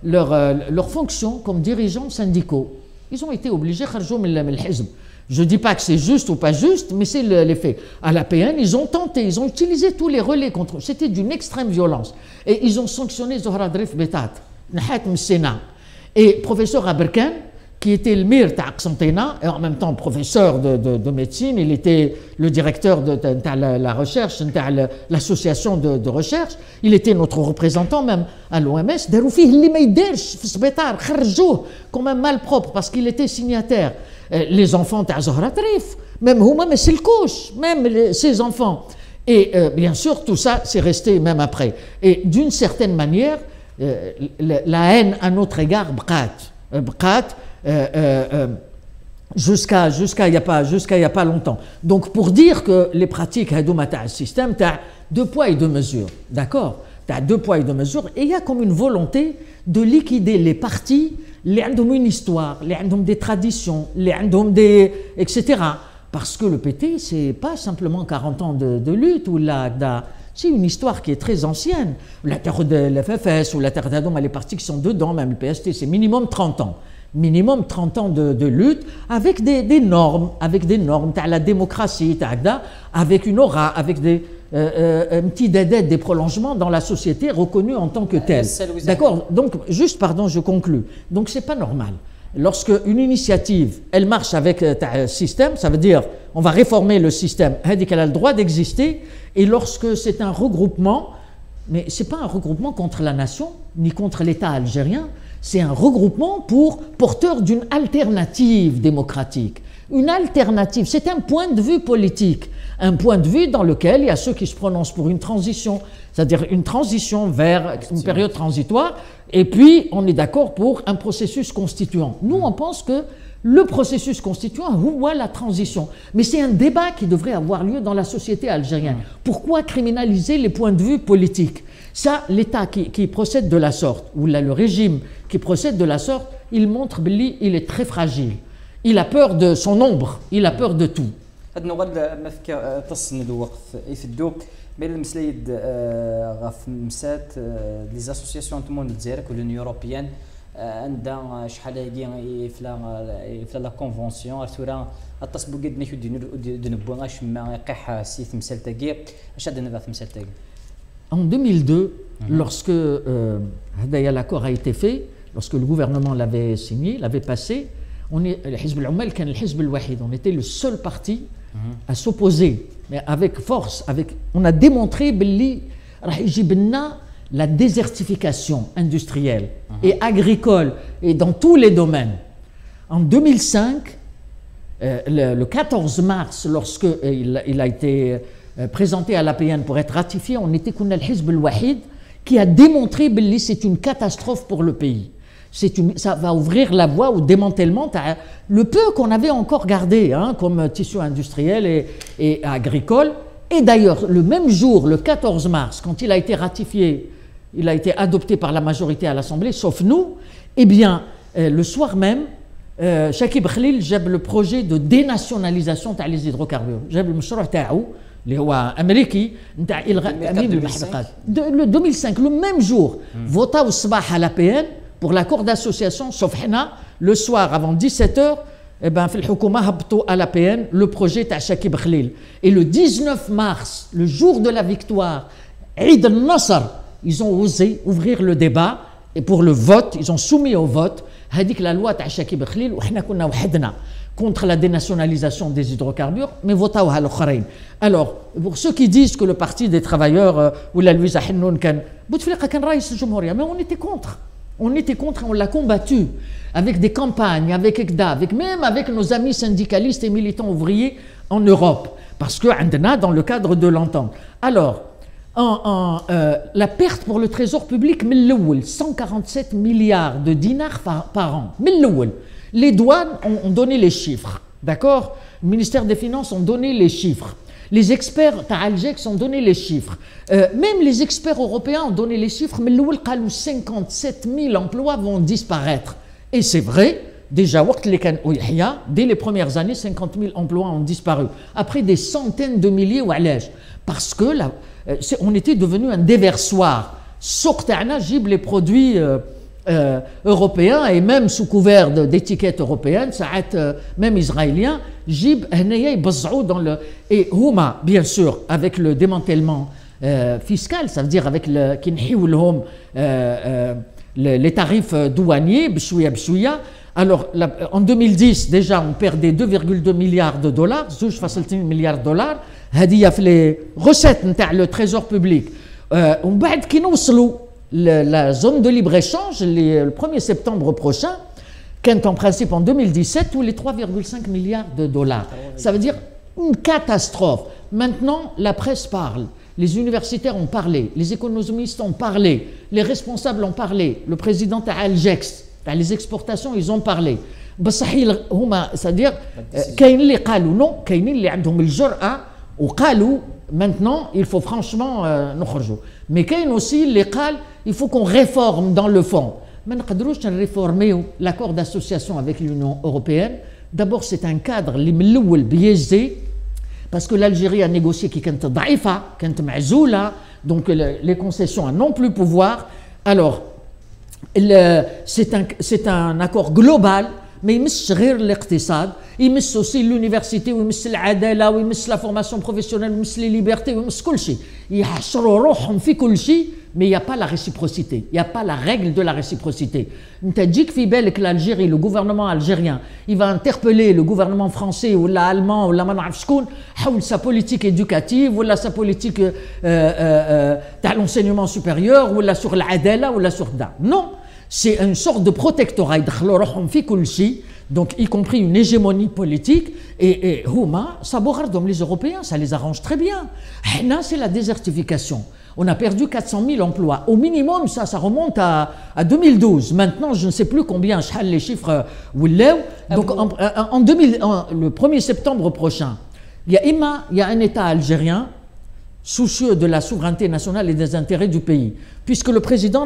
leur, euh, leur fonction comme dirigeants syndicaux. Ils ont été obligés de sortir du hizb. Je ne dis pas que c'est juste ou pas juste, mais c'est le, les faits. À l'A P N, ils ont tenté, ils ont utilisé tous les relais contre eux. C'était d'une extrême violence. Et ils ont sanctionné Zohra Drif Betat, Nahat Msena. Et professeur Aberkan, qui était le mire d'Aqsantena, et en même temps professeur de, de, de médecine, il était le directeur de, de, de la, la recherche, de l'association de, de recherche, il était notre représentant même à l'O M S. داروا فيه اللي ما يديرش في السبيطار خرجوه comme un malpropre parce qu'il était signataire. Les enfants تاع زهرة طريف même هما ما سلكوش même ses enfants. Et euh, bien sûr tout ça c'est resté même après. Et d'une certaine manière euh, la haine à notre égard بقات بقات Euh, euh, jusqu'à jusqu'à il n'y a pas jusqu'à il y a pas longtemps. Donc pour dire que les pratiques hadouma ta système t'as deux poids et deux mesures, d'accord? T'as deux poids et deux mesures et il y a comme une volonté de liquider les partis, les ont une histoire, les ont des traditions, les ont des et cetera. Parce que le P T c'est pas simplement quarante ans de, de lutte ou la c'est une histoire qui est très ancienne. La terre de l'F F S ou la terre d'Adouma, les partis qui sont dedans, même le P S T, c'est minimum trente ans. Minimum trente ans de, de lutte avec des, des normes, avec des normes, t'as la démocratie, t'as avec une aura, avec des euh, euh, un petit dédé, des prolongements dans la société reconnus en tant que tels. D'accord. Donc juste pardon, je conclus. Donc c'est pas normal. Lorsque une initiative, elle marche avec un système, ça veut dire on va réformer le système, elle a le droit d'exister. Et lorsque c'est un regroupement, mais c'est pas un regroupement contre la nation ni contre l'État algérien. C'est un regroupement pour porteur d'une alternative démocratique. Une alternative, c'est un point de vue politique, un point de vue dans lequel il y a ceux qui se prononcent pour une transition, c'est-à-dire une transition vers une période transitoire, et puis on est d'accord pour un processus constituant. Nous, on pense que le processus constituant, ou la transition. Mais c'est un débat qui devrait avoir lieu dans la société algérienne. Pourquoi criminaliser les points de vue politiques? Ça, l'État qui, qui procède de la sorte, ou là, le régime qui procède de la sorte, il montre qu'il est très fragile. Il a peur de son ombre, il a peur de tout. بين المسلايد غاف مسات لي زاسوسياسيون تمون الجزائر l'Union européenne عندها شحال هادي فلا فلا لا كونفونسيون ثورا التصبو قد نشو دنبو غاش ما يقيح سي تمثال تاكي اش هذا نذا تمثال تاكي. En deux mille deux, lorsque euh, l'accord a été fait, lorsque le gouvernement l'avait signé, l'avait passé, on est le Hizb al-Ummal كان الحزب الوحيد, on était le seul parti à s'opposer, mais avec force, avec on a démontré باللي راح يجيب لنا la désertification industrielle et agricole et dans tous les domaines. En deux mille cinq, euh, le, le quatorze mars, lorsque euh, il, il a été euh, présenté à l'A P N pour être ratifié, on était كنا الحزب الوحيد qui a démontré que c'est une catastrophe pour le pays. C'est une, ça va ouvrir la voie au démantèlement, le peu qu'on avait encore gardé hein, comme tissu industriel et, et agricole. Et d'ailleurs, le même jour, le quatorze mars, quand il a été ratifié, il a été adopté par la majorité à l'Assemblée, sauf nous, eh bien, euh, le soir même, euh, Chakib Khalil jab le projet de dénationalisation des hydrocarbures. Jab le mshroua taou, اللي هو امريكي نتاع الغاء امين المحرقات. Le deux mille cinq, le même jour, votaوا الصباح à l'A P N pour l'accord d'association, sauf حنا, le soir avant dix-sept heures, eh ben, في الحكومة هبطوا à l'A P N le projet تاع شاكيب خليل. Et le dix-neuf mars, le jour de la victoire, Eid al-Nasr, ils ont osé ouvrir le débat et pour le vote, ils ont soumis au vote هذيك la loi تاع شاكيب خليل وحنا كنا وحدنا contre la dénationalisation des hydrocarbures, mais votaوا على الآخرين. Alors, pour ceux qui disent que le parti des travailleurs ou la Louisa Hennoun كان بوتفليقة كان رئيس الجمهورية, mais on était contre. On était contre, on l'a combattu avec des campagnes, avec E C D A, avec, même avec nos amis syndicalistes et militants ouvriers en Europe, parce que dans le cadre de l'entente. Alors, en, en, euh, la perte pour le trésor public, cent quarante-sept milliards de dinars par, par an. Les douanes ont, ont donné les chiffres, d'accord? Le ministère des Finances ont donné les chiffres. Les experts Algex ont donné les chiffres. Euh, même les experts européens ont donné les chiffres, mais cinquante-sept mille emplois vont disparaître. Et c'est vrai, déjà, dès les premières années, cinquante mille emplois ont disparu. Après des centaines de milliers, parce que là, on était devenu un déversoir. Sortana, jib les produits euh, euh, européens et même sous couvert d'étiquettes européennes, ça a été, euh, même israéliens, jib هنايا يبزعوا dans le et هما bien sûr avec le démantèlement euh, fiscal, ça veut dire avec le qui نحيو لهم euh, euh, les tarifs douaniers بشويه بشويه. Alors, la, en deux mille dix, déjà, on perdait deux virgule deux milliards de dollars, deux virgule deux milliards de dollars. هذه في les recettes نتاع le trésor public. ومن بعد كي نوصلوا la zone de libre-échange le premier septembre prochain, كانت en principe en deux mille dix-sept, où les trois virgule cinq milliards de dollars. Ça veut dire une catastrophe. Maintenant, la presse parle, les universitaires ont parlé, les économistes ont parlé, les responsables ont parlé, le président Algex, les exportations, ils ont parlé. بصح هما c'est-à-dire كاين اللي قالوا non, كاينين اللي عندهم الجرأة وقالوا maintenant il faut franchement نخرجوا. Mais كاين aussi اللي قال il faut qu'on réforme dans le fond. ما نقدروش نريفورميو l'accord d'association avec l'Union européenne. D'abord c'est un cadre اللي من الأول biaisé parce que l'Algérie a négocié qui كانت ضعيفة كانت معزولة, donc les concessions n'ont plus pouvoir. Alors c'est un, c'est un accord global, mais il يمس غير الاقتصاد, يمس aussi l'université, ويمس العدالة, ويمس la formation professionnelle, ويمس les libertés, ويمس كل شيء. يحشروا روحهم في كل شيء, mais il n'y a pas la réciprocité, il n'y a pas la règle de la réciprocité. انت تجيك في بالك l'Algérie, le gouvernement algérien, il va interpeller le gouvernement français ou l'allemand ou la ما نعرف شكون حول sa politique éducative ou sa politique euh, euh, euh, l'enseignement supérieur ou sur l'adala ou sur da. Non, c'est une sorte de protectorat, يدخلوا روحهم في كل شيء, donc y compris une hégémonie politique, et, et هما صابوا غردهم les Européens, ça les arrange très bien. حنا c'est la désertification. On a perdu quatre cent mille emplois. Au minimum, ça, ça remonte à, à deux mille douze. Maintenant, je ne sais plus combien, les chiffres. Donc, en, en, deux mille, en, le premier septembre prochain, il y a, il y a un État algérien soucieux de la souveraineté nationale et des intérêts du pays. Puisque le président,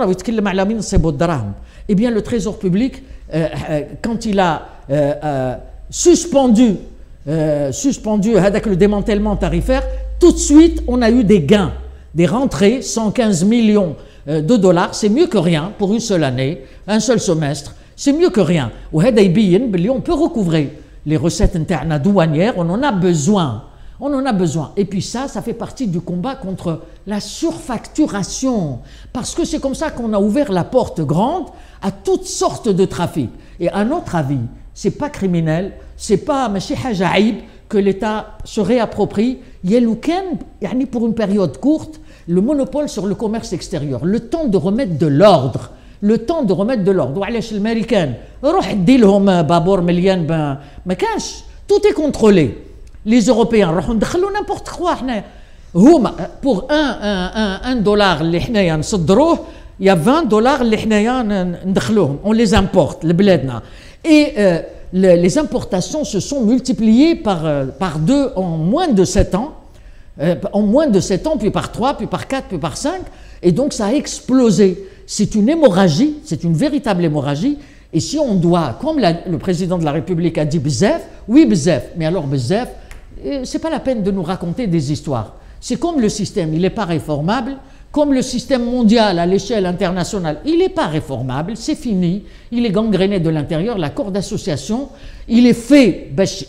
eh bien, le Trésor public, euh, euh, quand il a euh, euh, suspendu, euh, suspendu avec le démantèlement tarifaire, tout de suite, on a eu des gains. Des rentrées, cent quinze millions de dollars, c'est mieux que rien pour une seule année, un seul semestre, c'est mieux que rien. On peut recouvrer les recettes internes douanières, on en a besoin, on en a besoin. Et puis ça, ça fait partie du combat contre la surfacturation, parce que c'est comme ça qu'on a ouvert la porte grande à toutes sortes de trafics. Et à notre avis, c'est pas criminel, c'est pas ماشي حاجة عيب que l'État se réapproprie pour une période courte le monopole sur le commerce extérieur, le temps de remettre de l'ordre, le temps de remettre de l'ordre. وعلاش الامريكان روح دي لهم بابور مليان ما كانش, tout est contrôlé. Les Européens راحوا ندخلوا n'importe quoi. حنا هما pour un un un dollar اللي حنايا نصدروه, il y a vingt dollars اللي حنايا ندخلوهم, on les importe لبلادنا. Et euh, les importations se sont multipliées par, par deux en moins de sept ans, euh, en moins de sept ans, puis par trois, puis par quatre, puis par cinq, et donc ça a explosé. C'est une hémorragie, c'est une véritable hémorragie, et si on doit, comme la, le président de la République a dit bzef, oui bzef, mais alors bzef, c'est pas la peine de nous raconter des histoires. C'est comme le système, il n'est pas réformable, comme le système mondial à l'échelle internationale, il n'est pas réformable, c'est fini, il est gangréné de l'intérieur, l'accord d'association, il est fait,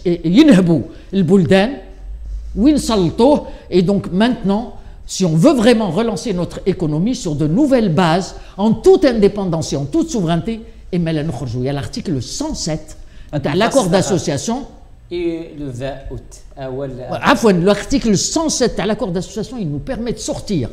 et donc maintenant, si on veut vraiment relancer notre économie sur de nouvelles bases, en toute indépendance et en toute souveraineté, il y a l'article cent sept de l'accord d'association. Et le vingt août. L'article cent sept à l'accord d'association, il nous permet de sortir.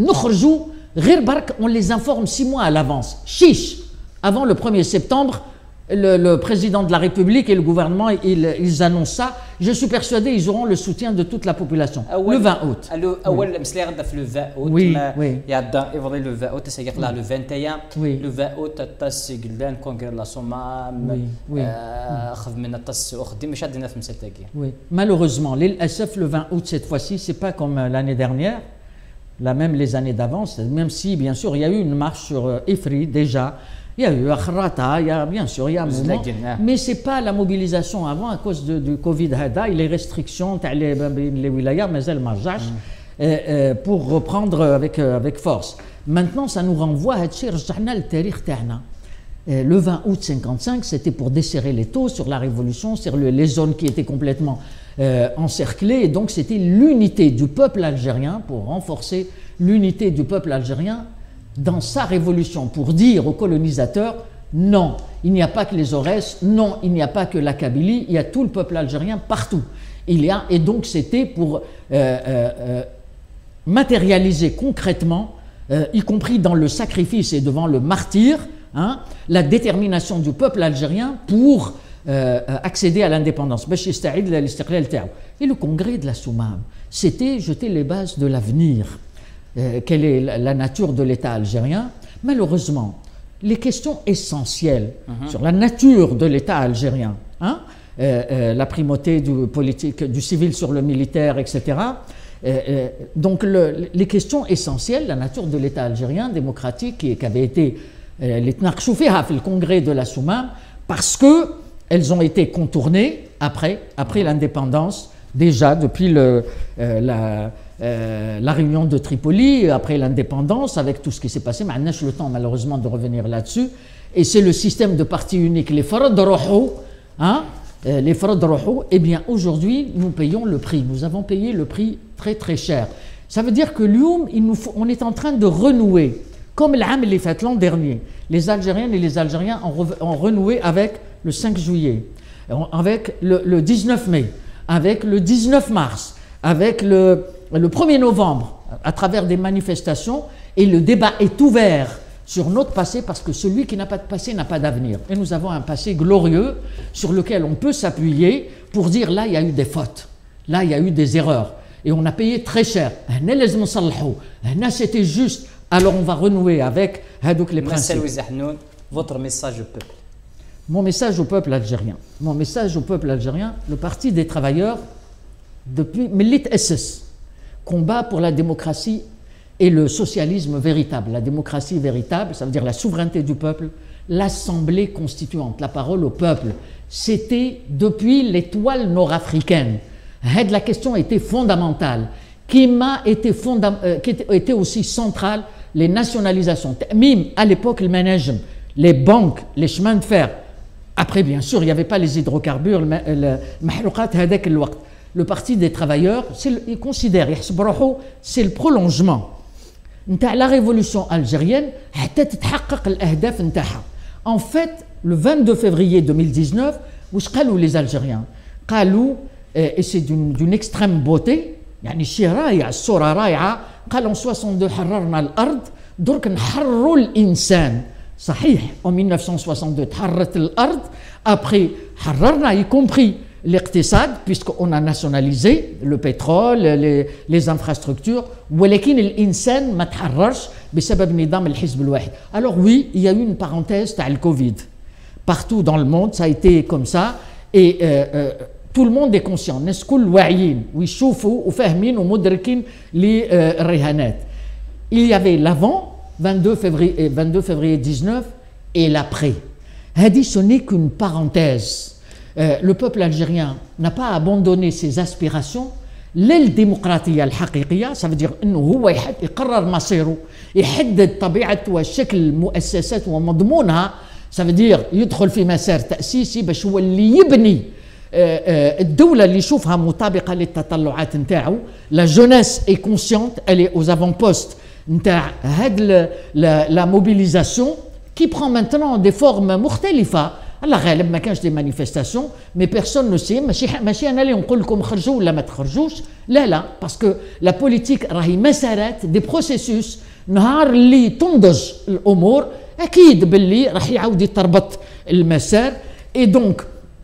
On les informe six mois à l'avance. Chiche, avant le premier septembre, le, le président de la République et le gouvernement, ils, ils annoncent ça. Je suis persuadé qu'ils auront le soutien de toute la population. Le vingt août. Le vingt août. Oui, oui. Il y a le vingt août, c'est-à-dire là le vingt et un. Oui. Le vingt août, tas le congrès de la Sommam. Oui, oui. Oui. Malheureusement, le vingt août cette fois-ci, c'est pas comme l'année dernière, là même les années d'avant, même si bien sûr il y a eu une marche sur Ifri déjà. Il y a eu Akhrata, il y a bien sûr, il y a un moment, mais ce n'est pas la mobilisation avant à cause de, du Covid, et les restrictions, les, les wilayas, mais elles marchent pour reprendre avec, avec force. Maintenant, ça nous renvoie à le tarikh تاعنا. Euh, le vingt août cinquante-cinq, c'était pour desserrer les taux sur la révolution, sur le, les zones qui étaient complètement euh, encerclées. Et donc, c'était l'unité du peuple algérien, pour renforcer l'unité du peuple algérien dans sa révolution, pour dire aux colonisateurs, non, il n'y a pas que les Aurès, non, il n'y a pas que la Kabylie, il y a tout le peuple algérien partout. Il y a, et donc, c'était pour euh, euh, euh, matérialiser concrètement, euh, y compris dans le sacrifice et devant le martyre, hein, la détermination du peuple algérien pour euh, accéder à l'indépendance. Et le congrès de la Soumam, c'était jeter les bases de l'avenir. Euh, quelle est la, la nature de l'État algérien? Malheureusement, les questions essentielles uh-huh. sur la nature de l'État algérien, hein, euh, euh, la primauté du politique, du civil sur le militaire, et cetera. Euh, euh, donc le, les questions essentielles, la nature de l'État algérien démocratique qui, qui avait été euh, les tnaqshoufiha fait le congrès de la Soumam, parce que elles ont été contournées après, après l'indépendance, déjà depuis le, euh, la Euh, la réunion de Tripoli, après l'indépendance, avec tout ce qui s'est passé. Mais on n'a pas le temps malheureusement de revenir là-dessus. Et c'est le système de parti unique, les farad rohou, hein, euh, les farad rohou. Eh bien, aujourd'hui, nous payons le prix. Nous avons payé le prix très très cher. Ça veut dire que l'Oum, il nous faut, on est en train de renouer, comme l'Am les fait l'an dernier. Les Algériennes et les Algériens ont, re, ont renoué avec le cinq juillet, avec le, le dix-neuf mai, avec le dix-neuf mars, avec le le premier novembre, à travers des manifestations, et le débat est ouvert sur notre passé, parce que celui qui n'a pas de passé n'a pas d'avenir. Et nous avons un passé glorieux sur lequel on peut s'appuyer pour dire là, il y a eu des fautes, là, il y a eu des erreurs, et on a payé très cher. C'était juste, alors on va renouer avec les principes. Votre message au peuple. Mon message au peuple algérien. Mon message au peuple algérien, le Parti des travailleurs, depuis Millit S S, combat pour la démocratie et le socialisme véritable. La démocratie véritable, ça veut dire la souveraineté du peuple, l'assemblée constituante, la parole au peuple. C'était depuis l'étoile nord-africaine. La question était fondamentale. Qui m'a été, fondam euh, qui était aussi centrale, les nationalisations. Même à l'époque, le management, les banques, les chemins de fer. Après, bien sûr, il n'y avait pas les hydrocarbures, le mahrouqat hadak al-waqt. Le Parti des travailleurs, le, il considère, c'est le prolongement de la révolution algérienne. En fait, le vingt-deux février deux mille dix-neuf, où ce qu'ont les Algériens, et c'est d'une extrême beauté, يعني شي رايع الصورة رايعة. قالوا en soixante-deux حررنا الأرض درك نحرروا الإنسان. صحيح en mille neuf cent soixante-deux تحررت الأرض, après حررنا y compris l'iqtisad, puisqu'on a nationalisé le pétrole, les, les infrastructures. ولكن الإنسان ما تحررش بسبب نظام الحزب الواحد. Alors oui, il y a eu une parenthèse تاع le Covid. Partout dans le monde, ça a été comme ça. Et euh, euh, tout le monde est conscient. الناس كل واعيين ويشوفوا وفاهمين ومدركين للرهانات. Il y avait l'avant, vingt-deux février dix-neuf, et l'après. هذه ce n'est qu'une parenthèse. Euh, le peuple algérien n'a pas abandonné ses aspirations للديمقراطية الحقيقية. Ça veut dire انه هو يقرر مصيره, يحدد طبيعة وشكل المؤسسات ومضمونها. Ça veut dire يدخل في مسار تأسيسي باش هو اللي يبني الدولة اللي يشوفها مطابقة للتطلعات نتاعو. La jeunesse est consciente, elle est aux avant-postes نتاع هاد la mobilisation qui prend maintenant des formes مختلفة. على غالب ما كانش دي مانيفستاسيون, مي بيرسون نو سي. ماشي ماشي انا اللي نقول لكم خرجوا ولا ما تخرجوش, لا لا, باسكو لا بوليتيك راهي مسارات دي بروسيسوس. نهار اللي تنضج الامور اكيد باللي راح يعاود يتربط المسار. اي دونك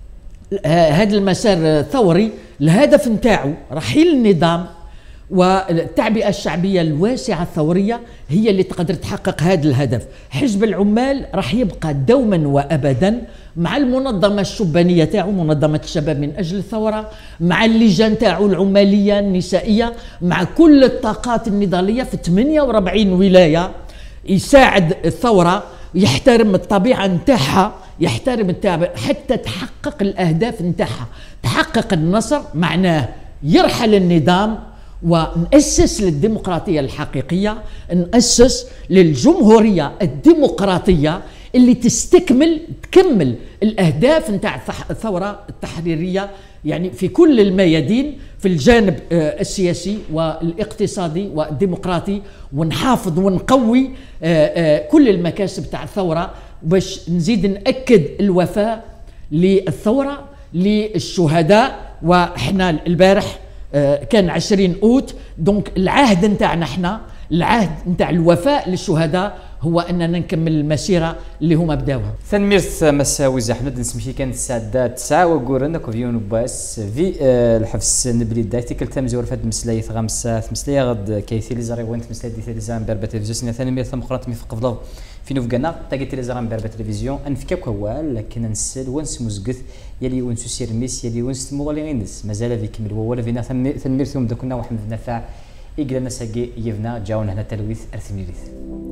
هذا المسار الثوري الهدف نتاعو رحيل النظام والتعبئة الشعبية الواسعة الثورية هي اللي تقدر تحقق هذا الهدف. حزب العمال راح يبقى دوما وابدا مع المنظمة الشبانية تاعو, منظمة الشباب من أجل الثورة, مع اللجان تاعو العمالية النسائية, مع كل الطاقات النضالية في ثمانية وأربعين ولاية. يساعد الثورة, يحترم الطبيعة نتاعها, يحترم التابع حتى تحقق الأهداف نتاعها. تحقق النصر معناه يرحل النظام ونأسس للديمقراطية الحقيقية, نأسس للجمهورية الديمقراطية اللي تستكمل تكمل الاهداف نتاع الثوره التحريريه، يعني في كل الميادين، في الجانب السياسي والاقتصادي والديمقراطي، ونحافظ ونقوي كل المكاسب تاع الثوره، باش نزيد نأكد الوفاء للثوره للشهداء. وإحنا البارح كان عشرين أوت، دونك العهد نتاعنا احنا، العهد نتاع الوفاء للشهداء هو اننا نكمل المسيره اللي هما بداوها. ثنميرت مساوي زحمد نسمشي كانت الساعه تسعة وقورنا كوفيون باس في آه الحفص نبلي دايتي كلتا مزور فهاد المسلاي غمسة مسلاي غد كيثي لي زاري وانت مسلاي دي تلفزيون بربا تلفزيون ثانميرت ثمقرات مي فقفلو في نوفكانا تاقي تلفزيون بربا تلفزيون انفكا كوال لكن نسل ونس مزقث يلي ونس سيرميس يلي ونس مغالي غينس مازال في كمل ولا فينا ثنميرت يوم دكنا وحمد نفع إجلنا سجى يفنا جاون هنا تلويث أرثميريث.